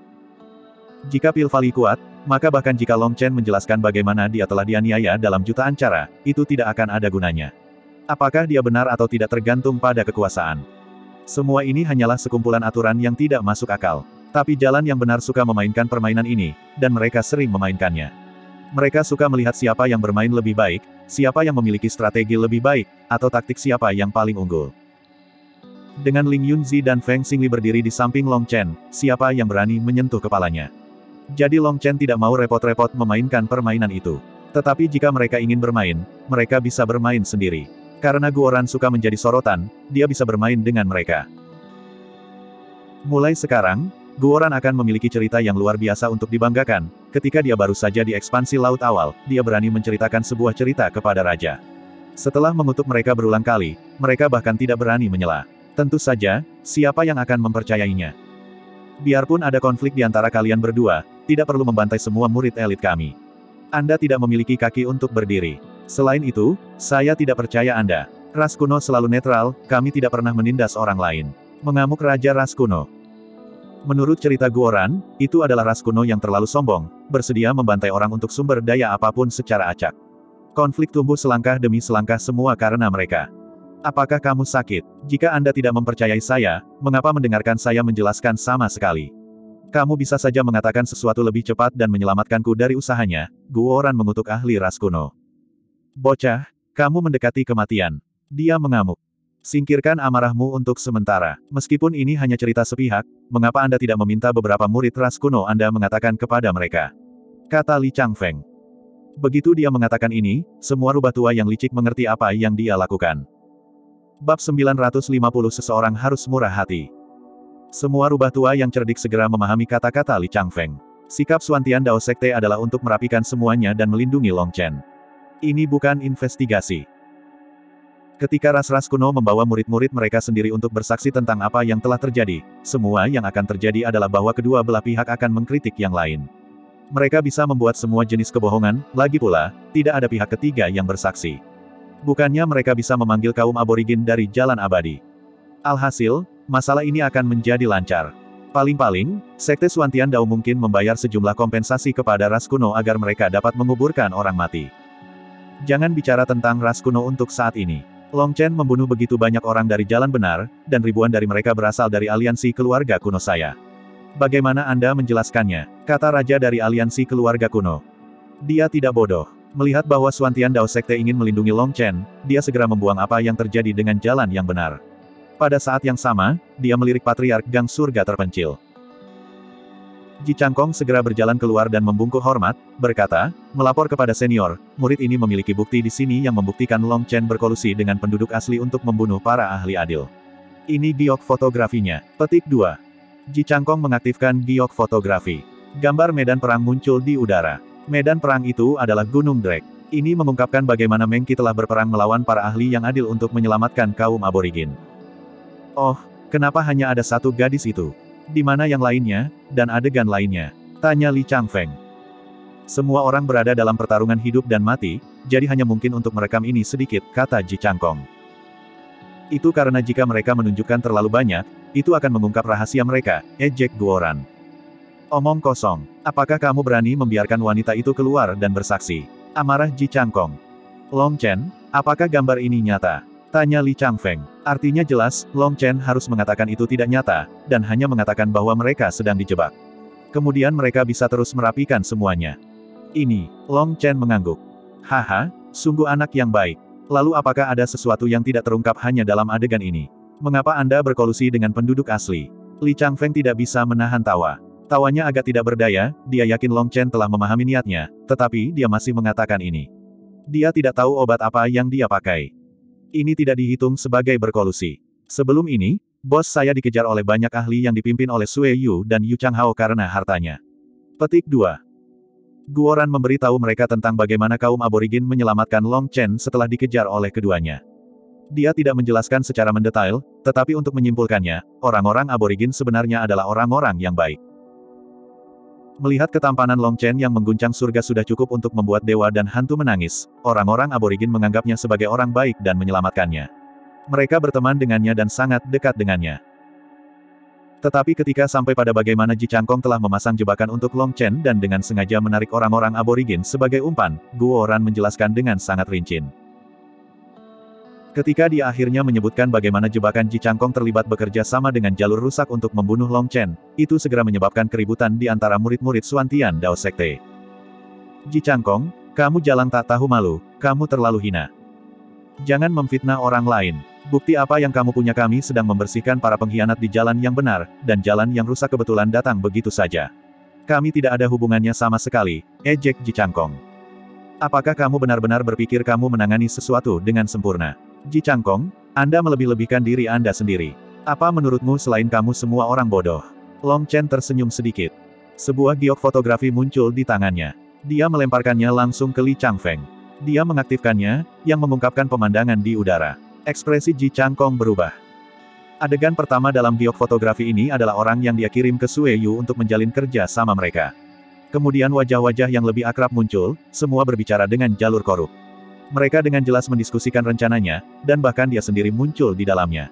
Jika Pilvali kuat, maka bahkan jika Long Chen menjelaskan bagaimana dia telah dianiaya dalam jutaan cara, itu tidak akan ada gunanya. Apakah dia benar atau tidak tergantung pada kekuasaan. Semua ini hanyalah sekumpulan aturan yang tidak masuk akal. Tapi jalan yang benar suka memainkan permainan ini, dan mereka sering memainkannya. Mereka suka melihat siapa yang bermain lebih baik, siapa yang memiliki strategi lebih baik, atau taktik siapa yang paling unggul. Dengan Ling Yunzi dan Feng Xingli berdiri di samping Long Chen, siapa yang berani menyentuh kepalanya. Jadi Long Chen tidak mau repot-repot memainkan permainan itu. Tetapi jika mereka ingin bermain, mereka bisa bermain sendiri. Karena Guoran suka menjadi sorotan, dia bisa bermain dengan mereka. Mulai sekarang, Guoran akan memiliki cerita yang luar biasa untuk dibanggakan. Ketika dia baru saja di ekspansi laut awal, dia berani menceritakan sebuah cerita kepada raja. Setelah mengutuk mereka berulang kali, mereka bahkan tidak berani menyela. Tentu saja, siapa yang akan mempercayainya? Biarpun ada konflik di antara kalian berdua, tidak perlu membantai semua murid elit kami. Anda tidak memiliki kaki untuk berdiri. Selain itu, saya tidak percaya Anda. Ras kuno selalu netral, kami tidak pernah menindas orang lain. Mengamuk Raja Ras kuno. Menurut cerita Guoran, itu adalah ras kuno yang terlalu sombong, bersedia membantai orang untuk sumber daya apapun secara acak. Konflik tumbuh selangkah demi selangkah semua karena mereka. Apakah kamu sakit? Jika Anda tidak mempercayai saya, mengapa mendengarkan saya menjelaskan sama sekali? Kamu bisa saja mengatakan sesuatu lebih cepat dan menyelamatkanku dari usahanya, Guoran mengutuk ahli ras kuno. Bocah, kamu mendekati kematian. Dia mengamuk. Singkirkan amarahmu untuk sementara. Meskipun ini hanya cerita sepihak, mengapa Anda tidak meminta beberapa murid ras kuno Anda mengatakan kepada mereka? Kata Li Changfeng. Begitu dia mengatakan ini, semua rubah tua yang licik mengerti apa yang dia lakukan. Bab sembilan ratus lima puluh Seseorang harus murah hati. Semua rubah tua yang cerdik segera memahami kata-kata Li Changfeng. Sikap Xuantian Dao Sekte adalah untuk merapikan semuanya dan melindungi Long Chen. Ini bukan investigasi. Ketika ras-ras kuno membawa murid-murid mereka sendiri untuk bersaksi tentang apa yang telah terjadi, semua yang akan terjadi adalah bahwa kedua belah pihak akan mengkritik yang lain. Mereka bisa membuat semua jenis kebohongan, lagi pula, tidak ada pihak ketiga yang bersaksi. Bukannya mereka bisa memanggil kaum aborigin dari jalan abadi. Alhasil, masalah ini akan menjadi lancar. Paling-paling, Sekte Xuantian Dao mungkin membayar sejumlah kompensasi kepada ras kuno agar mereka dapat menguburkan orang mati. Jangan bicara tentang ras kuno untuk saat ini. Long Chen membunuh begitu banyak orang dari jalan benar, dan ribuan dari mereka berasal dari aliansi keluarga kuno saya. Bagaimana Anda menjelaskannya? Kata raja dari aliansi keluarga kuno. Dia tidak bodoh. Melihat bahwa Xuantian Dao Sekte ingin melindungi Long Chen, dia segera membuang apa yang terjadi dengan jalan yang benar. Pada saat yang sama, dia melirik Patriark Gang Surga Terpencil. Ji Changkong segera berjalan keluar dan membungkuk hormat, berkata, melapor kepada senior, murid ini memiliki bukti di sini yang membuktikan Long Chen berkolusi dengan penduduk asli untuk membunuh para ahli adil. Ini giok fotografinya. Petik dua. Ji Changkong mengaktifkan giok fotografi. Gambar medan perang muncul di udara. Medan perang itu adalah Gunung Drake. Ini mengungkapkan bagaimana Meng Qi telah berperang melawan para ahli yang adil untuk menyelamatkan kaum aborigin. Oh, kenapa hanya ada satu gadis itu? Di mana yang lainnya, dan adegan lainnya? Tanya Li Changfeng. Semua orang berada dalam pertarungan hidup dan mati, jadi hanya mungkin untuk merekam ini sedikit, kata Ji Changkong. Itu karena jika mereka menunjukkan terlalu banyak, itu akan mengungkap rahasia mereka, ejek Guoran. Omong kosong. Apakah kamu berani membiarkan wanita itu keluar dan bersaksi? Amarah Ji Changkong. Long Chen, apakah gambar ini nyata? Tanya Li Changfeng. Artinya jelas, Long Chen harus mengatakan itu tidak nyata, dan hanya mengatakan bahwa mereka sedang dijebak. Kemudian mereka bisa terus merapikan semuanya. Ini, Long Chen mengangguk. Haha, sungguh anak yang baik. Lalu apakah ada sesuatu yang tidak terungkap hanya dalam adegan ini? Mengapa Anda berkolusi dengan penduduk asli? Li Changfeng tidak bisa menahan tawa. Tawanya agak tidak berdaya, dia yakin Long Chen telah memahami niatnya, tetapi dia masih mengatakan ini. Dia tidak tahu obat apa yang dia pakai. Ini tidak dihitung sebagai berkolusi. Sebelum ini, bos saya dikejar oleh banyak ahli yang dipimpin oleh Sue Yu dan Yu Changhao karena hartanya. Petik dua. Guoran memberitahu mereka tentang bagaimana kaum aborigin menyelamatkan Long Chen setelah dikejar oleh keduanya. Dia tidak menjelaskan secara mendetail, tetapi untuk menyimpulkannya, orang-orang aborigin sebenarnya adalah orang-orang yang baik. Melihat ketampanan Long Chen yang mengguncang surga sudah cukup untuk membuat dewa dan hantu menangis, orang-orang aborigin menganggapnya sebagai orang baik dan menyelamatkannya. Mereka berteman dengannya dan sangat dekat dengannya. Tetapi ketika sampai pada bagaimana Ji Changkong telah memasang jebakan untuk Long Chen dan dengan sengaja menarik orang-orang aborigin sebagai umpan, Guo Ran menjelaskan dengan sangat rinci. Ketika dia akhirnya menyebutkan bagaimana jebakan Ji Changkong terlibat bekerja sama dengan jalur rusak untuk membunuh Long Chen, itu segera menyebabkan keributan di antara murid-murid Suantian Dao Sekte. Ji Changkong, kamu jalang tak tahu malu, kamu terlalu hina. Jangan memfitnah orang lain. Bukti apa yang kamu punya? Kami sedang membersihkan para pengkhianat di jalan yang benar, dan jalan yang rusak kebetulan datang begitu saja. Kami tidak ada hubungannya sama sekali, ejek Ji Changkong. Apakah kamu benar-benar berpikir kamu menangani sesuatu dengan sempurna? Ji Changkong, Anda melebih-lebihkan diri Anda sendiri. Apa menurutmu selain kamu semua orang bodoh? Long Chen tersenyum sedikit. Sebuah giok fotografi muncul di tangannya. Dia melemparkannya langsung ke Li Changfeng. Dia mengaktifkannya, yang mengungkapkan pemandangan di udara. Ekspresi Ji Changkong berubah. Adegan pertama dalam giok fotografi ini adalah orang yang dia kirim ke Sue Yu untuk menjalin kerja sama mereka. Kemudian wajah-wajah yang lebih akrab muncul, semua berbicara dengan jalur korup. Mereka dengan jelas mendiskusikan rencananya, dan bahkan dia sendiri muncul di dalamnya.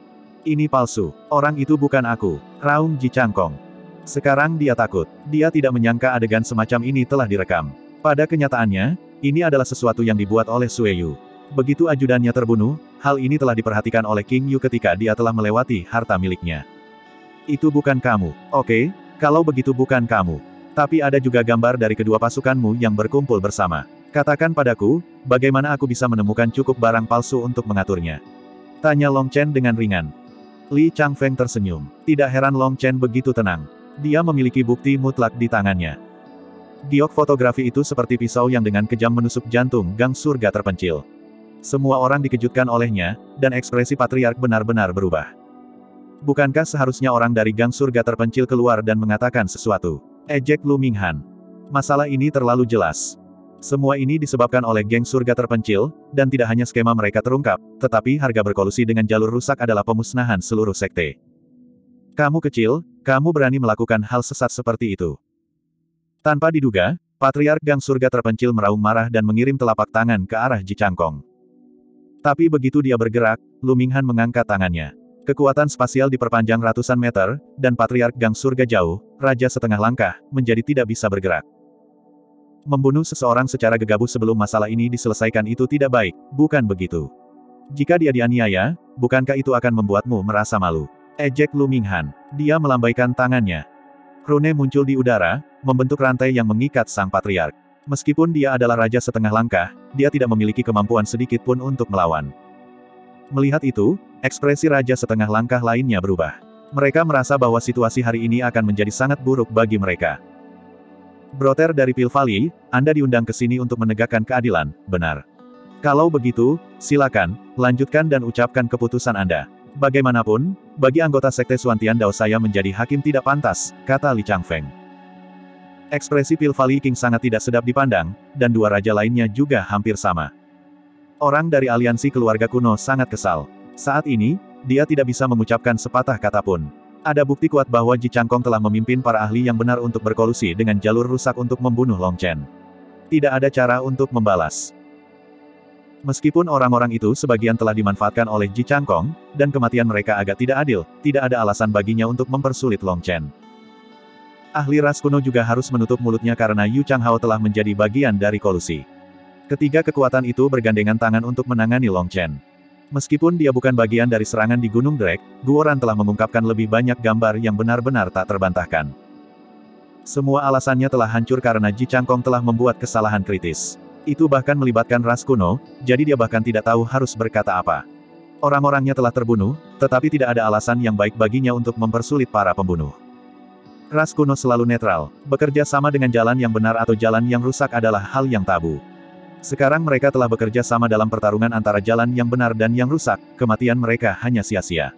Ini palsu. Orang itu bukan aku. Raung Ji Changkong. Sekarang dia takut. Dia tidak menyangka adegan semacam ini telah direkam. Pada kenyataannya, ini adalah sesuatu yang dibuat oleh Sue Yu. Begitu ajudannya terbunuh, hal ini telah diperhatikan oleh King Yu ketika dia telah melewati harta miliknya. Itu bukan kamu. Oke, kalau begitu bukan kamu. Tapi ada juga gambar dari kedua pasukanmu yang berkumpul bersama. Katakan padaku, bagaimana aku bisa menemukan cukup barang palsu untuk mengaturnya? Tanya Long Chen dengan ringan. Li Changfeng tersenyum. Tidak heran Long Chen begitu tenang. Dia memiliki bukti mutlak di tangannya. Giok fotografi itu seperti pisau yang dengan kejam menusuk jantung gang surga terpencil. Semua orang dikejutkan olehnya, dan ekspresi patriark benar-benar berubah. Bukankah seharusnya orang dari gang surga terpencil keluar dan mengatakan sesuatu? Ejek Lu Minghan. Masalah ini terlalu jelas. Semua ini disebabkan oleh geng surga terpencil, dan tidak hanya skema mereka terungkap, tetapi harga berkolusi dengan jalur rusak adalah pemusnahan seluruh sekte. Kamu kecil, kamu berani melakukan hal sesat seperti itu. Tanpa diduga, Patriark Gang Surga terpencil meraung marah dan mengirim telapak tangan ke arah Ji Changkong. Tapi begitu dia bergerak, Lu Minghan mengangkat tangannya. Kekuatan spasial diperpanjang ratusan meter, dan Patriark Gang Surga jauh, Raja setengah langkah, menjadi tidak bisa bergerak. Membunuh seseorang secara gegabah sebelum masalah ini diselesaikan itu tidak baik, bukan begitu? Jika dia dianiaya, bukankah itu akan membuatmu merasa malu? Ejek Lu Minghan. Dia melambaikan tangannya. Rune muncul di udara, membentuk rantai yang mengikat sang patriark. Meskipun dia adalah raja setengah langkah, dia tidak memiliki kemampuan sedikit pun untuk melawan. Melihat itu, ekspresi raja setengah langkah lainnya berubah. Mereka merasa bahwa situasi hari ini akan menjadi sangat buruk bagi mereka. Broter dari Pil Valley, Anda diundang ke sini untuk menegakkan keadilan, benar? Kalau begitu, silakan, lanjutkan dan ucapkan keputusan Anda. Bagaimanapun, bagi anggota Sekte Suantian Dao saya menjadi hakim tidak pantas, kata Li Changfeng. Ekspresi Pil Valley King sangat tidak sedap dipandang, dan dua raja lainnya juga hampir sama. Orang dari aliansi keluarga kuno sangat kesal. Saat ini, dia tidak bisa mengucapkan sepatah kata pun. Ada bukti kuat bahwa Ji Changkong telah memimpin para ahli yang benar untuk berkolusi dengan jalur rusak untuk membunuh Long Chen. Tidak ada cara untuk membalas. Meskipun orang-orang itu sebagian telah dimanfaatkan oleh Ji Changkong, dan kematian mereka agak tidak adil, tidak ada alasan baginya untuk mempersulit Long Chen. Ahli ras kuno juga harus menutup mulutnya karena Yu Changhao telah menjadi bagian dari kolusi. Ketiga kekuatan itu bergandengan tangan untuk menangani Long Chen. Meskipun dia bukan bagian dari serangan di Gunung Drake, Guo Ran telah mengungkapkan lebih banyak gambar yang benar-benar tak terbantahkan. Semua alasannya telah hancur karena Ji Changkong telah membuat kesalahan kritis. Itu bahkan melibatkan ras kuno, jadi dia bahkan tidak tahu harus berkata apa. Orang-orangnya telah terbunuh, tetapi tidak ada alasan yang baik baginya untuk mempersulit para pembunuh. Ras kuno selalu netral, bekerja sama dengan jalan yang benar atau jalan yang rusak adalah hal yang tabu. Sekarang mereka telah bekerja sama dalam pertarungan antara jalan yang benar dan yang rusak, kematian mereka hanya sia-sia.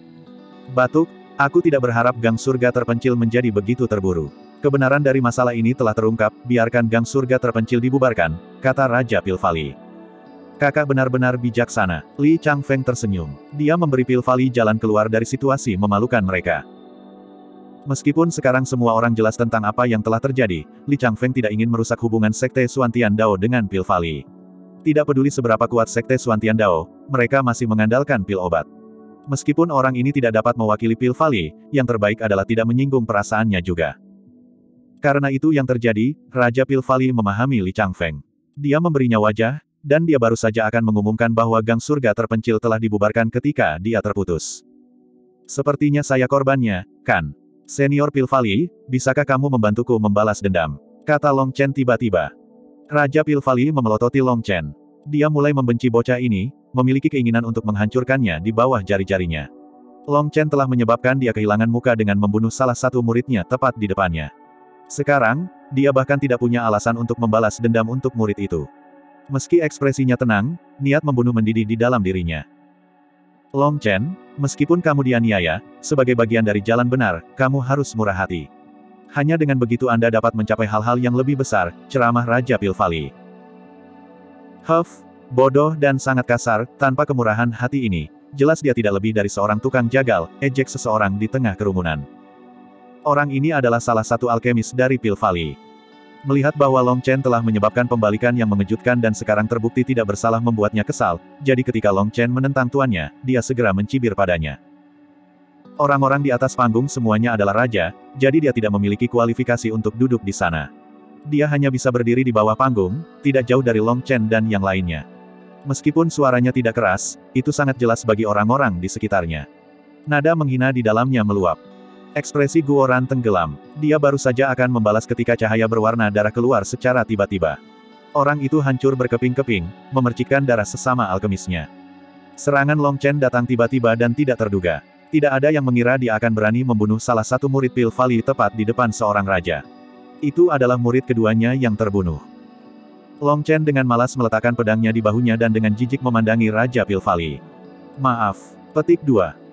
Batuk, aku tidak berharap Gang Surga terpencil menjadi begitu terburu. Kebenaran dari masalah ini telah terungkap, biarkan Gang Surga terpencil dibubarkan, kata Raja Pil Valley. Kakak benar-benar bijaksana. Li Changfeng tersenyum. Dia memberi Pil Valley jalan keluar dari situasi memalukan mereka. Meskipun sekarang semua orang jelas tentang apa yang telah terjadi, Li Changfeng tidak ingin merusak hubungan Sekte Xuantian Dao dengan pil Valley. Tidak peduli seberapa kuat Sekte Xuantian Dao, mereka masih mengandalkan pil obat. Meskipun orang ini tidak dapat mewakili pil Valley, yang terbaik adalah tidak menyinggung perasaannya juga. Karena itu yang terjadi, Raja Pil Valley memahami Li Changfeng. Dia memberinya wajah, dan dia baru saja akan mengumumkan bahwa gang surga terpencil telah dibubarkan ketika dia terputus. Sepertinya saya korbannya, kan? Senior Pil Valley, bisakah kamu membantuku membalas dendam? Kata Long Chen tiba-tiba. Raja Pil Valley memelototi Long Chen. Dia mulai membenci bocah ini, memiliki keinginan untuk menghancurkannya di bawah jari-jarinya. Long Chen telah menyebabkan dia kehilangan muka dengan membunuh salah satu muridnya tepat di depannya. Sekarang, dia bahkan tidak punya alasan untuk membalas dendam untuk murid itu. Meski ekspresinya tenang, niat membunuh mendidih di dalam dirinya. Long Chen, meskipun kamu dianiaya, sebagai bagian dari jalan benar, kamu harus murah hati. Hanya dengan begitu Anda dapat mencapai hal-hal yang lebih besar, ceramah Raja Pil Valley. Huff, bodoh dan sangat kasar, tanpa kemurahan hati ini, jelas dia tidak lebih dari seorang tukang jagal, ejek seseorang di tengah kerumunan. Orang ini adalah salah satu alkemis dari Pil Valley. Melihat bahwa Long Chen telah menyebabkan pembalikan yang mengejutkan dan sekarang terbukti tidak bersalah membuatnya kesal, jadi ketika Long Chen menentang tuannya, dia segera mencibir padanya. Orang-orang di atas panggung semuanya adalah raja, jadi dia tidak memiliki kualifikasi untuk duduk di sana. Dia hanya bisa berdiri di bawah panggung, tidak jauh dari Long Chen dan yang lainnya. Meskipun suaranya tidak keras, itu sangat jelas bagi orang-orang di sekitarnya. Nada menghina di dalamnya meluap. Ekspresi Guoran tenggelam. Dia baru saja akan membalas ketika cahaya berwarna darah keluar secara tiba-tiba. Orang itu hancur berkeping-keping, memercikkan darah sesama alkemisnya. Serangan Long Chen datang tiba-tiba dan tidak terduga. Tidak ada yang mengira dia akan berani membunuh salah satu murid Pil Valley tepat di depan seorang raja. Itu adalah murid keduanya yang terbunuh. Long Chen dengan malas meletakkan pedangnya di bahunya dan dengan jijik memandangi Raja Pil Valley. Maaf. Petik dua.